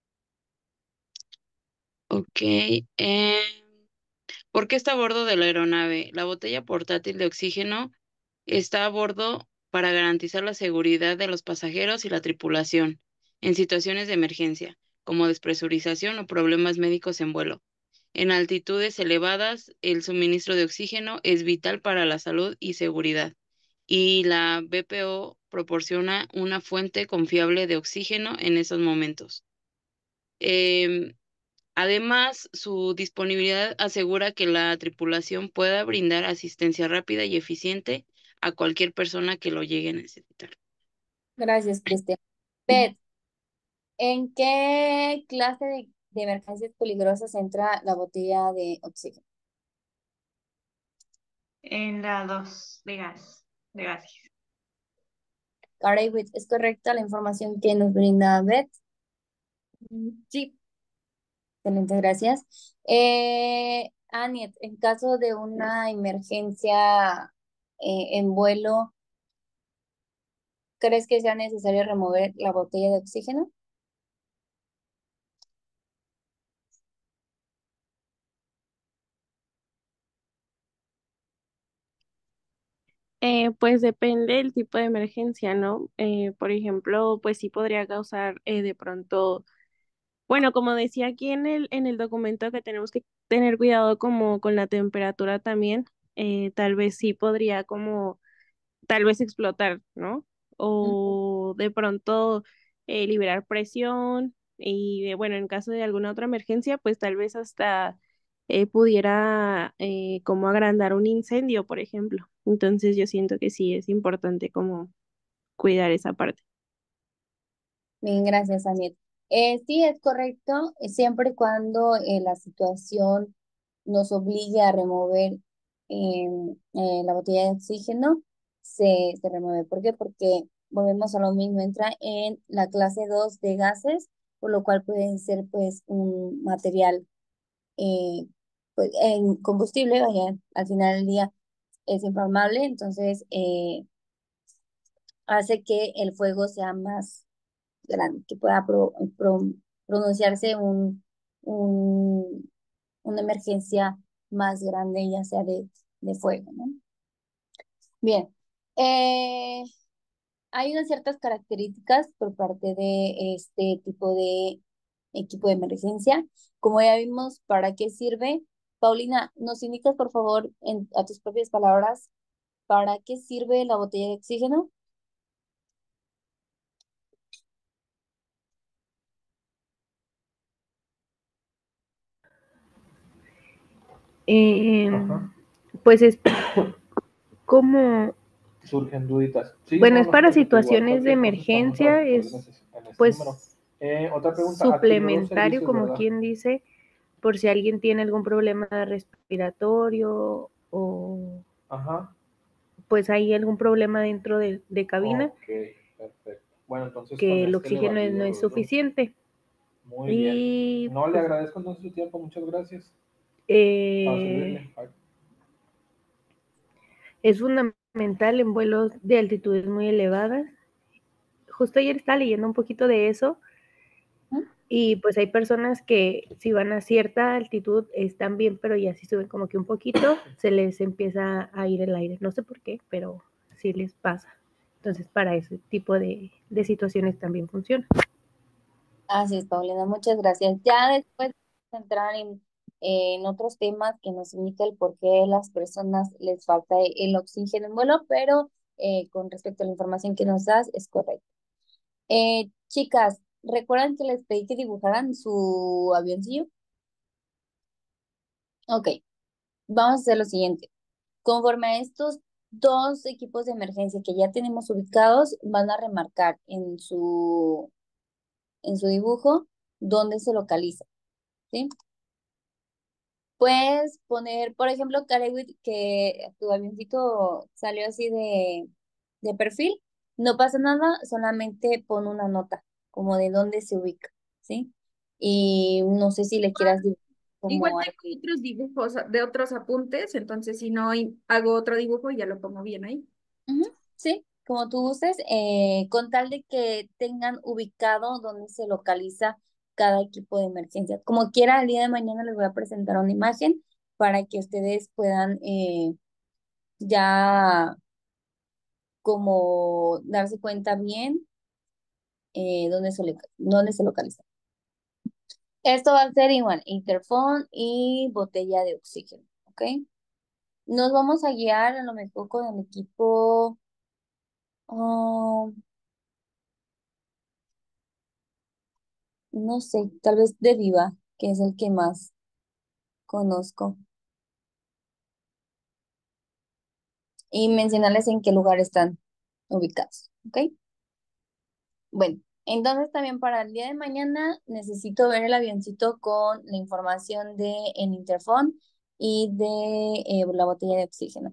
Ok. eh, ¿Por qué está a bordo de la aeronave? La botella portátil de oxígeno está a bordo para garantizar la seguridad de los pasajeros y la tripulación en situaciones de emergencia, como despresurización o problemas médicos en vuelo. En altitudes elevadas, el suministro de oxígeno es vital para la salud y seguridad, y la B P O proporciona una fuente confiable de oxígeno en esos momentos. Em, Además, su disponibilidad asegura que la tripulación pueda brindar asistencia rápida y eficiente a cualquier persona que lo llegue a necesitar. Gracias, Cristel. Beth, ¿en qué clase de, de emergencias peligrosas entra la botella de oxígeno? En la dos de gas, de gases. Caraywood, ¿es correcta la información que nos brinda Beth? Mm, Sí, Excelente, gracias. Eh, Aniet, en caso de una emergencia eh, en vuelo, ¿crees que sea necesario remover la botella de oxígeno? Eh, pues depende del tipo de emergencia, ¿no? Eh, por ejemplo, pues sí podría causar eh, de pronto, bueno, como decía aquí en el, en el documento que tenemos que tener cuidado como con la temperatura también, eh, tal vez sí podría como, tal vez explotar, ¿no? Ujú. O de pronto eh, liberar presión y eh, bueno, en caso de alguna otra emergencia, pues tal vez hasta eh, pudiera eh, como agrandar un incendio, por ejemplo. Entonces yo siento que sí es importante como cuidar esa parte. Bien, gracias, Aniet. Eh, sí, es correcto, eh, siempre y cuando eh, la situación nos obligue a remover em, eh, la botella de oxígeno, se, se remueve. ¿Por qué? Porque volvemos a lo mismo, entra en la clase dos de gases, por lo cual pueden ser pues un material eh, pues, en combustible, vaya, al final del día es inflamable, entonces eh, hace que el fuego sea más grande, que pueda pro- pro- pronunciarse un, un- una emergencia más grande, ya sea de, de fuego, ¿no? Bien, eh, hay unas ciertas características por parte de este tipo de equipo de emergencia. Como ya vimos, ¿para qué sirve? Paulina, ¿nos indicas, por favor, en, a tus propias palabras, para qué sirve la botella de oxígeno? Eh, Ajá. pues es como, Surgen duditas. Sí, bueno, no, es no se para preocupe, igual situaciones de cualquier cosa estamos a emergencia, sus es órdenes en este número. pues Eh, otra pregunta, adquirió dos suplementario, servicios, como ¿verdad? quien dice, por si alguien tiene algún problema respiratorio o Ajá. pues hay algún problema dentro de, de cabina Ok, perfecto. Bueno, entonces con que el este le oxígeno es- no valido es los dos. suficiente. Muy bien. Y No, le pues agradezco entonces su tiempo, muchas gracias. Para eh, servirle. Bye. es fundamental en vuelos de altitudes muy elevadas. Justo ayer estaba leyendo un poquito de eso ¿Mm? y pues hay personas que si van a cierta altitud están bien, pero ya si suben como que un poquito se les empieza a ir el aire. No sé por qué, pero sí les pasa. Entonces para ese tipo de, de situaciones también funciona. Así es, Paulina, muchas gracias. Ya después de entrar en, en otros temas que nos indica el por qué a las personas les falta el oxígeno en vuelo, pero eh, con respecto a la información que nos das, es correcto. Eh, chicas, ¿recuerdan que les pedí que dibujaran su avioncillo? Ok, vamos a hacer lo siguiente. Conforme a estos dos equipos de emergencia que ya tenemos ubicados, van a remarcar en su, en su dibujo dónde se localiza, ¿sí? Puedes poner, por ejemplo, Karewit, que tu avioncito salió así de, de perfil, no pasa nada, solamente pon una nota, como de dónde se ubica, ¿sí? Y no sé si le quieras dibujar Igual como... al- tengo otros dibujos de otros apuntes, entonces si no y- hago otro dibujo ya lo pongo bien ahí. Ujú, sí, como tú gustes, eh, con tal de que tengan ubicado dónde se localiza cada equipo de emergencia. Como quiera, el día de mañana les voy a presentar una imagen para que ustedes puedan eh, ya como darse cuenta bien eh, dónde se, loca- dónde se localiza. Esto va a ser igual, interfón y botella de oxígeno, ¿ok? Nos vamos a guiar a lo mejor con el equipo, ah, no sé, tal vez de Viva, que es el que más conozco, y mencionarles en qué lugar están ubicados, ¿ok? Bueno, entonces también para el día de mañana necesito ver el avioncito con la información de el interfón y de eh, la botella de oxígeno.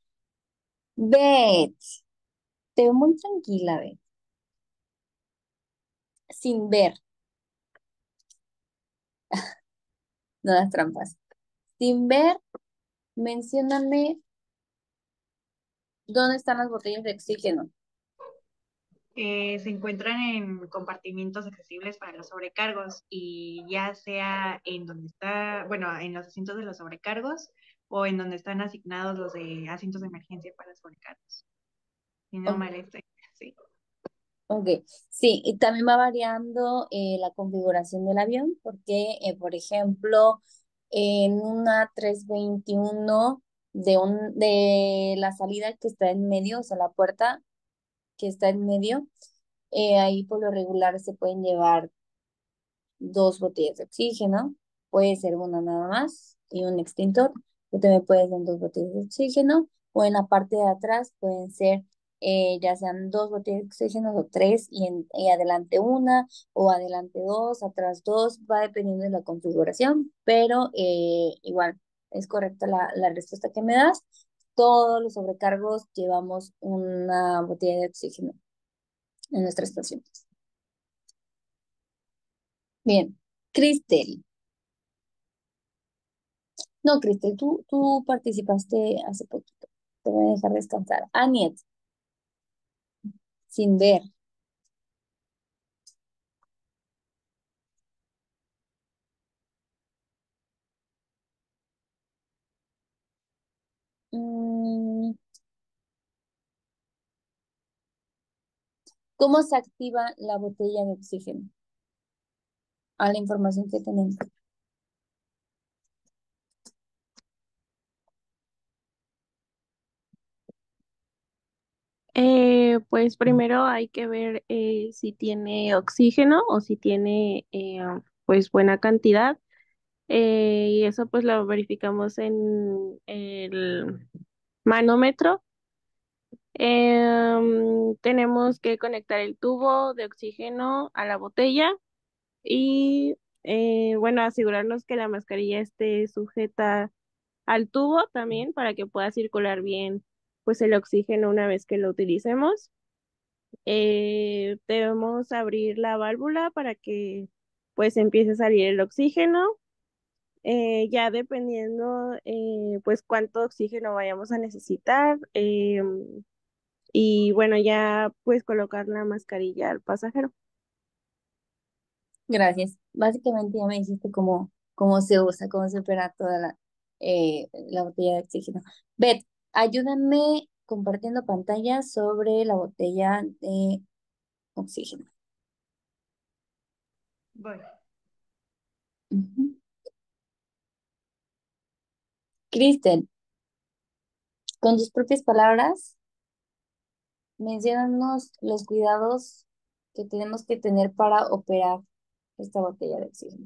Beth, te veo muy tranquila, Beth, sin ver, no das trampas, Timber, mencióname dónde están las botellas de oxígeno. Eh, se encuentran en compartimientos accesibles para los sobrecargos y ya sea en donde está, bueno, en los asientos de los sobrecargos o en donde están asignados los de asientos de emergencia para sobrecargos. Si no Ok, mal estoy, sí. ok. Sí, y también va variando eh, la configuración del avión, porque, eh, por ejemplo, en una trescientos veintiuno de, un, de la salida que está en medio, o sea, la puerta que está en medio, eh, ahí por lo regular se pueden llevar dos botellas de oxígeno, puede ser una nada más y un extintor, o también pueden ser dos botellas de oxígeno, o en la parte de atrás pueden ser eh, ya sean dos botellas de oxígeno o tres y, en, y adelante una o adelante dos, atrás dos, va dependiendo de la configuración, pero eh, igual es correcta la, la respuesta que me das. Todos los sobrecargos llevamos una botella de oxígeno en nuestras pacientes. Bien, Cristel. No, Cristel, tú, tú participaste hace poquito. Te voy a dejar descansar. Aniet, sin ver. Mm, ¿cómo se activa la botella de oxígeno? A la información que tenemos. Eh, pues primero hay que ver eh, si tiene oxígeno o si tiene eh, pues buena cantidad. Eh, y eso pues lo verificamos en el manómetro. Em, tenemos que conectar el tubo de oxígeno a la botella y eh, bueno, asegurarnos que la mascarilla esté sujeta al tubo también para que pueda circular bien pues el oxígeno una vez que lo utilicemos. Eh, debemos abrir la válvula para que pues empiece a salir el oxígeno, eh, ya dependiendo eh, pues cuánto oxígeno vayamos a necesitar, em, y bueno, ya pues colocar la mascarilla al pasajero. Gracias. Básicamente ya me dijiste cómo, cómo se usa, cómo se opera toda la, eh, la botella de oxígeno. Beth, ayúdame compartiendo pantalla sobre la botella de oxígeno. Voy. Ujú. Cristel, con tus propias palabras, menciónanos los cuidados que tenemos que tener para operar esta botella de oxígeno.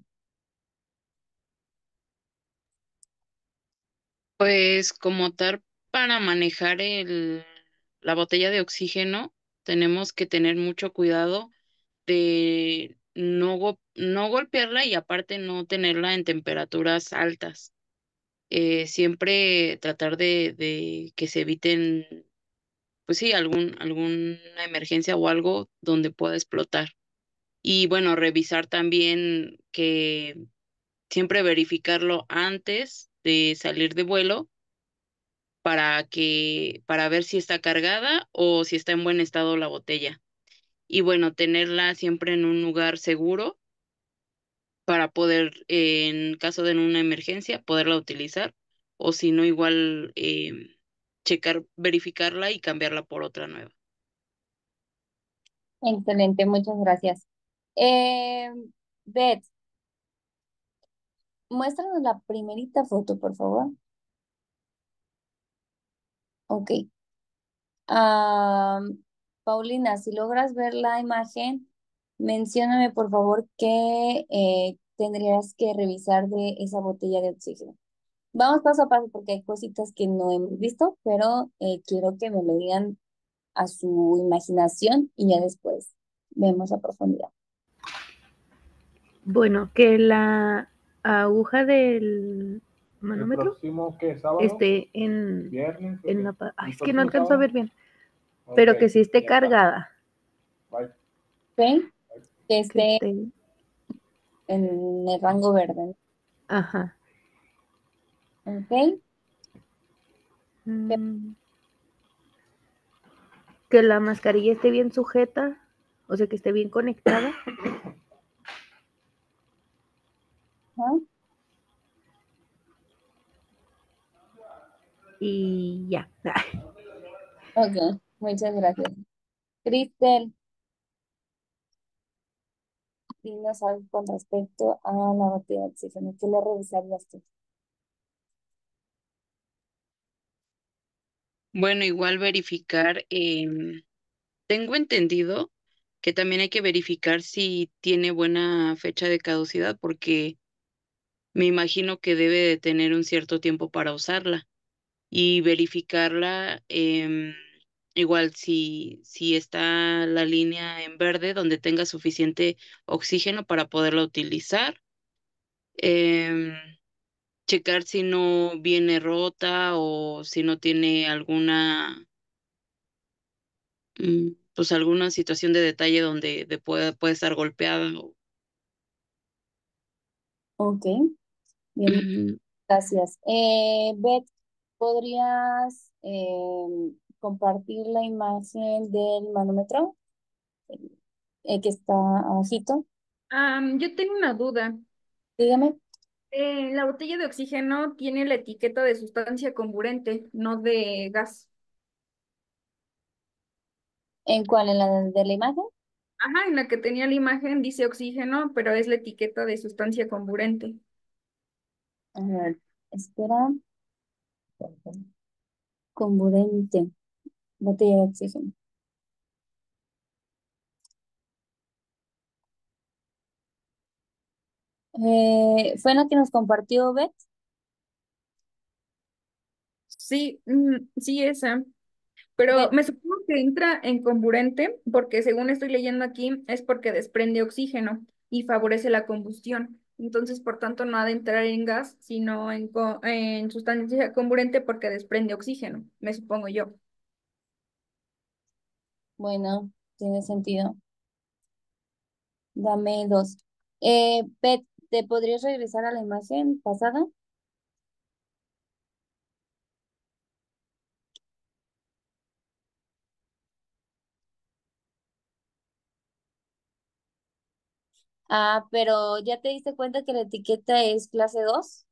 Pues como tal, para manejar el, la botella de oxígeno, tenemos que tener mucho cuidado de no, go- no golpearla y aparte no tenerla en temperaturas altas. Eh, siempre tratar de, de que se eviten, pues sí, algún, alguna emergencia o algo donde pueda explotar. Y bueno, revisar también que siempre verificarlo antes de salir de vuelo para que, para ver si está cargada o si está en buen estado la botella. Y bueno, tenerla siempre en un lugar seguro para poder, eh, en caso de una emergencia, poderla utilizar, o si no, igual eh, checar, verificarla y cambiarla por otra nueva. Excelente, muchas gracias. Eh, Beth, muéstranos la primerita foto, por favor. Ok. Ah, Paulina, si logras ver la imagen, mencióname por favor qué eh, tendrías que revisar de esa botella de oxígeno. Vamos paso a paso porque hay cositas que no hemos visto, pero eh, quiero que me lo digan a su imaginación y ya después vemos a profundidad. Bueno, que la aguja del El manómetro próximo, ¿qué? ¿Sábado? esté en, ¿Viernes? en la... Ok. pa- Ay, ¿El es que no próximo alcanzo a ver sábado? bien, pero Ok, que sí esté ya está. cargada, Bye. ¿Ok? Que que esté esté... en el rango verde, ¿no? Ajá. Ok. Mm, que la mascarilla esté bien sujeta, o sea, que esté bien conectada. Ajá. Y ya. Ok, muchas gracias. Cristel, dinos algo con respecto a la botella de oxígeno. ¿Qué le revisarías tú? Bueno, igual verificar, em, tengo entendido que también hay que verificar si tiene buena fecha de caducidad, porque me imagino que debe de tener un cierto tiempo para usarla y verificarla, em, igual si, si está la línea en verde donde tenga suficiente oxígeno para poderla utilizar. em, Checar si no viene rota o si no tiene alguna, mm, pues alguna situación de detalle donde de puede, puede estar golpeada. o- Ok, bien, Ujú. gracias. Eh, Beth, ¿podrías em, compartir la imagen del manómetro eh, que está abajito? Am, yo tengo una duda. Dígame, Eh, la botella de oxígeno tiene la etiqueta de sustancia comburente, no de gas. ¿en cuál? ¿En la de, de la imagen? Ajá, en la que tenía la imagen dice oxígeno, pero es la etiqueta de sustancia comburente. A ver, espera. Comburente, botella de oxígeno. Eh, ¿fue la que nos compartió Beth? Sí, mm, sí, esa. Pero Beth, me supongo que entra en comburente porque según estoy leyendo aquí es porque desprende oxígeno y favorece la combustión. Entonces, por tanto, no ha de entrar en gas, sino en, co- en sustancia comburente porque desprende oxígeno, me supongo yo. bueno, tiene sentido. Dame dos. Eh, Beth, ¿te podrías regresar a la imagen pasada? Ah, pero ¿ya te diste cuenta que la etiqueta es clase dos?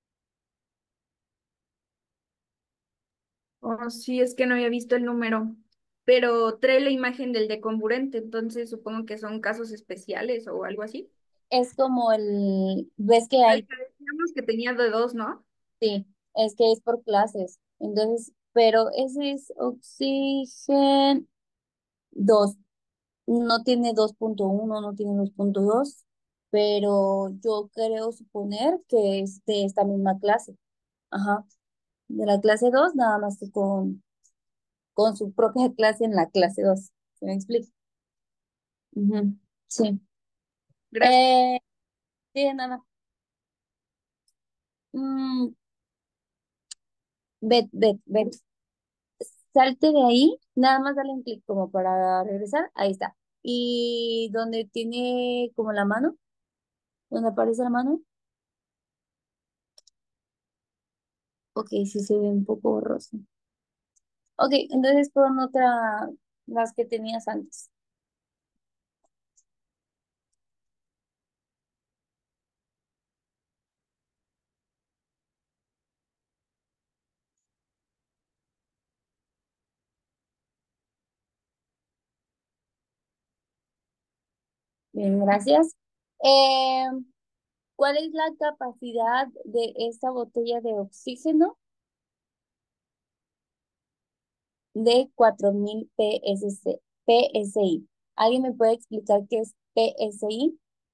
O sí, es que no había visto el número, pero trae la imagen del de comburente, entonces supongo que son casos especiales o algo así. Es como el, ves que Al hay, que decíamos que tenía de dos, ¿no? sí, es que es por clases. Entonces, pero ese es oxígeno dos. No tiene dos punto uno, no tiene dos punto dos, pero yo creo suponer que es de esta misma clase. Ajá, de la clase dos nada más que con, con su propia clase en la clase dos. ¿Se me explica? Ujú, sí. Gracias. Eh, sí, de nada. Mm, vet, vet, vet. Salte de ahí, nada más dale un clic como para regresar. Ahí está. Y donde tiene como la mano, donde aparece la mano. Ok, sí se ve un poco borroso. Ok, entonces pon otra, las que tenías antes. Bien, gracias. Eh, ¿cuál es la capacidad de esta botella de oxígeno? De cuatro mil P S C P S I. ¿Alguien me puede explicar qué es P S I?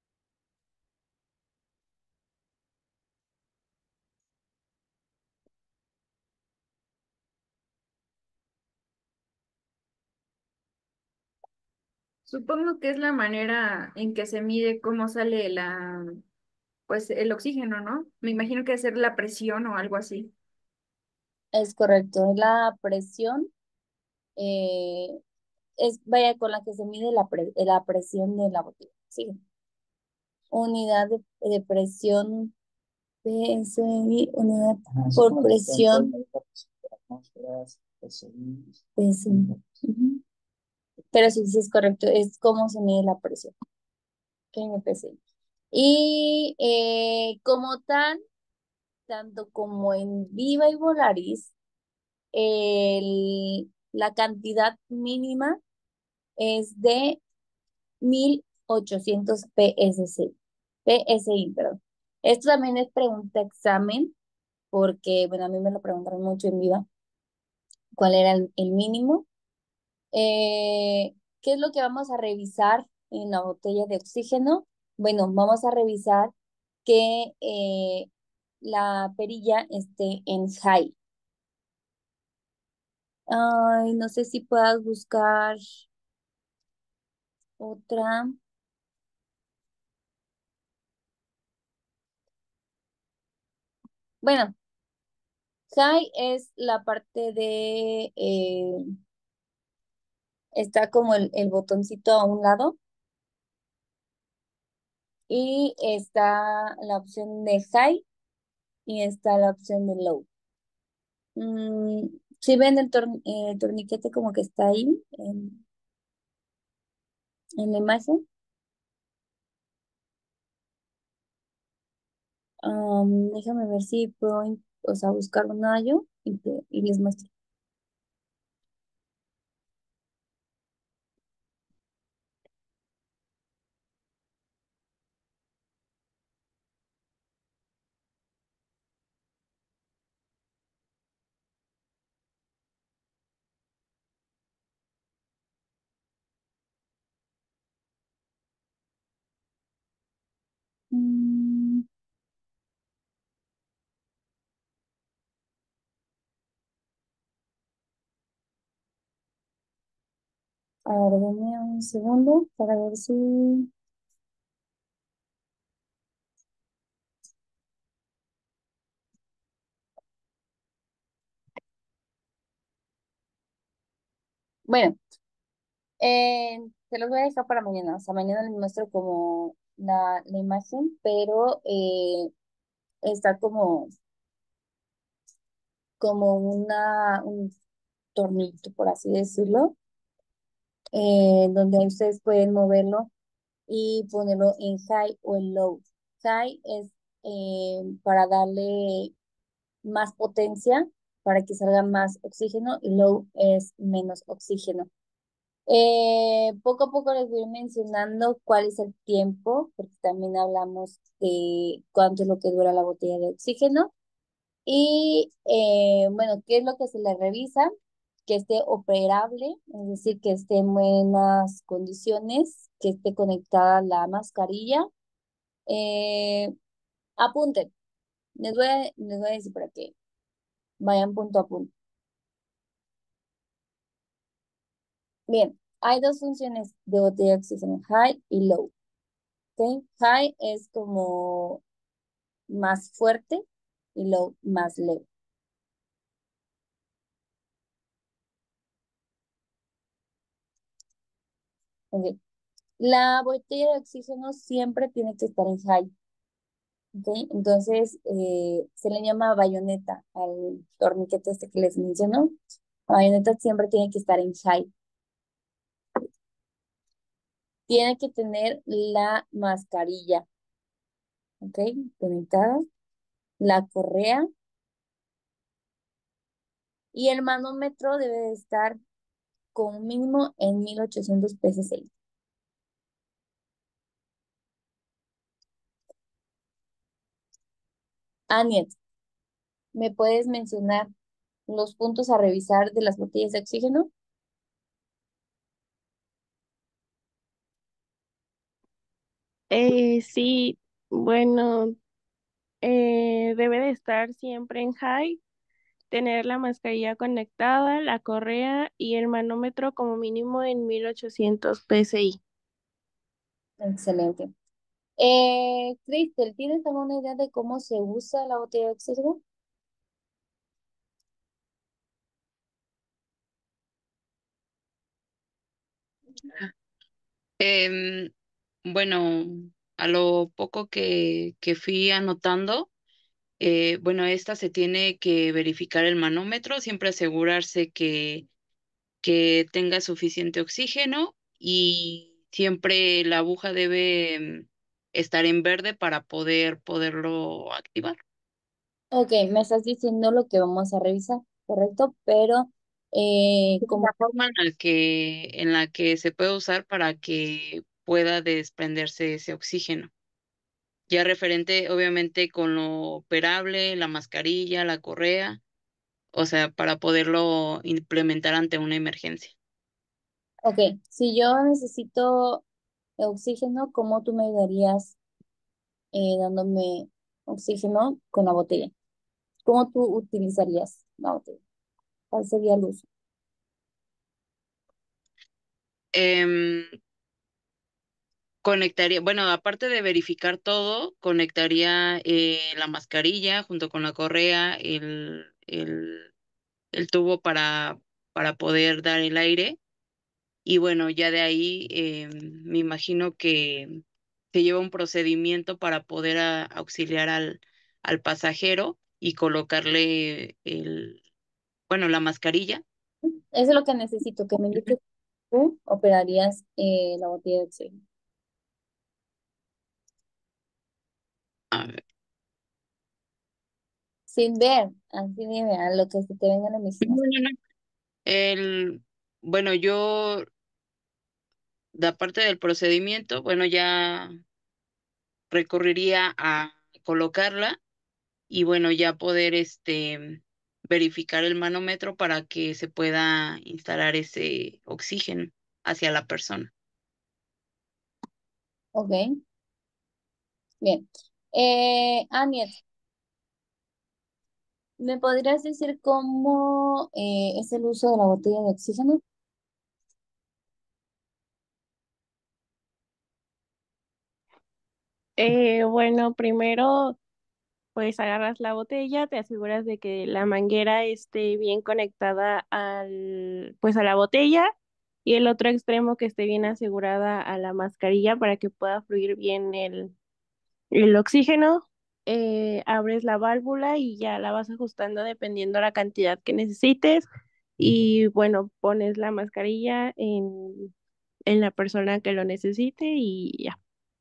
Supongo que es la manera en que se mide cómo sale la, pues el oxígeno, ¿no? Me imagino que debe ser la presión o algo así. Es correcto, es la presión, eh, es vaya con la que se mide la, pre- la presión de la botella. Sí, unidad de, de presión PSI, unidad Ajá, así por como dijiste, presión. alcohol, medida presión de atmósferas, P S I. P S I. Ujú. Pero sí, sí es correcto, es cómo se mide la presión. Ok, en el P S I. Y eh, como tal, tanto como en Viva y Volaris, el- la cantidad mínima es de mil ochocientos P S C, P S I, perdón. Esto también es pregunta examen, porque, bueno, a mí me lo preguntaron mucho en Viva, cuál era el, el mínimo. Eh, ¿qué es lo que vamos a revisar en la botella de oxígeno? Bueno, vamos a revisar que eh, la perilla esté en high. Ay, no sé si puedas buscar otra. Bueno, high es la parte de, eh, está como el, el botoncito a un lado y está la opción de high y está la opción de low. Mm, si ven el, torn- el torniquete como que está ahí en, en la imagen. Am, déjame ver si puedo, in- o sea, buscar un yo y, te- y les muestro. Mm, a ver, denme un segundo para ver si... Bueno, eh, se los voy a dejar para mañana. O sea, mañana les muestro como la, la imagen, pero eh, está como, como una, un tornillo, por así decirlo, eh, donde ustedes pueden moverlo y ponerlo en high o en low. High es eh, para darle más potencia, para que salga más oxígeno, y low es menos oxígeno. Eh, poco a poco les voy a ir mencionando cuál es el tiempo, porque también hablamos de cuánto es lo que dura la botella de oxígeno. Y eh, bueno, ¿qué es lo que se le revisa? Que esté operable, es decir, que esté en buenas condiciones, que esté conectada la mascarilla. Eh, apunten, les voy a, les voy a decir para que vayan punto a punto. Bien, hay dos funciones de botella de oxígeno, high y low. ¿Ok? High es como más fuerte y low más leve. ¿Ok? La botella de oxígeno siempre tiene que estar en high. ¿Ok? Entonces, eh, se le llama bayoneta al torniquete este que les menciono. La bayoneta siempre tiene que estar en high. Tiene que tener la mascarilla, ¿ok? Conectada, la correa y el manómetro debe de estar con un mínimo en mil ochocientos P S I. Aniet, ¿me puedes mencionar los puntos a revisar de las botellas de oxígeno? Eh, sí, bueno, eh, debe de estar siempre en high, tener la mascarilla conectada, la correa y el manómetro como mínimo en mil ochocientos P S I. Excelente. Eh, Cristel, ¿tienes alguna idea de cómo se usa la botella de oxígeno? Em, bueno, a lo poco que, que fui anotando, Eh, bueno, esta se tiene que verificar el manómetro, siempre asegurarse que, que tenga suficiente oxígeno y siempre la aguja debe mm, estar en verde para poder poderlo activar. Ok, me estás diciendo lo que vamos a revisar, ¿correcto? Pero eh, como, La forma en la que, en la que se puede usar para que pueda desprenderse ese oxígeno. Ya referente, obviamente, con lo operable, la mascarilla, la correa, o sea, para poderlo implementar ante una emergencia. ok, si yo necesito oxígeno, ¿cómo tú me ayudarías eh, dándome oxígeno con la botella? ¿Cómo tú utilizarías la botella? ¿Cuál sería el uso? Em, Conectaría, bueno, aparte de verificar todo, conectaría eh, la mascarilla junto con la correa, el, el, el tubo para, para poder dar el aire. Y bueno, ya de ahí eh, me imagino que se lleva un procedimiento para poder a- auxiliar al, al pasajero y colocarle el, bueno, la mascarilla. Eso es lo que necesito, que me indiques tú operarías eh, la botella de oxígeno. A ver. Sin ver, así dime, a lo que se te venga a la No, misión. no, no. El, bueno, yo, de aparte del procedimiento, bueno, ya recurriría a colocarla y bueno, ya poder este verificar el manómetro para que se pueda instalar ese oxígeno hacia la persona. Ok, bien. Eh, Aniet, ¿me podrías decir cómo eh, es el uso de la botella de oxígeno? Eh, bueno, primero pues agarras la botella, te aseguras de que la manguera esté bien conectada al, pues a la botella y el otro extremo que esté bien asegurada a la mascarilla para que pueda fluir bien el, el oxígeno. Eh, abres la válvula y ya la vas ajustando dependiendo la cantidad que necesites y bueno, pones la mascarilla en, en la persona que lo necesite y ya.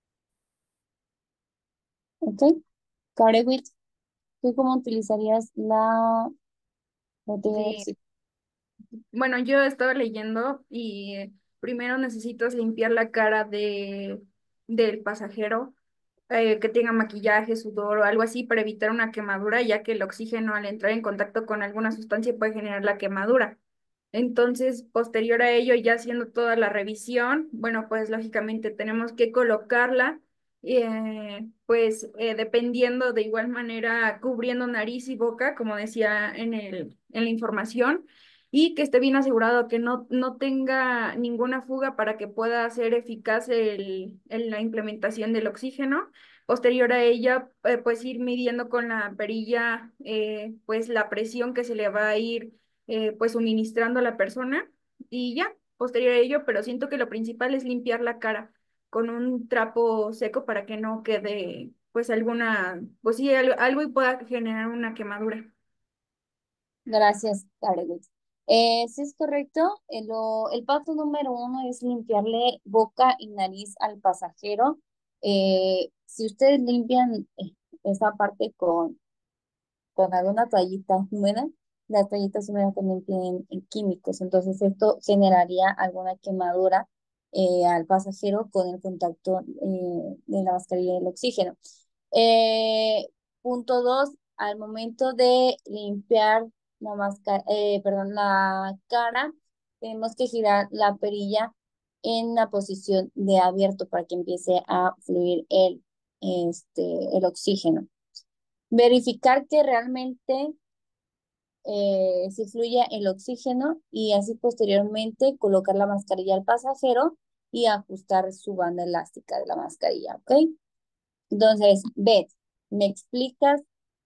Ok, Karewit, ¿tú cómo utilizarías la botella de Sí, oxígeno? bueno, yo estaba leyendo y eh, primero necesitas limpiar la cara de, del pasajero, eh, que tenga maquillaje, sudor o algo así para evitar una quemadura, ya que el oxígeno al entrar en contacto con alguna sustancia puede generar la quemadura. Entonces, posterior a ello, ya haciendo toda la revisión, bueno, pues lógicamente tenemos que colocarla, eh, pues eh, dependiendo de igual manera, cubriendo nariz y boca, como decía en el, en la información, y que esté bien asegurado que no, no tenga ninguna fuga para que pueda ser eficaz el, el- la implementación del oxígeno. Posterior a ella, eh, pues ir midiendo con la perilla, eh, pues la presión que se le va a ir eh, pues suministrando a la persona y ya, posterior a ello, pero siento que lo principal es limpiar la cara con un trapo seco para que no quede pues alguna, pues sí, algo, algo y pueda generar una quemadura. Gracias, Karewit. Eh, sí es correcto, el, lo- el paso número uno es limpiarle boca y nariz al pasajero. Eh, si ustedes limpian eh, esa parte con con alguna toallita húmeda. Las toallitas húmedas también tienen eh, químicos, entonces esto generaría alguna quemadura eh, al pasajero con el contacto eh, de la mascarilla del oxígeno. Eh, punto dos, al momento de limpiar la máscara, eh, perdón, la cara, tenemos que girar la perilla en la posición de abierto para que empiece a fluir el, este, el oxígeno. Verificar que realmente eh, si fluye el oxígeno y así posteriormente colocar la mascarilla al pasajero y ajustar su banda elástica de la mascarilla, ¿ok? Entonces, Beth, ¿me explicas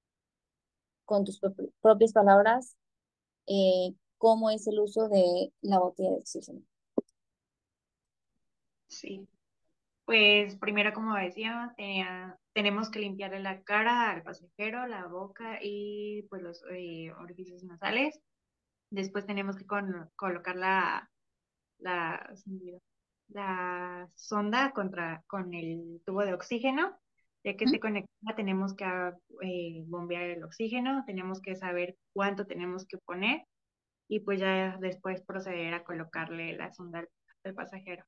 con tus propi- propias palabras eh, cómo es el uso de la botella de oxígeno? Sí. Pues primero, como decía, tenía- tenemos que limpiarle la cara al pasajero, la boca y pues los eh, orificios nasales. Después tenemos que con- colocar la, la, se me olvidó, la sonda contra, con el tubo de oxígeno. Ya que esté conectada, tenemos que ah, eh, bombear el oxígeno, tenemos que saber cuánto tenemos que poner y pues ya después proceder a colocarle la sonda al al pasajero.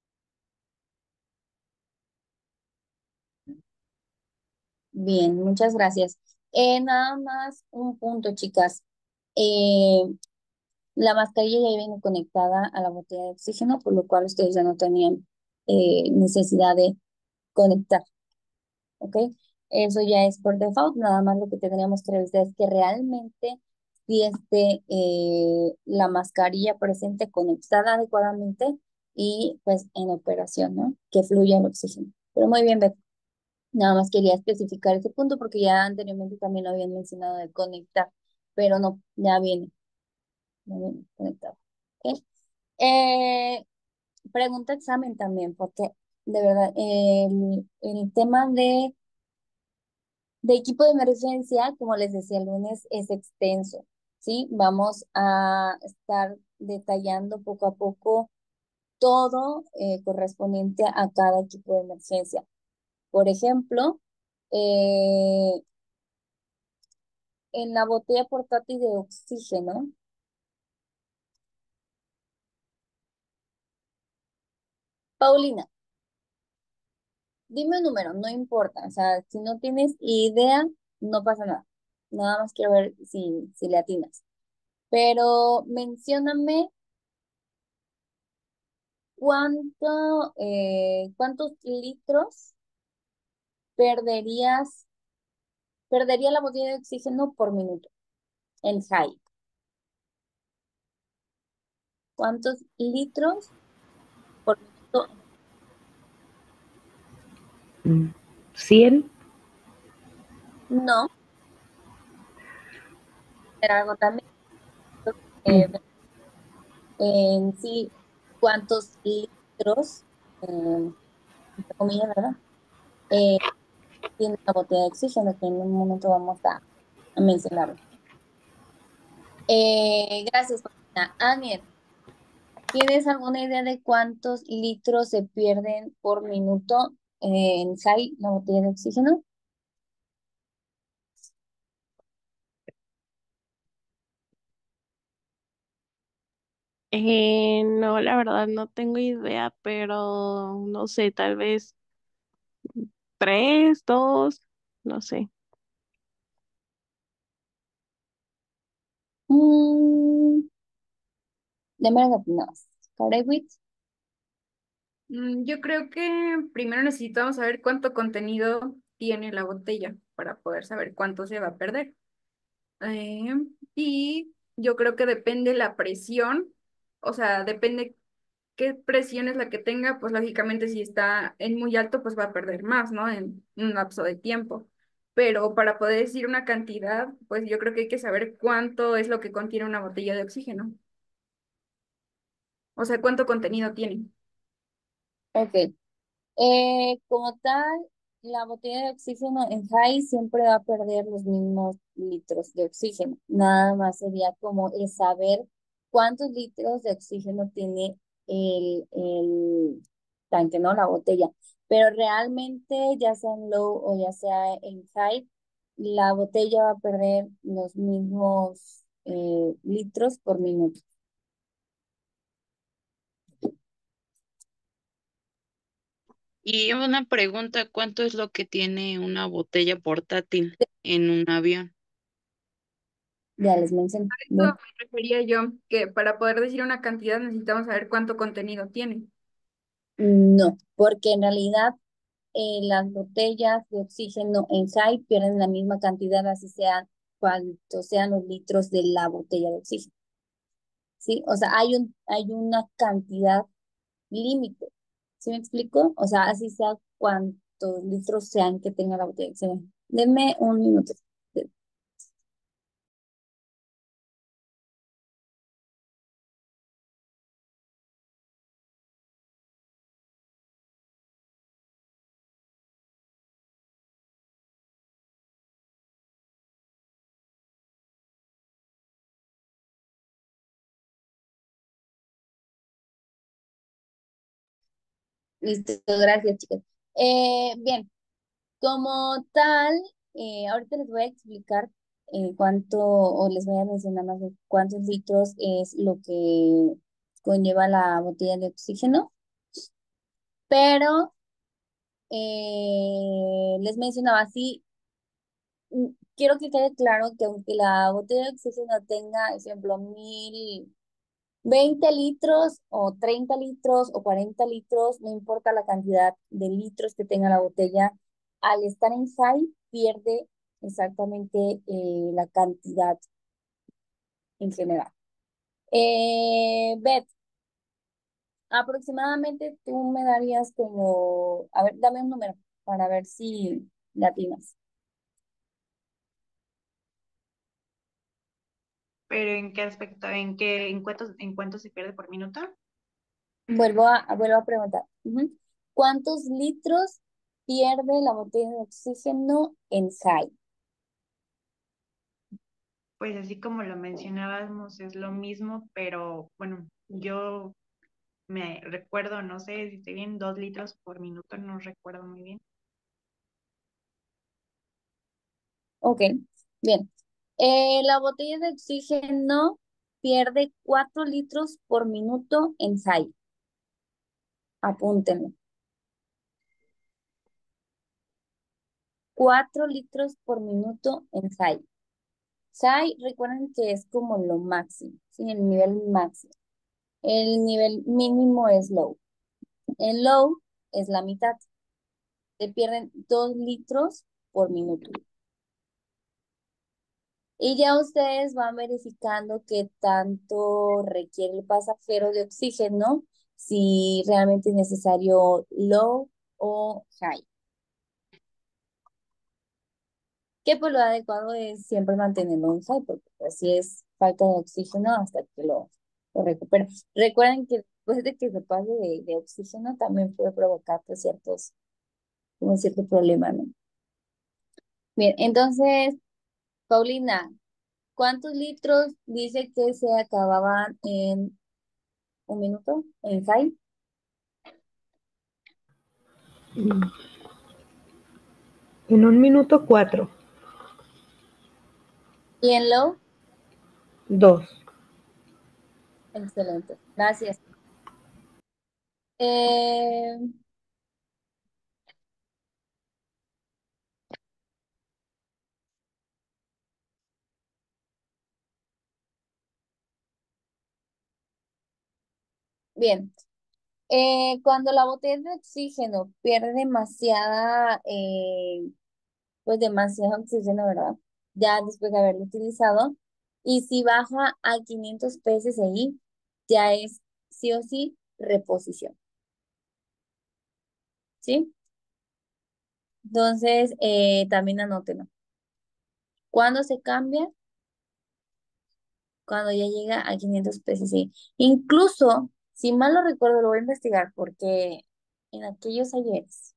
Bien, muchas gracias. Eh, nada más un punto, chicas. Eh, la mascarilla ya viene conectada a la botella de oxígeno, por lo cual ustedes ya no tenían eh, necesidad de conectar, ¿ok? Eso ya es por default, nada más lo que tendríamos que revisar es que realmente si esté eh, la mascarilla presente conectada adecuadamente y pues en operación, ¿no? Que fluya el oxígeno. Pero muy bien, Beth. Nada más quería especificar ese punto porque ya anteriormente también lo habían mencionado de conectar, pero no, ya viene, ya viene conectado. ¿Ok? Eh, pregunta examen también, porque de verdad, el, el tema de, de equipo de emergencia, como les decía el lunes, es extenso, ¿sí? Vamos a estar detallando poco a poco todo eh, correspondiente a cada equipo de emergencia. Por ejemplo, eh, en la botella portátil de oxígeno, Paulina, dime un número, no importa, o sea, si no tienes idea, no pasa nada. Nada más quiero ver si, si le atinas. Pero mencióname cuánto, eh, cuántos litros perderías, perdería la botella de oxígeno por minuto en high. ¿Cuántos litros por minuto? Mm, cien. No, era algo también. eh, Mm, en sí, ¿cuántos litros, eh, entre comillas, ¿verdad? Eh, tiene una botella de oxígeno, que en un momento vamos a, a mencionarlo. Eh, gracias, Paulina. Anier, ¿tienes alguna idea de cuántos litros se pierden por minuto en S A I, la botella de oxígeno? Eh, no, la verdad no tengo idea, pero no sé, tal vez tres, dos, no sé. Mm, deme las atinadas. Karewitz, Mm, Yo creo que primero necesitamos saber cuánto contenido tiene la botella para poder saber cuánto se va a perder. Eh, y yo creo que depende la presión, o sea, depende qué presión es la que tenga, pues lógicamente si está en muy alto, pues va a perder más, ¿no? En un lapso de tiempo. Pero para poder decir una cantidad, pues yo creo que hay que saber cuánto es lo que contiene una botella de oxígeno. O sea, cuánto contenido tiene. ok. Eh, como tal, la botella de oxígeno en S A I siempre va a perder los mismos litros de oxígeno. Nada más sería como el saber cuántos litros de oxígeno tiene el, el tanque, ¿no? La botella. Pero realmente, ya sea en low o ya sea en high, la botella va a perder los mismos eh, litros por minuto. Y una pregunta, ¿cuánto es lo que tiene una botella portátil en un avión? Ya les mencioné. Eso Bien. me refería yo, que para poder decir una cantidad necesitamos saber cuánto contenido tiene. No, porque en realidad eh, las botellas de oxígeno en S A I pierden la misma cantidad, así sean cuantos sean los litros de la botella de oxígeno, ¿sí? O sea, hay un, hay una cantidad límite, ¿sí me explico? O sea, así sea cuantos litros sean que tenga la botella de oxígeno. Denme un minuto. Listo, gracias, chicas. Eh, bien, como tal, eh, ahorita les voy a explicar eh, cuánto, o les voy a mencionar más de cuántos litros es lo que conlleva la botella de oxígeno, pero eh, les mencionaba así, mm, quiero que quede claro que aunque la botella de oxígeno tenga, ejemplo, mil veinte litros o treinta litros o cuarenta litros, no importa la cantidad de litros que tenga la botella, al estar en high pierde exactamente eh, la cantidad en general. Eh, Beth, aproximadamente tú me darías como, a ver, dame un número para ver si latinas. Pero ¿en qué aspecto? ¿En qué, en cuánto, en cuánto se pierde por minuto? Vuelvo a, vuelvo a preguntar. Ujú. ¿Cuántos litros pierde la botella de oxígeno en high? Pues así como lo mencionábamos, es lo mismo, pero bueno, yo me recuerdo, no sé si estoy bien, dos litros por minuto, no recuerdo muy bien. Ok, bien. Eh, la botella de oxígeno pierde cuatro litros por minuto en high. Apúntenlo. Cuatro litros por minuto en high. High, recuerden que es como lo máximo, ¿sí? El nivel máximo. El nivel mínimo es low. En low es la mitad. Se pierden dos litros por minuto. Y ya ustedes van verificando qué tanto requiere el pasajero de oxígeno, si realmente es necesario low o high. Que pues lo adecuado es siempre mantenerlo en high, porque así es falta de oxígeno hasta que lo, lo recupera. Recuerden que después de que se pase de, de oxígeno también puede provocar pues, ciertos, como cierto problema, ¿no? Bien, entonces, Paulina, ¿cuántos litros dice que se acababan en un minuto en high? En un minuto cuatro. ¿Y en low? Dos. Excelente, gracias. Eh, bien, Eh, cuando la botella de oxígeno pierde demasiada, eh, pues demasiado oxígeno, ¿verdad? Ya después de haberlo utilizado, y si baja a quinientos p s i, ya es sí o sí reposición, ¿sí? Entonces, eh, también anótenlo. ¿Cuándo se cambia? Cuando ya llega a quinientos pesos, sí. Incluso, si mal no recuerdo, lo voy a investigar porque en aquellos ayeres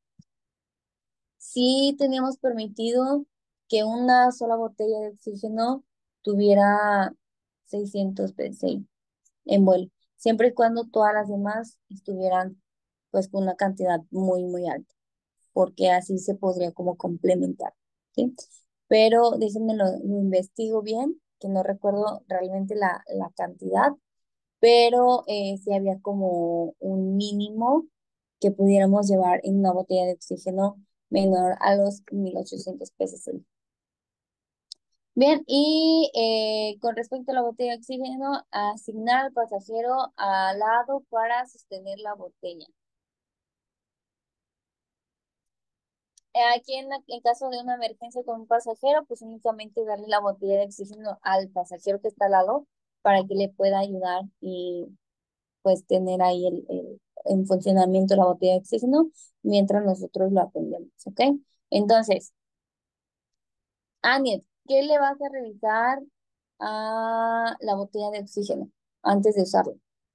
sí teníamos permitido que una sola botella de oxígeno tuviera seiscientos pesos en vuelo, siempre y cuando todas las demás estuvieran pues con una cantidad muy, muy alta, porque así se podría como complementar, ¿sí? Pero déjenme lo, lo investigo bien, que no recuerdo realmente la, la cantidad, pero eh, sí había como un mínimo que pudiéramos llevar en una botella de oxígeno menor a los mil ochocientos pesos. Bien, y eh, con respecto a la botella de oxígeno, asignar al pasajero al lado para sostener la botella. Eh, Aquí en, la- en caso de una emergencia con un pasajero, pues únicamente darle la botella de oxígeno al pasajero que está al lado para que le pueda ayudar y pues tener ahí el, el- en funcionamiento la botella de oxígeno mientras nosotros lo atendemos, ¿ok? Entonces, Aniet, ¿qué le vas a revisar a la botella de oxígeno antes de usarla?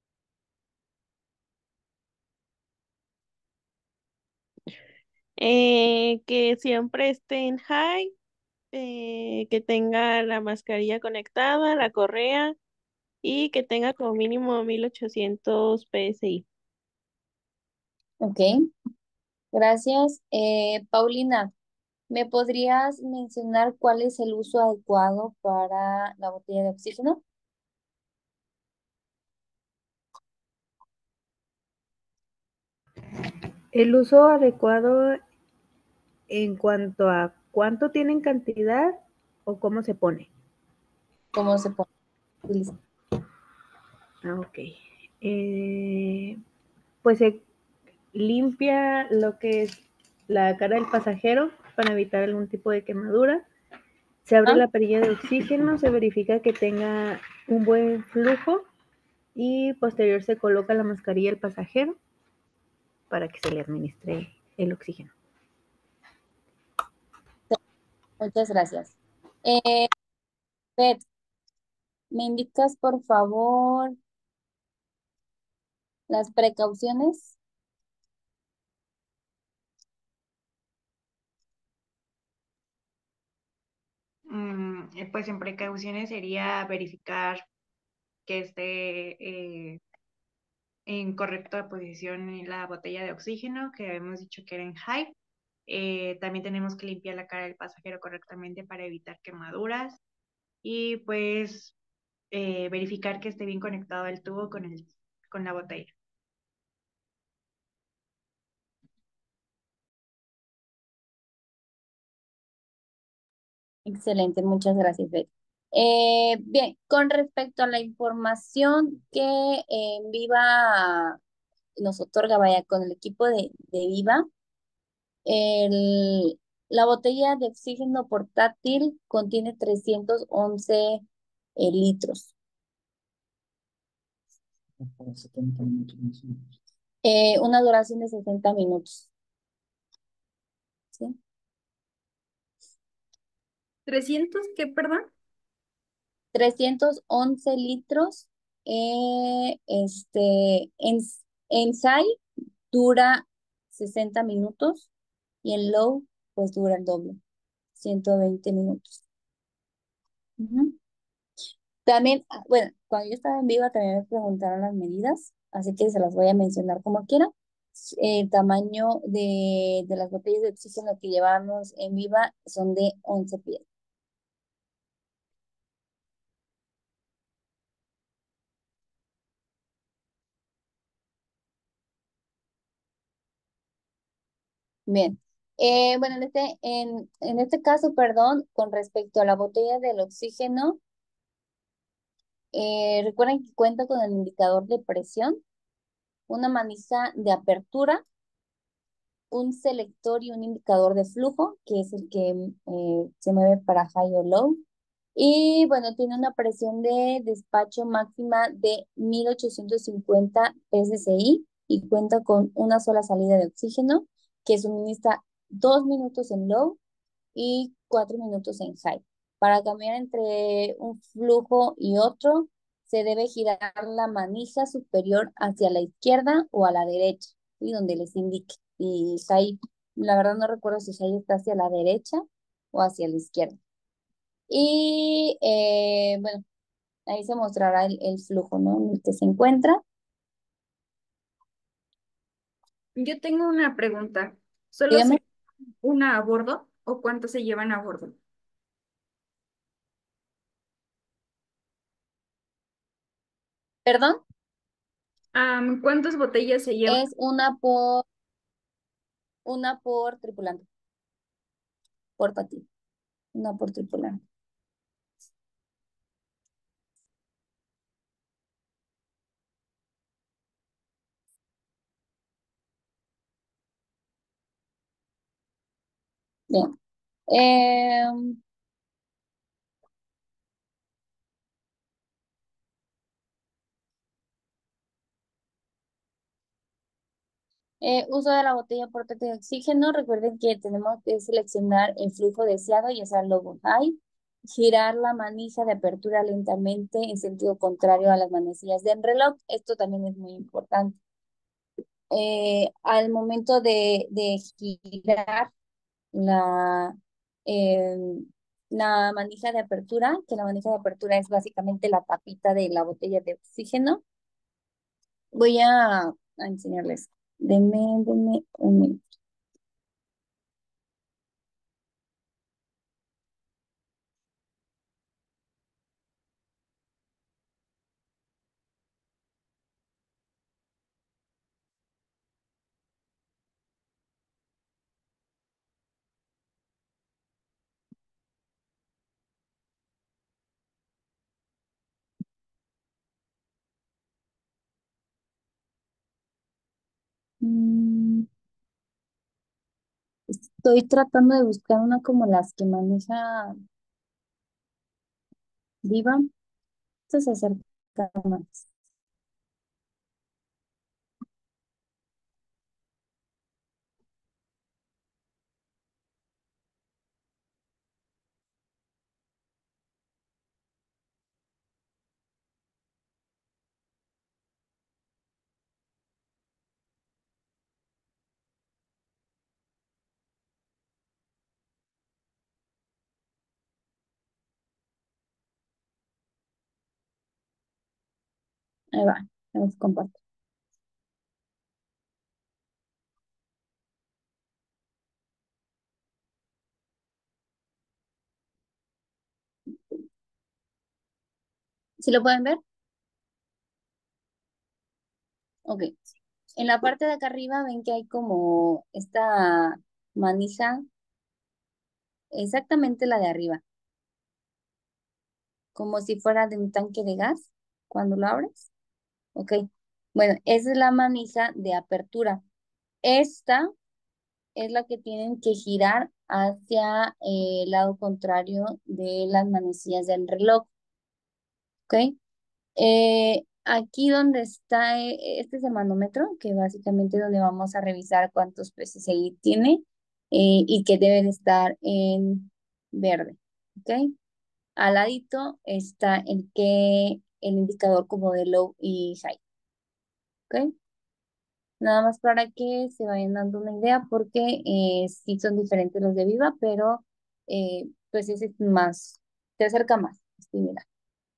Eh, que siempre esté en high, eh, que tenga la mascarilla conectada, la correa y que tenga como mínimo mil ochocientos P S I. Ok, gracias. Eh, Paulina, ¿me podrías mencionar cuál es el uso adecuado para la botella de oxígeno? El uso adecuado en cuanto a cuánto tiene en cantidad o cómo se pone. ¿Cómo se puede utilizar? Ah, ok. Eh, pues se limpia lo que es la cara del pasajero para evitar algún tipo de quemadura. Se abre ¿Ah? la perilla de oxígeno, se verifica que tenga un buen flujo y posterior se coloca la mascarilla al pasajero para que se le administre el oxígeno. Muchas gracias. Eh, Beth, ¿me indicas por favor las precauciones? Mm, eh, pues en precauciones sería verificar que esté eh, en correcta posición en la botella de oxígeno, que habíamos dicho que era en high. Eh, también tenemos que limpiar la cara del pasajero correctamente para evitar quemaduras y pues eh, verificar que esté bien conectado el tubo con, el, con la botella. Excelente, muchas gracias, Beth. Eh, bien, con respecto a la información que eh, Viva nos otorga, vaya, con el equipo de, de Viva, el, la botella de oxígeno portátil contiene trescientos once eh, litros. Para setenta minutos más o menos. Eh, una duración de sesenta minutos. ¿Sí? ¿trescientos qué, perdón? trescientos once litros. eh, este, en, en high dura sesenta minutos y en low pues dura el doble, ciento veinte minutos. Ujú. También, ah, bueno, cuando yo estaba en Viva también me preguntaron las medidas, así que se las voy a mencionar como quiera. S- El tamaño de, de las botellas de oxígeno que llevamos en Viva son de once pies. Bien. Eh, bueno, en este, en, en este caso, perdón, con respecto a la botella del oxígeno, eh, recuerden que cuenta con el indicador de presión, una manija de apertura, un selector y un indicador de flujo, que es el que eh, se mueve para high o low. Y bueno, tiene una presión de despacho máxima de mil ochocientos cincuenta P S I y cuenta con una sola salida de oxígeno que suministra dos minutos en low y cuatro minutos en high. Para cambiar entre un flujo y otro, se debe girar la manija superior hacia la izquierda o a la derecha, y donde les indique. Y high, la verdad no recuerdo si high está hacia la derecha o hacia la izquierda. Y eh, bueno, ahí se mostrará el, el flujo, ¿no? En el que se encuentra. Yo tengo una pregunta. ¿Solo Dígame, se una a bordo o cuántos se llevan a bordo? perdón, Am, ¿cuántas botellas se llevan? es una por, una por tripulante, portátil, una por tripulante. Bien. Em, Eh, uso de la botella portátil de oxígeno. Recuerden que tenemos que seleccionar el flujo deseado, ya sea low high. Girar la manija de apertura lentamente en sentido contrario a las manecillas del reloj. Esto también es muy importante. Eh, al momento de, de girar la, eh, la manija de apertura, que la manija de apertura es básicamente la tapita de la botella de oxígeno, voy a, a enseñarles. Deme, deme un minuto. Mm, Estoy tratando de buscar una como las que maneja Viva. Esto se acerca más. Ahí va, les comparto. ¿Sí lo pueden ver? Ok. En la parte de acá arriba ven que hay como esta manija, exactamente la de arriba, como si fuera de un tanque de gas cuando lo abres. Ok. Bueno, esa es la manija de apertura. Esta es la que tienen que girar hacia eh, el lado contrario de las manecillas del reloj. ¿Ok? Eh, aquí donde está, eh, este es el manómetro, que básicamente es donde vamos a revisar cuántos P S I tiene eh, y que debe de estar en verde. ¿Ok? Al ladito está el que, el indicador como de low y high. ¿Ok? Nada más para que se vayan dando una idea porque eh, sí son diferentes los de Viva, pero eh, pues ese es más, te acerca más. Sí, mira.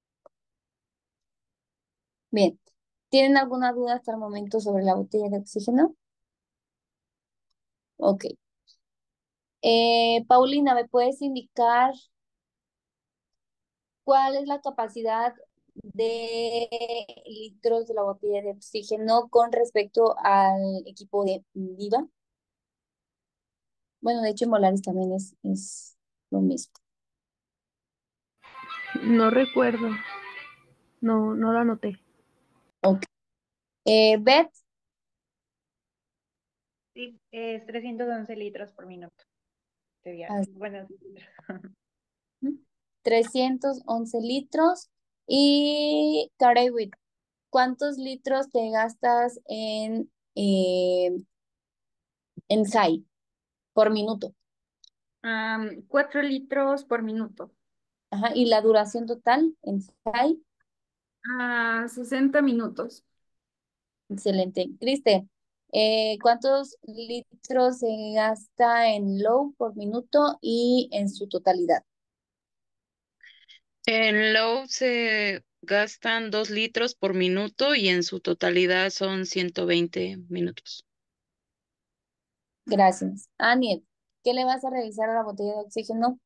Bien. ¿Tienen alguna duda hasta el momento sobre la botella de oxígeno? Ok. Eh, Paulina, ¿me puedes indicar cuál es la capacidad de litros de la botella de oxígeno con respecto al equipo de Viva? Bueno, de hecho en Molaris también es, es lo mismo. No recuerdo. No, no lo anoté. Ok. Eh, Beth, Sí, es trescientos once litros por minuto de viaje. así, Bueno, trescientos once litros. Y Karewit, ¿cuántos litros te gastas en, eh, en S A I por minuto? Am, cuatro litros por minuto. Ajá, y la duración total en S A I. A sesenta minutos. Excelente. Criste, eh, ¿cuántos litros se gasta en low por minuto y en su totalidad? En low se gastan dos litros por minuto y en su totalidad son ciento veinte minutos. Gracias. Aniet, ¿qué le vas a revisar a la botella de oxígeno?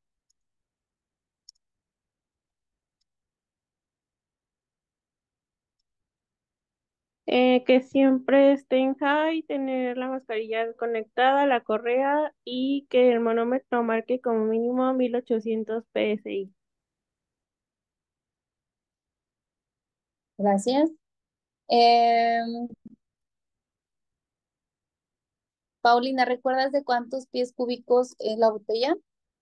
Eh, que siempre esté en high, tener la mascarilla conectada, la correa y que el manómetro marque como mínimo mil ochocientos P S I. Gracias. Em, Paulina, ¿recuerdas de cuántos pies cúbicos es la botella?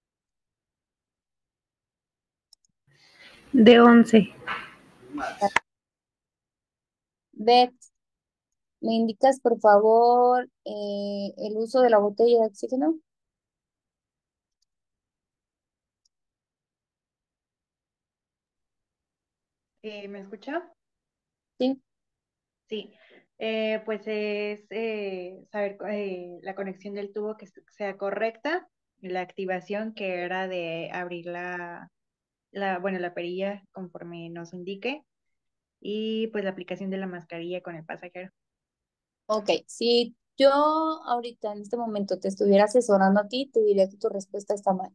De once. Beth, ¿me indicas por favor eh, el uso de la botella de oxígeno? eh, ¿me escucha? Sí. Sí, eh, pues es eh, saber eh, la conexión del tubo que se- sea correcta, la activación que era de abrir la, la, bueno, la perilla conforme nos indique y pues la aplicación de la mascarilla con el pasajero. Ok, si yo ahorita en este momento te estuviera asesorando a ti, te diría que tu respuesta está mal,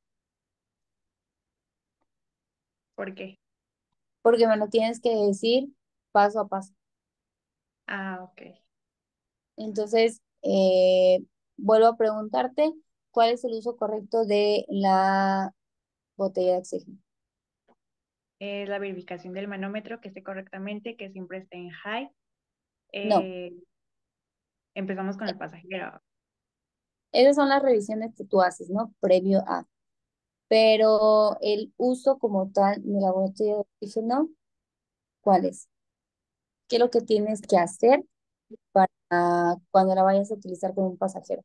¿Por qué? porque me lo tienes que decir paso a paso. Ah, ok. Entonces, eh, vuelvo a preguntarte, ¿cuál es el uso correcto de la botella de oxígeno? Es la verificación del manómetro que esté correctamente, que siempre esté en high. No, Eh, empezamos con el pasajero. esas son las revisiones que tú haces, ¿no? Previo a. Pero el uso como tal de la botella de oxígeno, ¿cuál es? ¿Qué es lo que tienes que hacer para cuando la vayas a utilizar con un pasajero?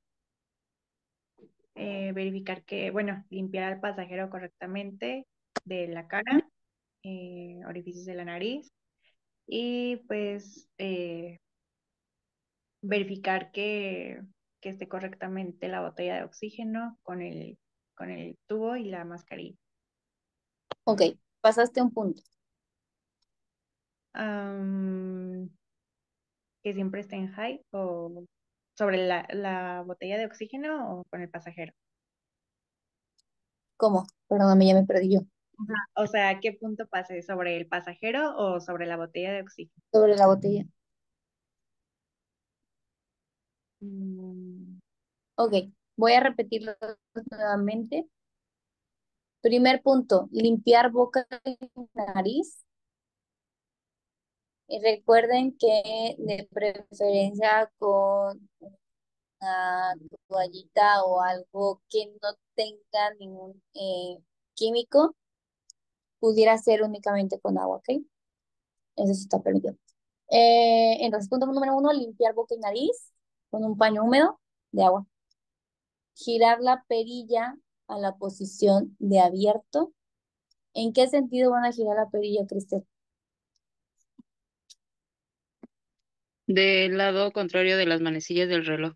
Eh, verificar que, bueno, limpiar al pasajero correctamente de la cara, eh, orificios de la nariz y pues eh, verificar que, que esté correctamente la botella de oxígeno con el, con el tubo y la mascarilla. Ok, pasaste un punto. Am, que siempre esté en high o sobre la, la botella de oxígeno o con el pasajero. ¿Cómo? Perdóname, ya me perdí yo. O sea, ¿qué punto pase? ¿Sobre el pasajero o sobre la botella de oxígeno? Sobre la botella. Mm, Ok, voy a repetirlo nuevamente. Primer punto, limpiar boca y nariz. Y recuerden que de preferencia con una toallita o algo que no tenga ningún eh, químico, pudiera ser únicamente con agua, ¿ok? Eso sí está permitido. Eh, entonces, punto número uno, limpiar boca y nariz con un paño húmedo de agua. Girar la perilla a la posición de abierto. ¿En qué sentido van a girar la perilla, Cristel? Del lado contrario de las manecillas del reloj.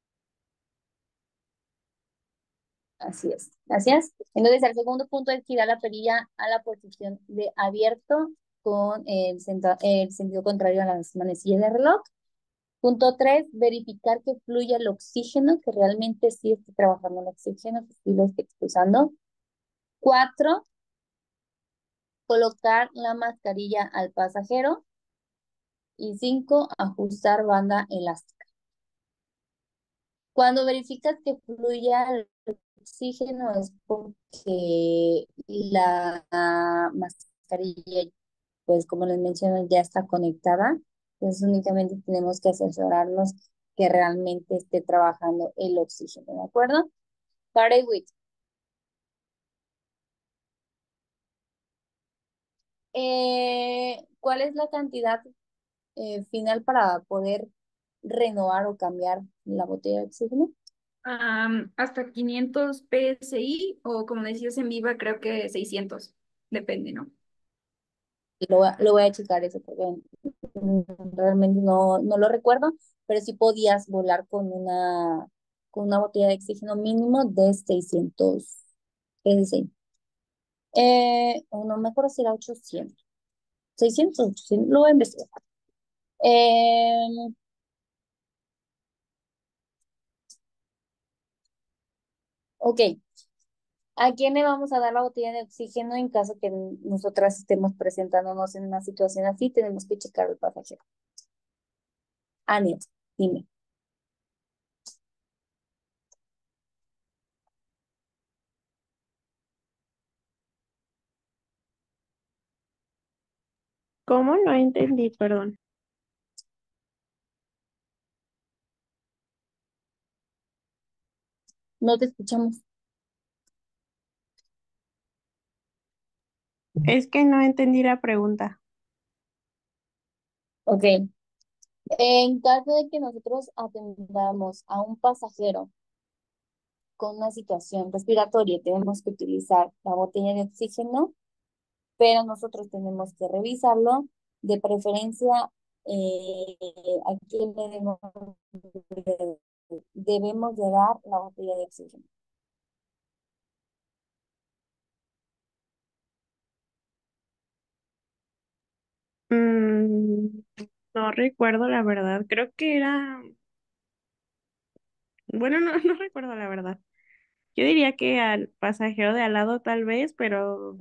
Así es. Gracias. Entonces, el segundo punto es girar la perilla a la posición de abierto con el, centra- el sentido contrario a las manecillas del reloj. Punto tres, verificar que fluya el oxígeno, que realmente sí esté trabajando el oxígeno, que sí lo esté expulsando. Cuatro, colocar la mascarilla al pasajero. Y cinco, ajustar banda elástica. Cuando verificas que fluya el oxígeno es porque la mascarilla, pues como les menciono, ya está conectada. Entonces únicamente tenemos que asesorarnos que realmente esté trabajando el oxígeno, ¿de acuerdo? Pare with. Eh, ¿cuál es la cantidad eh, final para poder renovar o cambiar la botella de oxígeno? Am, hasta quinientos P S I o como decías en Viva, creo que seiscientos. Depende, ¿no? Lo, voy a- lo voy a checar eso porque mm, realmente no, no lo recuerdo, pero sí podías volar con una, con una botella de oxígeno mínimo de seiscientos P S I. Eh, o no me acuerdo si era ochocientos. seiscientos, ochocientos, lo voy a investigar. Em, ok, ¿a quién le vamos a dar la botella de oxígeno en caso que nosotras estemos presentándonos en una situación así? Tenemos que checar el pasajero. Ania, dime. ¿Cómo? No entendí, perdón. No te escuchamos. Es que no entendí la pregunta. Ok. En caso de que nosotros atendamos a un pasajero con una situación respiratoria, tenemos que utilizar la botella de oxígeno, pero nosotros tenemos que revisarlo. De preferencia, eh, ¿a quién le debemos, de- debemos de dar la botella de oxígeno? Mm, no recuerdo la verdad. Creo que era Bueno, no, no recuerdo la verdad. Yo diría que al pasajero de al lado tal vez, pero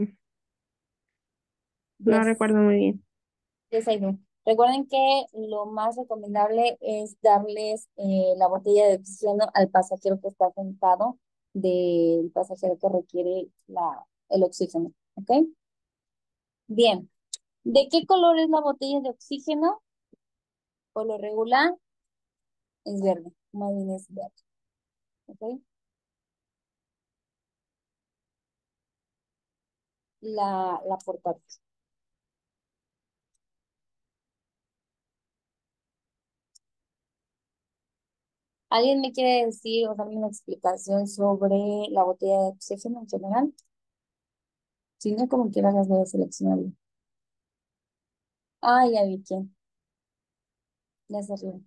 no Yes, recuerdo muy bien. yes, I do. Recuerden que lo más recomendable es darles eh, la botella de oxígeno al pasajero que está sentado del pasajero que requiere la, el oxígeno. ¿Ok? Bien. ¿De qué color es la botella de oxígeno? Por lo regular es verde. Más bien es verde. ¿Ok? La, la portátil. ¿Alguien me quiere decir o darme una explicación sobre la botella de oxígeno en general? Si no, como quieras las voy a seleccionar. Ah, ya vi quién. Ya se arriba.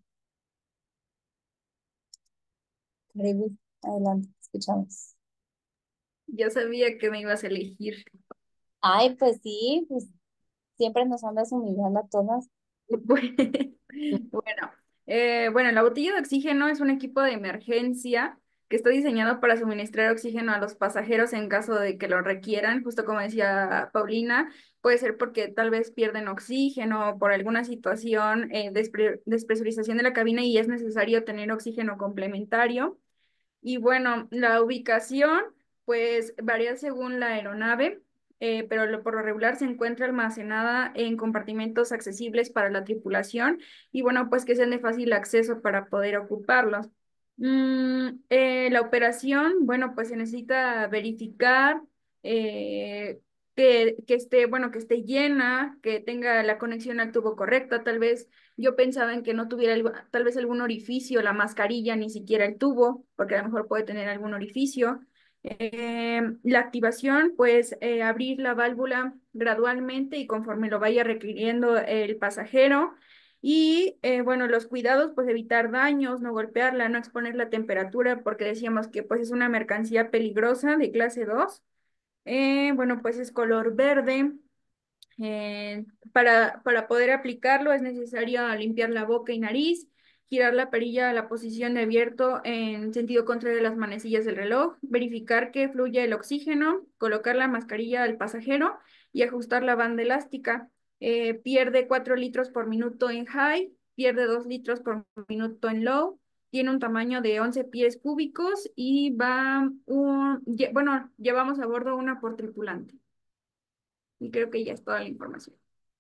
Revit, adelante, escuchamos. Yo sabía que me ibas a elegir. Ay, pues sí, pues siempre nos andas humillando a todas. Bueno, eh, bueno, la botella de oxígeno es un equipo de emergencia que está diseñado para suministrar oxígeno a los pasajeros en caso de que lo requieran, justo como decía Paulina, puede ser porque tal vez pierden oxígeno o por alguna situación eh, de despre- despresurización de la cabina y es necesario tener oxígeno complementario. Y bueno, la ubicación pues varía según la aeronave, eh, pero lo- por lo regular se encuentra almacenada en compartimentos accesibles para la tripulación y bueno, pues que sean de fácil acceso para poder ocuparlos. Mm, eh, la operación, bueno, pues se necesita verificar eh, que, que esté, bueno, que esté llena, que tenga la conexión al tubo correcta, tal vez yo pensaba en que no tuviera algo- tal vez algún orificio, la mascarilla, ni siquiera el tubo, porque a lo mejor puede tener algún orificio. Eh, la activación, pues eh, abrir la válvula gradualmente y conforme lo vaya requiriendo el pasajero. Y eh, bueno, los cuidados, pues evitar daños, no golpearla, no exponer la temperatura, porque decíamos que pues es una mercancía peligrosa de clase dos. Eh, bueno, pues es color verde. Eh, para, para poder aplicarlo es necesario limpiar la boca y nariz, girar la perilla a la posición de abierto en sentido contrario de las manecillas del reloj, verificar que fluya el oxígeno, colocar la mascarilla al pasajero y ajustar la banda elástica. Eh, pierde cuatro litros por minuto en high, pierde dos litros por minuto en low, tiene un tamaño de once pies cúbicos y va un, lle- bueno, llevamos a bordo una por tripulante. Y creo que ya es toda la información.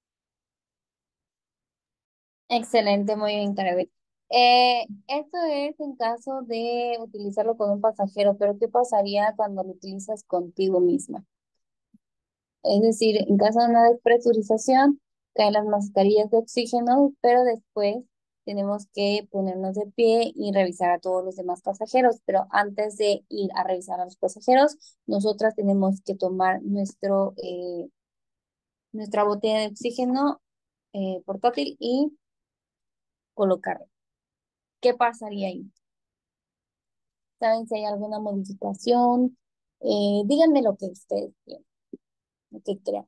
Excelente, muy bien, Carabel. Eh, esto es en caso de utilizarlo con un pasajero, pero ¿qué pasaría cuando lo utilizas contigo misma? Es decir, en caso de una despresurización, caen las mascarillas de oxígeno, pero después tenemos que ponernos de pie y revisar a todos los demás pasajeros. Pero antes de ir a revisar a los pasajeros, nosotras tenemos que tomar nuestro, eh, nuestra botella de oxígeno eh, portátil y colocarla. ¿Qué pasaría ahí? ¿Saben si hay alguna modificación? Eh, díganme lo que ustedes tienen, lo que crean.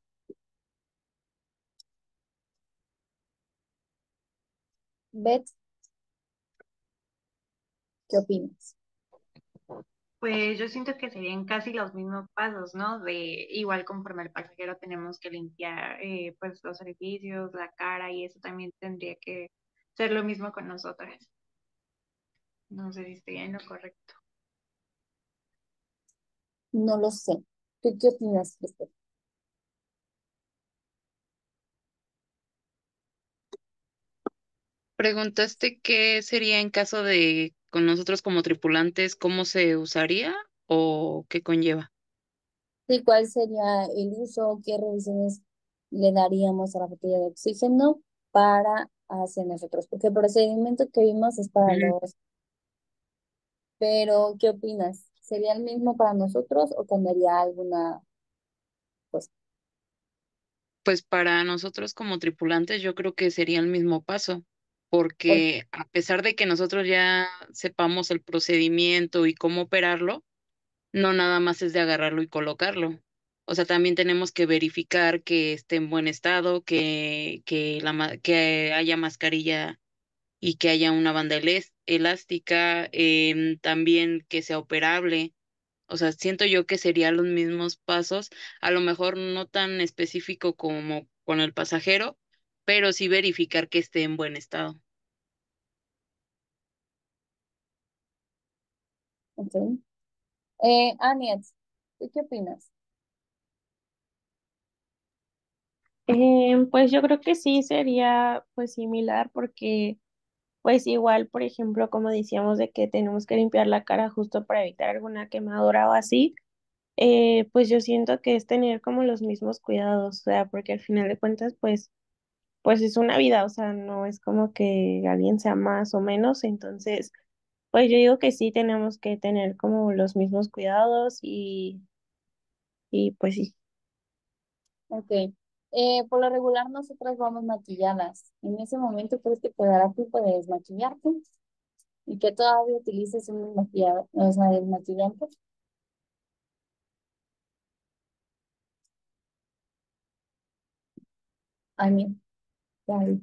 Beth, ¿qué opinas? Pues yo siento que serían casi los mismos pasos, ¿no? De igual conforme al pasajero tenemos que limpiar eh, pues los orificios, la cara y eso también tendría que ser lo mismo con nosotras. No sé si estoy en lo correcto. No lo sé. ¿Tú qué opinas, Cristel? Preguntaste qué sería en caso de con nosotros como tripulantes, cómo se usaría o qué conlleva. ¿Y cuál sería el uso? ¿Qué revisiones le daríamos a la botella de oxígeno para hacer nosotros? Porque el procedimiento que vimos es para Mm, los, pero ¿qué opinas? ¿Sería el mismo para nosotros o cambiaría alguna cosa? Pues para nosotros como tripulantes yo creo que sería el mismo paso, Por- porque a pesar de que nosotros ya sepamos el procedimiento y cómo operarlo, no nada más es de agarrarlo y colocarlo. O sea, también tenemos que verificar que esté en buen estado, que, que, la, ma- que haya mascarilla y que haya una banda eles- elástica, em, también que sea operable. O sea, siento yo que serían los mismos pasos, a lo mejor no tan específico como con el pasajero, pero sí verificar que esté en buen estado. Ok. Eh, Aniet, ¿tú qué opinas? Eh, pues yo creo que sí sería pues similar porque pues igual, por ejemplo, como decíamos de que tenemos que limpiar la cara justo para evitar alguna quemadura o así, eh, pues yo siento que es tener como los mismos cuidados, o sea, porque al final de cuentas pues pues es una vida, o sea, no es como que alguien sea más o menos, entonces pues yo digo que sí tenemos que tener como los mismos cuidados y, y pues sí. Ok. Eh, por lo regular nosotras vamos maquilladas. En ese momento, ¿crees que te dará tiempo de desmaquillarte y que todavía utilices un desmaquillador, o sea, desmaquillante? Ay, mira, ya vi.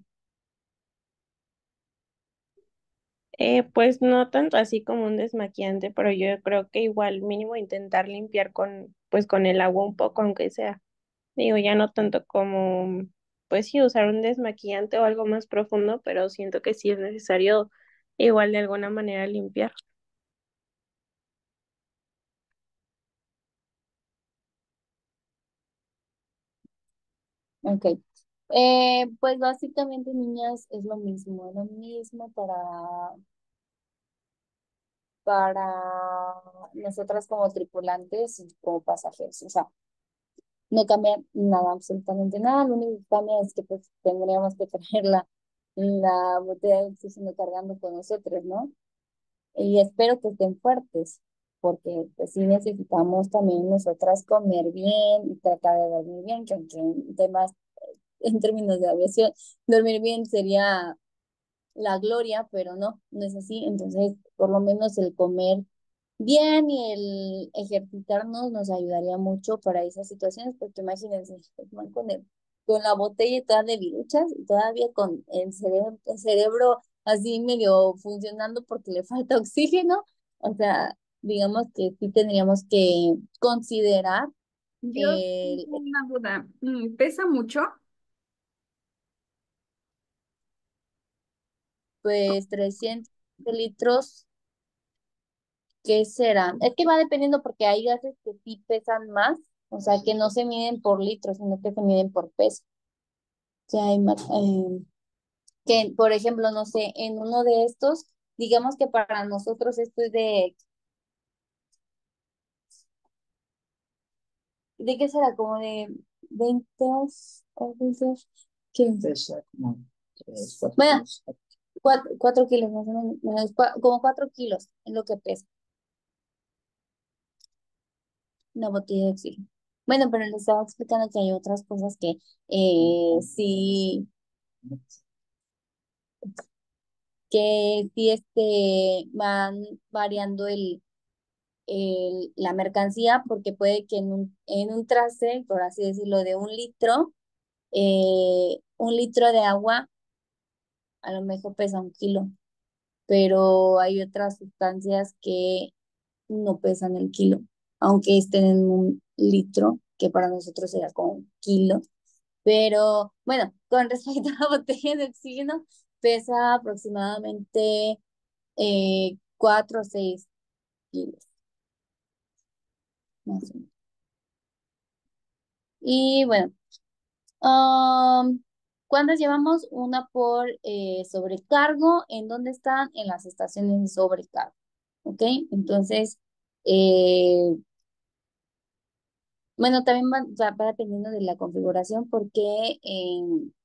Eh, pues no tanto así como un desmaquillante, pero yo creo que igual mínimo intentar limpiar con, pues con el agua un poco, aunque sea, digo, ya no tanto como, pues sí, usar un desmaquillante o algo más profundo, pero siento que sí es necesario igual de alguna manera limpiar. Ok. Eh, pues básicamente, niñas, es lo mismo, lo mismo para, para nosotras como tripulantes y como pasajeros. O sea, no cambia nada, absolutamente nada. Lo único que cambia es que pues tendríamos que traer la, la botella de oxígeno cargando con nosotros, ¿no? Y espero que estén fuertes, porque pues sí necesitamos también nosotras comer bien y tratar de dormir bien, que aunque en temas, en términos de aviación, dormir bien sería la gloria, pero no, no es así. Entonces, por lo menos el comer bien y el ejercitarnos nos ayudaría mucho para esas situaciones, porque imagínense, van con el, con la botella toda de viruchas y todavía con el cerebro, el cerebro así medio funcionando porque le falta oxígeno. O sea, digamos que sí tendríamos que considerar Yo el, tengo una duda. Mm, ¿Pesa mucho? pues trescientos litros. ¿Qué serán? Es que va dependiendo porque hay gases que sí pesan más, o sea, que no se miden por litros, sino que se miden por peso. Que hay ma- eh, que, por ejemplo, no sé, en uno de estos, digamos que para nosotros esto es de, ¿de qué será? Como de veinte o veinte, ¿qué? Pesa como tres, cuatro Bueno, kilos. cuatro, cuatro kilos más o menos, menos cua- como cuatro kilos es lo que pesa una botella de oxígeno. Bueno, pero les estaba explicando que hay otras cosas que eh, sí que sí este, van variando el, el- la mercancía, porque puede que en un, en un trase, por así decirlo, de un litro, eh, un litro de agua a lo mejor pesa un kilo, pero hay otras sustancias que no pesan el kilo, aunque estén en un litro, que para nosotros sería como un kilo. Pero bueno, con respecto a la botella de oxígeno, pesa aproximadamente eh, cuatro o seis kilos, más o menos. Y bueno, um, ¿cuántas llevamos? Una por eh, sobrecargo. ¿En dónde están? En las estaciones de sobrecargo. ¿Ok? Entonces, eh, bueno, también va, va- va dependiendo de la configuración, porque en,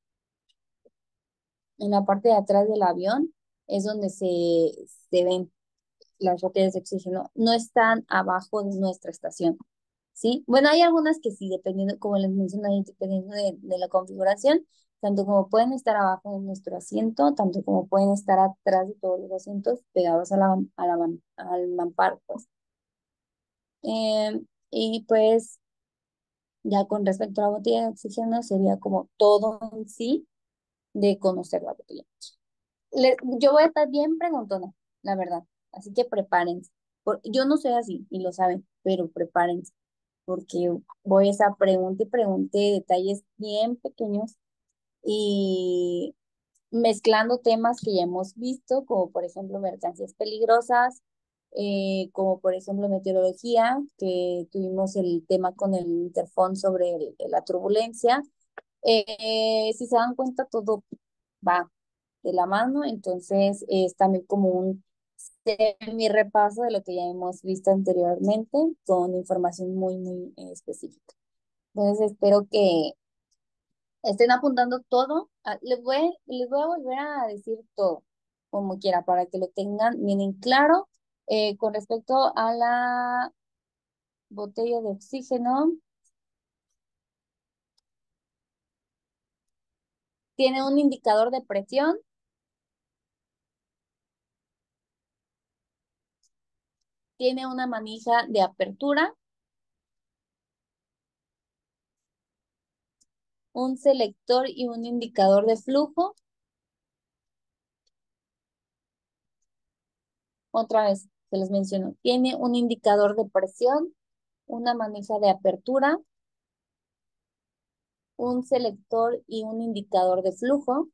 en la parte de atrás del avión es donde se, se ven las botellas de oxígeno. No están abajo de nuestra estación. ¿Sí? Bueno, hay algunas que sí, dependiendo, como les mencioné, dependiendo de, de la configuración, tanto como pueden estar abajo de nuestro asiento, tanto como pueden estar atrás de todos los asientos pegados a la, a la, man- al mamparo, pues. Em, y pues, ya con respecto a la botella de oxígeno, sería como todo en sí de conocer la botella. Le- yo voy a estar bien preguntona, la verdad. Así que prepárense. Por- yo no soy así, y lo saben, pero prepárense, porque voy a estar pregunte y pregunte detalles bien pequeños y mezclando temas que ya hemos visto, como por ejemplo mercancías peligrosas, eh, como por ejemplo meteorología, que tuvimos el tema con el interfón sobre el- la turbulencia. Eh, si se dan cuenta, todo va de la mano, entonces es también como un mi repaso de lo que ya hemos visto anteriormente con información muy, muy eh, específica. Entonces espero que estén apuntando todo. Ah, les voy, les voy a volver a decir todo, como quiera, para que lo tengan bien en claro. Eh, con respecto a la botella de oxígeno, tiene un indicador de presión, tiene una manija de apertura, un selector y un indicador de flujo. Otra vez, se les menciono, tiene un indicador de presión, una manija de apertura, un selector y un indicador de flujo.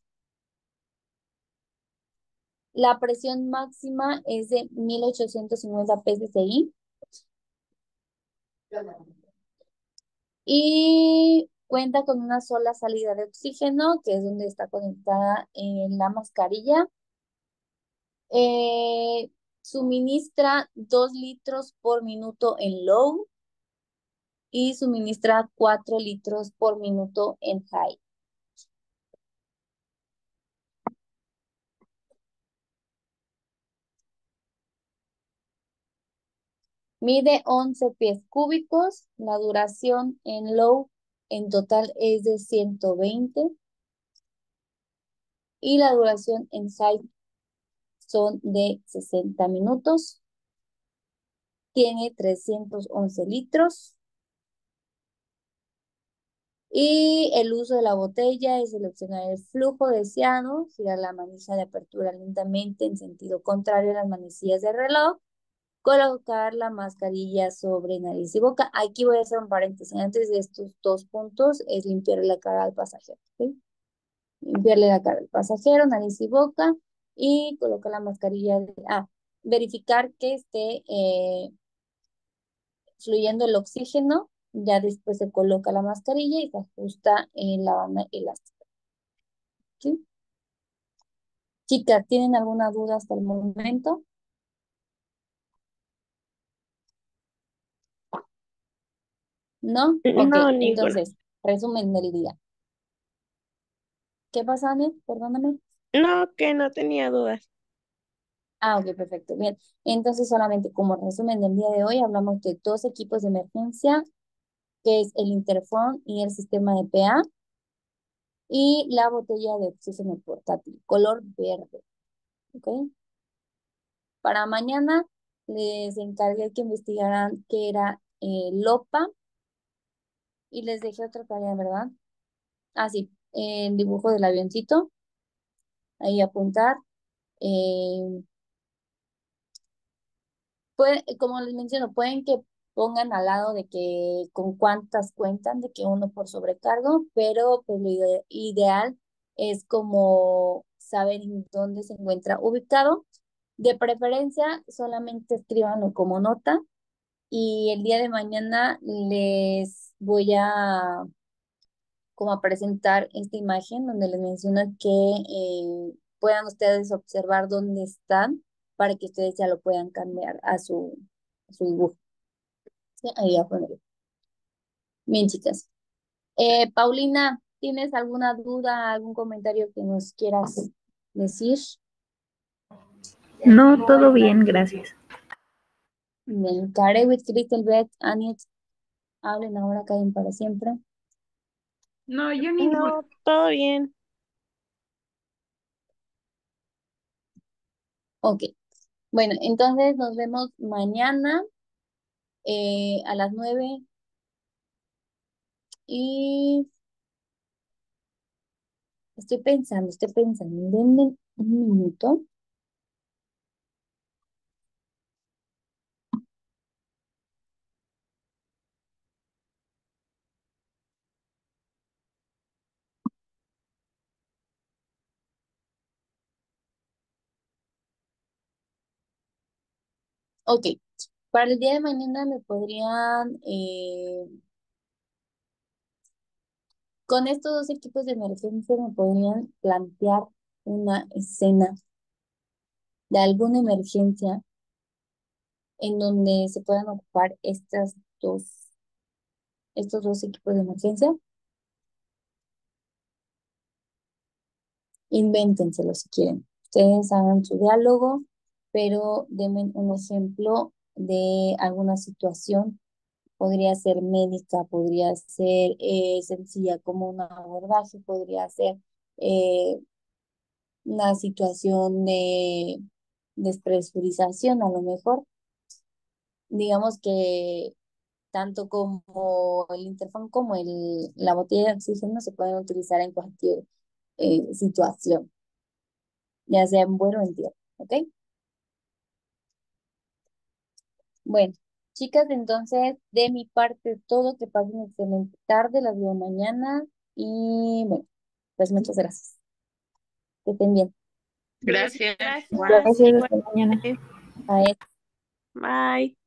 La presión máxima es de mil ochocientos cincuenta P S I y cuenta con una sola salida de oxígeno, que es donde está conectada en la mascarilla. Eh, suministra dos litros por minuto en low y suministra cuatro litros por minuto en high. Mide once pies cúbicos, la duración en low en total es de ciento veinte y la duración en high son de sesenta minutos. Tiene trescientos once litros y el uso de la botella es seleccionar el flujo deseado, girar la manija de apertura lentamente en sentido contrario a las manecillas del reloj, colocar la mascarilla sobre nariz y boca. Aquí voy a hacer un paréntesis. Antes de estos dos puntos es limpiarle la cara al pasajero. ¿Sí? Limpiarle la cara al pasajero, nariz y boca y colocar la mascarilla. De, ah, verificar que esté eh, fluyendo el oxígeno. Ya después se coloca la mascarilla y se ajusta en la banda elástica. ¿Sí? Chicas, ¿tienen alguna duda hasta el momento? ¿No? Ok, No, ninguna. entonces, resumen del día. ¿Qué pasa, Anet? Perdóname. No, que no tenía dudas. Ah, ok, perfecto. Bien. Entonces, solamente como resumen del día de hoy, hablamos de dos equipos de emergencia, que es el interfón y el sistema de P A, y la botella de oxígeno portátil, color verde. ¿Ok? Para mañana les encargué que investigaran qué era eh, LOPA y les dejé otra tarea, ¿verdad? Ah, sí, el dibujo del avioncito, ahí apuntar. Eh, puede- como les menciono, pueden que pongan al lado de que con cuántas cuentan, de que uno por sobrecargo, pero pues lo ide- ideal es como saber en dónde se encuentra ubicado. De preferencia, solamente escríbanlo como nota y el día de mañana les voy a como a presentar esta imagen donde les menciono que eh, puedan ustedes observar dónde están para que ustedes ya lo puedan cambiar a su, a su dibujo. Sí, ahí voy a ponerlo. Bien, chicas. Eh, Paulina, ¿tienes alguna duda, algún comentario que nos quieras decir? No, todo bien, gracias. Bien, Karewit, Christelbeth, Aniet, hablen ahora, callen para siempre. No, yo ninguna. No, todo bien. Ok. Bueno, entonces nos vemos mañana eh, a las nueve y estoy pensando, estoy pensando, ¿dónde, Un minuto. Ok, para el día de mañana me podrían, eh, con estos dos equipos de emergencia me podrían plantear una escena de alguna emergencia en donde se puedan ocupar estas dos, estos dos equipos de emergencia. Invéntenselo si quieren. Ustedes hagan su diálogo, pero denme un ejemplo de alguna situación. Podría ser médica, podría ser eh, sencilla como un abordaje, podría ser eh, una situación de despresurización a lo mejor. Digamos que tanto como el interfón como el, la botella de oxígeno se pueden utilizar en cualquier eh, situación, ya sea en bueno o en tierra, ¿ok? Bueno, chicas, entonces de mi parte todo, que pasen una excelente tarde, las veo mañana y bueno, pues muchas gracias. Que estén bien. Gracias. Gracias, Gracias, igual. hasta mañana. Bye. Bye.